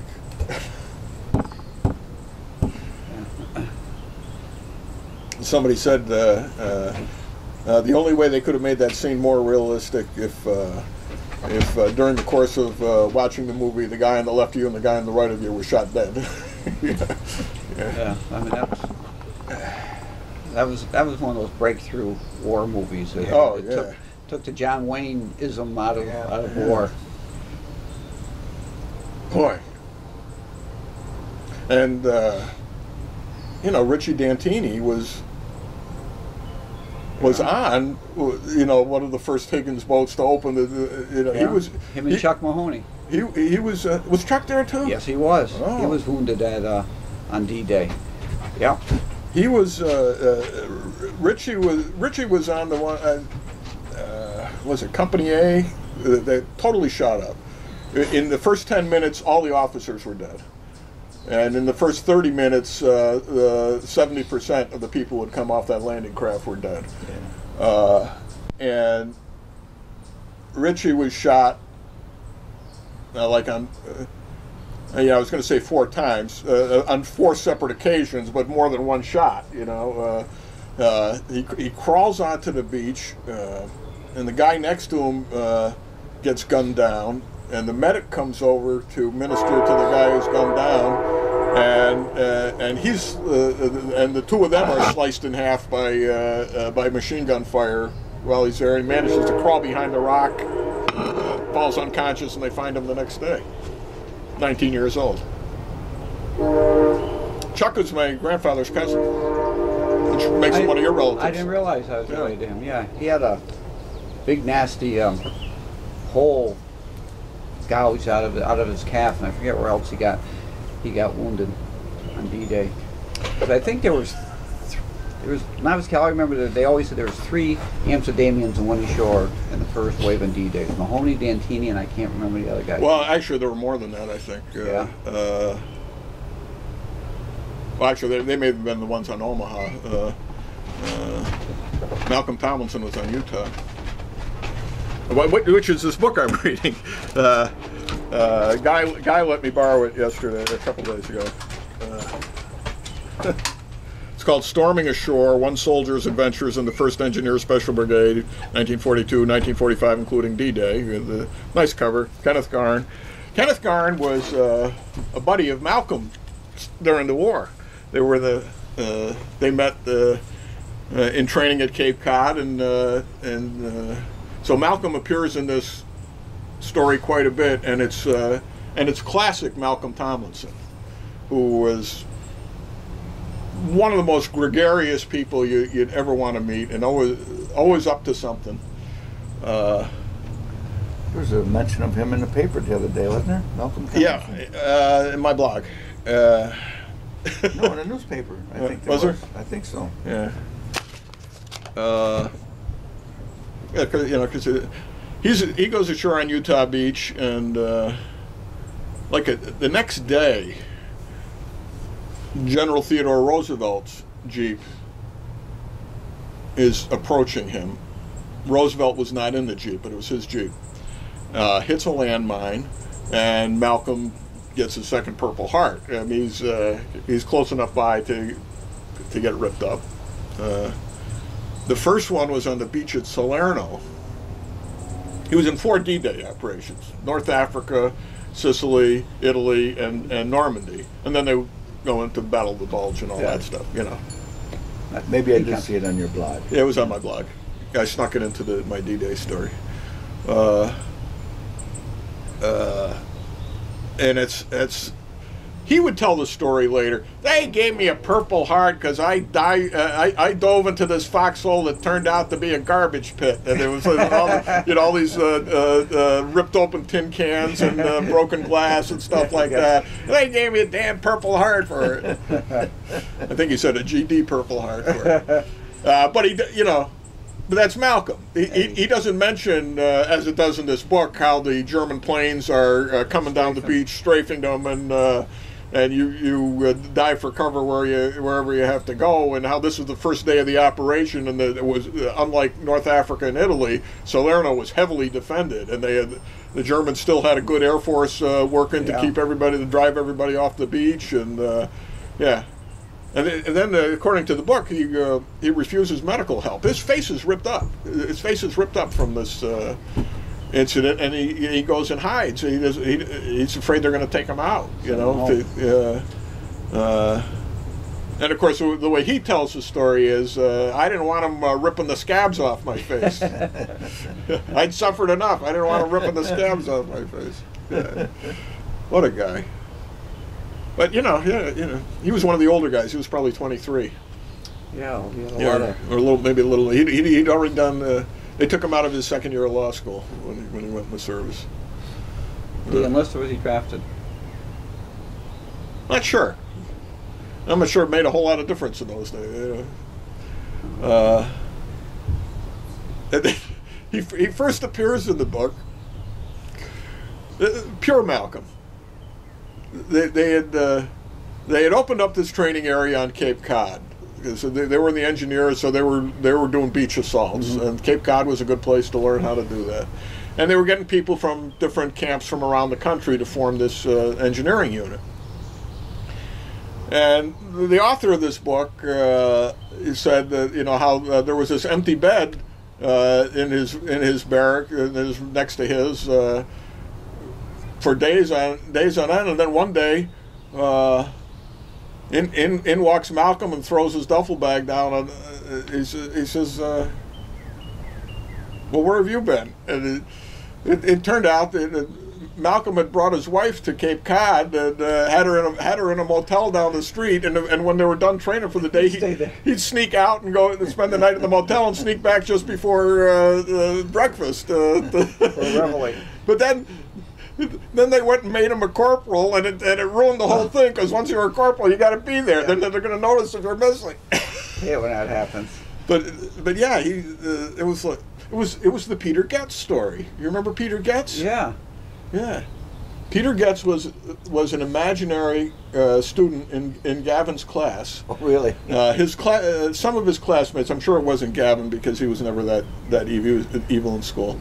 [SPEAKER 1] Somebody said the only way they could have made that scene more realistic if during the course of watching the movie, the guy on the left of you and the guy on the right of you were shot dead.
[SPEAKER 3] Yeah, I mean that was one of those breakthrough war movies. Took the John Wayne-ism out of war.
[SPEAKER 1] Boy. And Richie Dantini was on, one of the first Higgins boats to open he was
[SPEAKER 3] him and Chuck Mahoney.
[SPEAKER 1] He was Chuck there too?
[SPEAKER 3] Yes, he was. Oh. He was wounded on D-Day. Yeah.
[SPEAKER 1] He was Richie was on the one was it Company A that totally shot up. In the first 10 minutes, all the officers were dead. And in the first 30 minutes, 70% of the people who had come off that landing craft were dead. Yeah. And Richie was shot, I was going to say 4 times, on 4 separate occasions, but more than one shot, He crawls onto the beach, and the guy next to him gets gunned down. And the medic comes over to minister to the guy who's gunned down, and he's and the two of them are sliced in half by machine gun fire while he's there. He manages to crawl behind the rock, falls unconscious, and they find him the next day. 19 years old. Chuck was my grandfather's cousin, which makes him one of your relatives.
[SPEAKER 3] I didn't realize I was related to him. Yeah, he had a big nasty hole gouged out of his calf, and I forget where else he got wounded on D-Day. But I think there was when I was Cal, I remember that they always said there was 3 Amsterdamians and 1 ashore in the first wave on D-Day. Mahoney, Dantini, and I can't remember the other guy.
[SPEAKER 1] Well, actually, there were more than that, I think.
[SPEAKER 3] Yeah.
[SPEAKER 1] Well, actually, they may have been the ones on Omaha. Malcolm Tomlinson was on Utah. Which is this book I'm reading. Guy let me borrow it yesterday, a couple days ago. It's called Storming Ashore, One Soldier's Adventures in the 1st Engineer Special Brigade, 1942, 1945, including D-Day. The nice cover, Kenneth Garn. Kenneth Garn was a buddy of Malcolm during the war. They were they met in training at Cape Cod, and so Malcolm appears in this story quite a bit, and it's classic Malcolm Tomlinson, who was one of the most gregarious people you'd ever want to meet, and always up to something.
[SPEAKER 2] There was a mention of him in the paper the other day, wasn't there? Malcolm Tomlinson?
[SPEAKER 1] Yeah, in my blog.
[SPEAKER 2] No, in a newspaper. I think there
[SPEAKER 1] was.
[SPEAKER 2] I think so.
[SPEAKER 1] Yeah. Yeah, because he goes ashore on Utah Beach, and the next day, General Theodore Roosevelt's Jeep is approaching him. Roosevelt was not in the Jeep, but it was his Jeep. Hits a landmine, and Malcolm gets his second Purple Heart. I mean, he's close enough by to get ripped up. The first one was on the beach at Salerno. He was in 4 D-Day operations: North Africa, Sicily, Italy, and Normandy. And then they go into Battle of the Bulge and all that stuff, you know.
[SPEAKER 2] Maybe I did see it on your blog.
[SPEAKER 1] Yeah, it was on my blog. I snuck it into my D-Day story. And he would tell the story later. They gave me a Purple Heart because I dove into this foxhole that turned out to be a garbage pit, and there was all these ripped open tin cans and broken glass and stuff like that. They gave me a damn Purple Heart for it. I think he said a GD Purple Heart for it. But that's Malcolm. He doesn't mention, as it does in this book, how the German planes are coming down the beach, strafing them, and you dive for cover wherever you have to go, and how this was the first day of the operation, and it was unlike North Africa and Italy, Salerno was heavily defended, and the Germans still had a good Air Force working to drive everybody off the beach, and yeah. And then, according to the book, he refuses medical help. His face is ripped up. His face is ripped up from this incident, and he goes and hides. He's afraid they're going to take him out. You know. And of course, the way he tells the story is, I didn't want him ripping the scabs off my face. I'd suffered enough. I didn't want him ripping the scabs off my face. Yeah. What a guy. But he was one of the older guys. He was probably 23.
[SPEAKER 3] Yeah, he had a lot of...
[SPEAKER 1] or maybe a little. He'd already done. They took him out of his second year of law school when he went in the service.
[SPEAKER 3] Did he enlist or was he drafted?
[SPEAKER 1] Not sure. I'm not sure it made a whole lot of difference in those days. He first appears in the book. Pure Malcolm. They had opened up this training area on Cape Cod. So they were in the engineers, so they were doing beach assaults, and Cape Cod was a good place to learn how to do that. And they were getting people from different camps from around the country to form this engineering unit. And the author of this book said that how there was this empty bed in his barrack, next to his. For days on end, and then one day In walks Malcolm and throws his duffel bag down. And he says, "Well, where have you been?" And it turned out that Malcolm had brought his wife to Cape Cod and had her in a motel down the street. And when they were done training for the day, he'd sneak out and go and spend the night at the motel and sneak back just before breakfast. For
[SPEAKER 3] reveille.
[SPEAKER 1] But then they went and made him a corporal, and it ruined the whole thing, because once you're a corporal, you got to be there. Then they're going to notice if you're missing.
[SPEAKER 3] Yeah, when that happens.
[SPEAKER 1] But yeah, it was the Peter Getz story. You remember Peter Getz?
[SPEAKER 3] Yeah.
[SPEAKER 1] Yeah. Peter Getz was an imaginary student in Gavin's class.
[SPEAKER 2] Oh, really?
[SPEAKER 1] Some of his classmates. I'm sure it wasn't Gavin, because he was never that evil in school.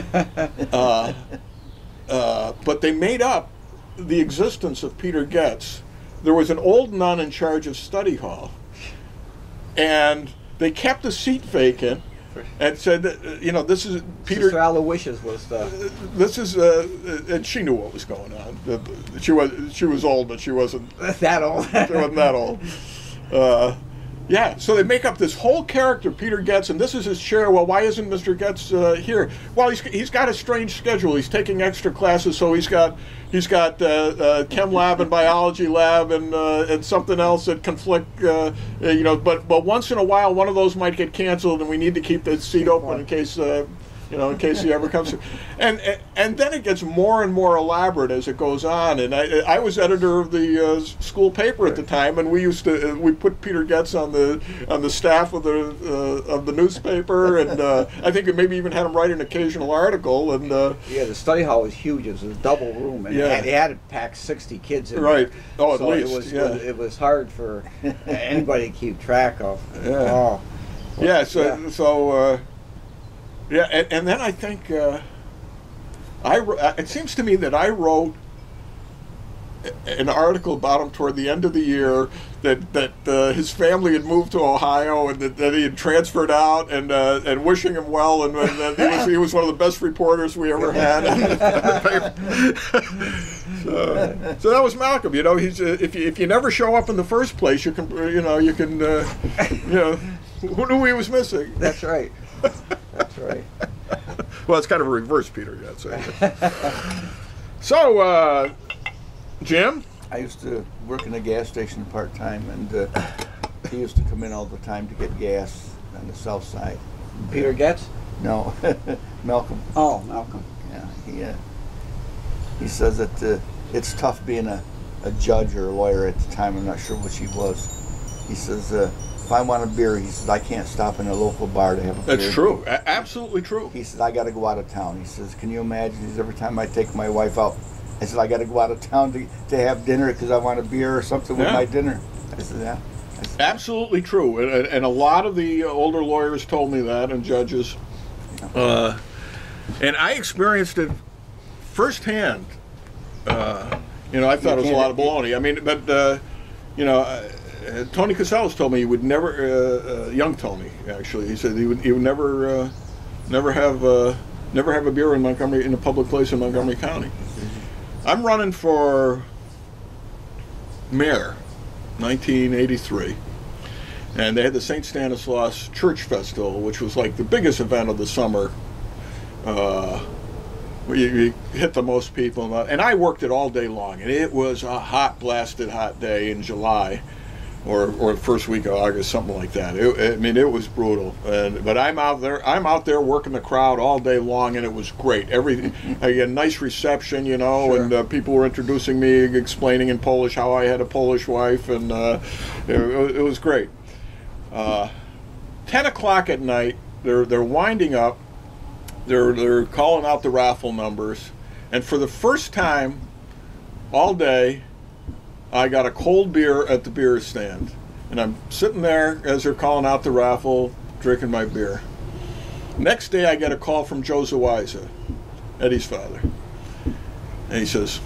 [SPEAKER 1] But they made up the existence of Peter Getz. There was an old nun in charge of study hall, and they kept the seat vacant and said that, this is Peter.
[SPEAKER 3] Sister Aloysius was the.
[SPEAKER 1] This is and she knew what was going on. She was old, but she wasn't
[SPEAKER 3] that old.
[SPEAKER 1] She wasn't that old. Yeah, so they make up this whole character, Peter Getz, and this is his chair. Well, why isn't Mr. Getz here? Well, he's got a strange schedule. He's taking extra classes, so he's got chem lab and biology lab and something else that conflict. But once in a while, one of those might get canceled, and we need to keep the seat open in case. In case he ever comes to, and then it gets more and more elaborate as it goes on. And I was editor of the school paper at the time, and we put Peter Getz on the staff of the newspaper, and I think it maybe even had him write an occasional article. And
[SPEAKER 3] yeah, the study hall was huge. It was a double room, and it had to pack 60 kids in.
[SPEAKER 1] Right.
[SPEAKER 3] There.
[SPEAKER 1] Oh, at
[SPEAKER 3] so
[SPEAKER 1] least.
[SPEAKER 3] It was hard for anybody to keep track of.
[SPEAKER 1] Yeah.
[SPEAKER 3] Oh.
[SPEAKER 1] Yeah. So. Yeah, and then I think it seems to me that I wrote an article about him toward the end of the year that his family had moved to Ohio, and that he had transferred out, and wishing him well, and that he was one of the best reporters we ever had. So that was Malcolm. He's if you never show up in the first place, you can who knew he was missing?
[SPEAKER 3] That's right. That's right.
[SPEAKER 1] Well, it's kind of a reverse Peter Getz. So, Jim?
[SPEAKER 2] I used to work in a gas station part-time, and he used to come in all the time to get gas on the south side.
[SPEAKER 3] Peter Getz?
[SPEAKER 2] No, Malcolm.
[SPEAKER 3] Oh, Malcolm.
[SPEAKER 2] Yeah, he says that it's tough being a judge or a lawyer at the time. I'm not sure which he was. He says, if I want a beer, he says, I can't stop in a local bar to have a beer.
[SPEAKER 1] That's true. Absolutely true.
[SPEAKER 2] He says, I got to go out of town. He says, can you imagine? He says, every time I take my wife out, I said, I got to go out of town to have dinner because I want a beer or something with my dinner. I said, yeah.
[SPEAKER 1] Absolutely true. And a lot of the older lawyers told me that, and judges. And I experienced it firsthand. I thought it was a lot of baloney. I mean, but, Tony Casellas told me he would never. Young Tony, actually, he said he would never have a beer in Montgomery, in a public place in Montgomery County. I'm running for mayor, 1983, and they had the St. Stanislaus Church Festival, which was like the biggest event of the summer. You hit the most people, and I worked it all day long, and it was a hot, blasted hot day in July. Or the first week of August, something like that. It was brutal. But I'm out there working the crowd all day long, and it was great. I had a nice reception,
[SPEAKER 2] Sure.
[SPEAKER 1] and people were introducing me, explaining in Polish how I had a Polish wife, and it was great. 10 o'clock at night, they're winding up. They're calling out the raffle numbers, and for the first time all day, I got a cold beer at the beer stand, and I'm sitting there as they're calling out the raffle, drinking my beer. Next day, I get a call from Joe Zawiza, Eddie's father, and he says,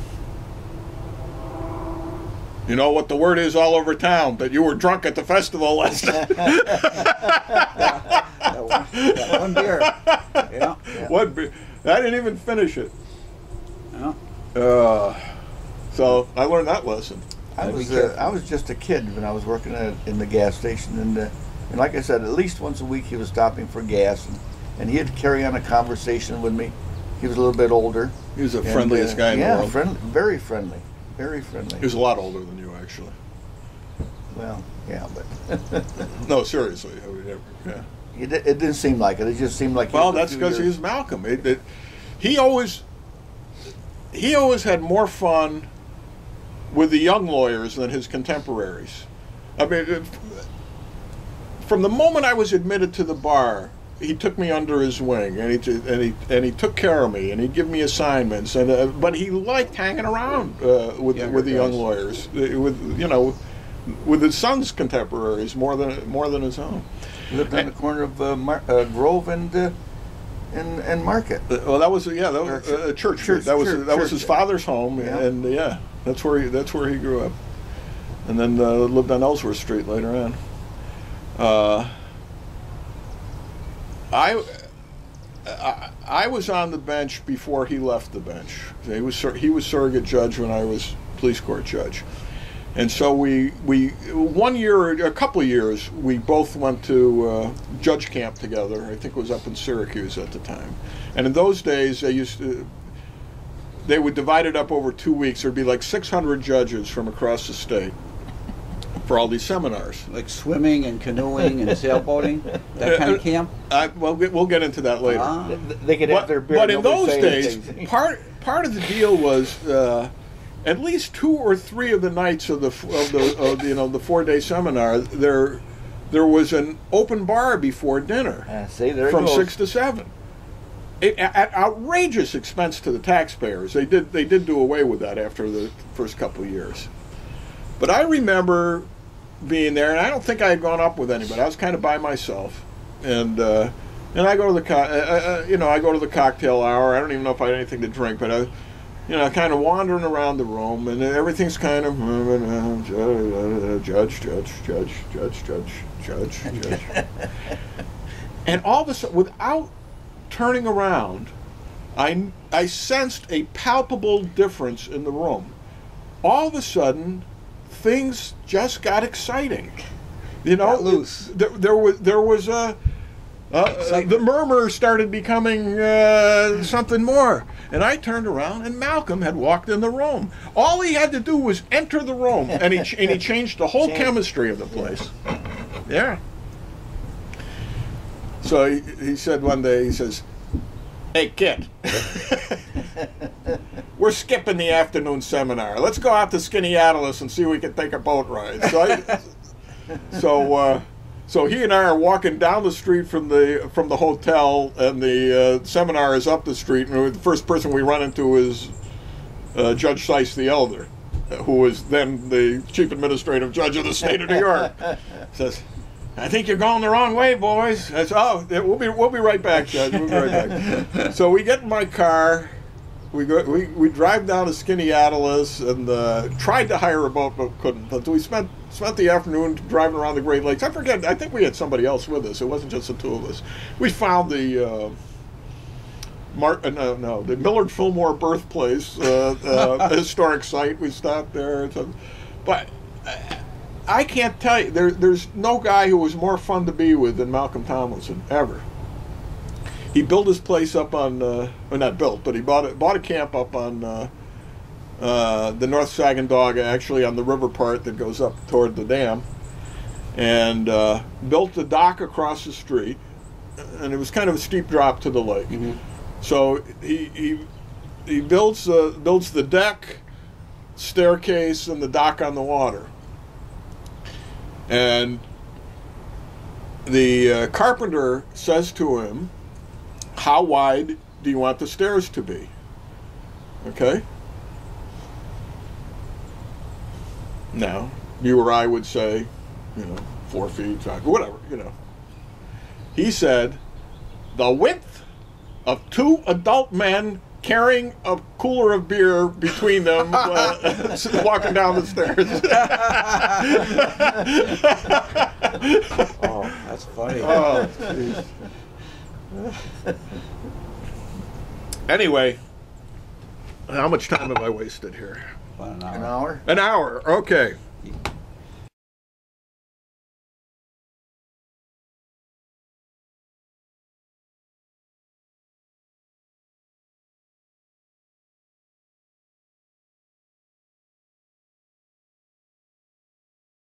[SPEAKER 1] "You know what the word is all over town, that you were drunk at the festival last night."
[SPEAKER 3] that one beer. Yeah.
[SPEAKER 1] One beer. I didn't even finish it.
[SPEAKER 3] Yeah.
[SPEAKER 1] So I learned that lesson.
[SPEAKER 2] I was just a kid when I was working in the gas station, and like I said, at least once a week he was stopping for gas, and he had to carry on a conversation with me. He was a little bit older.
[SPEAKER 1] He was the friendliest guy in the world.
[SPEAKER 2] Yeah, very friendly, very friendly.
[SPEAKER 1] He was a lot older than you, actually.
[SPEAKER 2] Well, yeah, but
[SPEAKER 1] no, seriously, yeah.
[SPEAKER 2] It didn't seem like it. It just seemed like.
[SPEAKER 1] Well, that's because he was Malcolm. He always had more fun with the young lawyers than his contemporaries. I mean, from the moment I was admitted to the bar, he took me under his wing, and he took care of me, and he'd give me assignments, and but he liked hanging around with the young lawyers, with his son's contemporaries more than his own.
[SPEAKER 2] He lived on the corner of Grove and Market.
[SPEAKER 1] Well, that was Church. That was his father's home, and that's where he grew up, and then lived on Ellsworth Street later on. I was on the bench before he left the bench. He was surrogate judge when I was police court judge, and so we 1 year, a couple of years, we both went to judge camp together. I think it was up in Syracuse at the time, and in those days they would divide it up over 2 weeks. There'd be like 600 judges from across the state for all these seminars,
[SPEAKER 3] like swimming and canoeing and sailboating, that kind of camp.
[SPEAKER 1] We'll get into that later.
[SPEAKER 2] They could have their beer.
[SPEAKER 1] But in those days, part of the deal was at least 2 or 3 of the nights of the 4-day seminar, there was an open bar before dinner from 6 to 7. At outrageous expense to the taxpayers. They did do away with that after the first couple of years. But I remember being there, and I don't think I had gone up with anybody. I was kind of by myself, and I go to the cocktail hour. I don't even know if I had anything to drink, but I kind of wandering around the room, and everything's kind of judge, and all of a sudden, without turning around, I sensed a palpable difference in the room. All of a sudden, things just got exciting.
[SPEAKER 3] Got loose.
[SPEAKER 1] There was the murmur started becoming something more. And I turned around, and Malcolm had walked in the room. All he had to do was enter the room, and he changed the whole chemistry of the place. Yeah. So he said one day, he says, "Hey, kid, we're skipping the afternoon seminar. Let's go out to Skinnyattalas and see if we can take a boat ride." So he and I are walking down the street from the hotel, and the seminar is up the street, and the first person we run into is Judge Seiss the Elder, who was then the chief administrative judge of the state of New York. Says, "I think you're going the wrong way, boys." I said, "Oh, we'll be right back, Judge. We'll be right back." So we get in my car, we drive down to Skinnyattalas, and tried to hire a boat but couldn't. But we spent the afternoon driving around the Great Lakes. I think we had somebody else with us. It wasn't just the two of us. We found the the Millard Fillmore birthplace, historic site. We stopped there, but. I can't tell you, there's no guy who was more fun to be with than Malcolm Tomlinson, ever. He built his place up on, not built, but he bought a camp up on the North Sagamdog, actually on the river part that goes up toward the dam, and built the dock across the street, and it was kind of a steep drop to the lake. Mm-hmm. So he builds the deck, staircase, and the dock on the water. And the carpenter says to him, "How wide do you want the stairs to be?" Okay? Now, you or I would say, 4 feet, 5, whatever, He said, "The width of 2 adult men carrying a cooler of beer between them, walking down the stairs."
[SPEAKER 3] Oh, that's funny.
[SPEAKER 1] Oh, geez. Anyway, how much time have I wasted here?
[SPEAKER 3] about an hour.
[SPEAKER 2] An hour?
[SPEAKER 1] An hour, okay.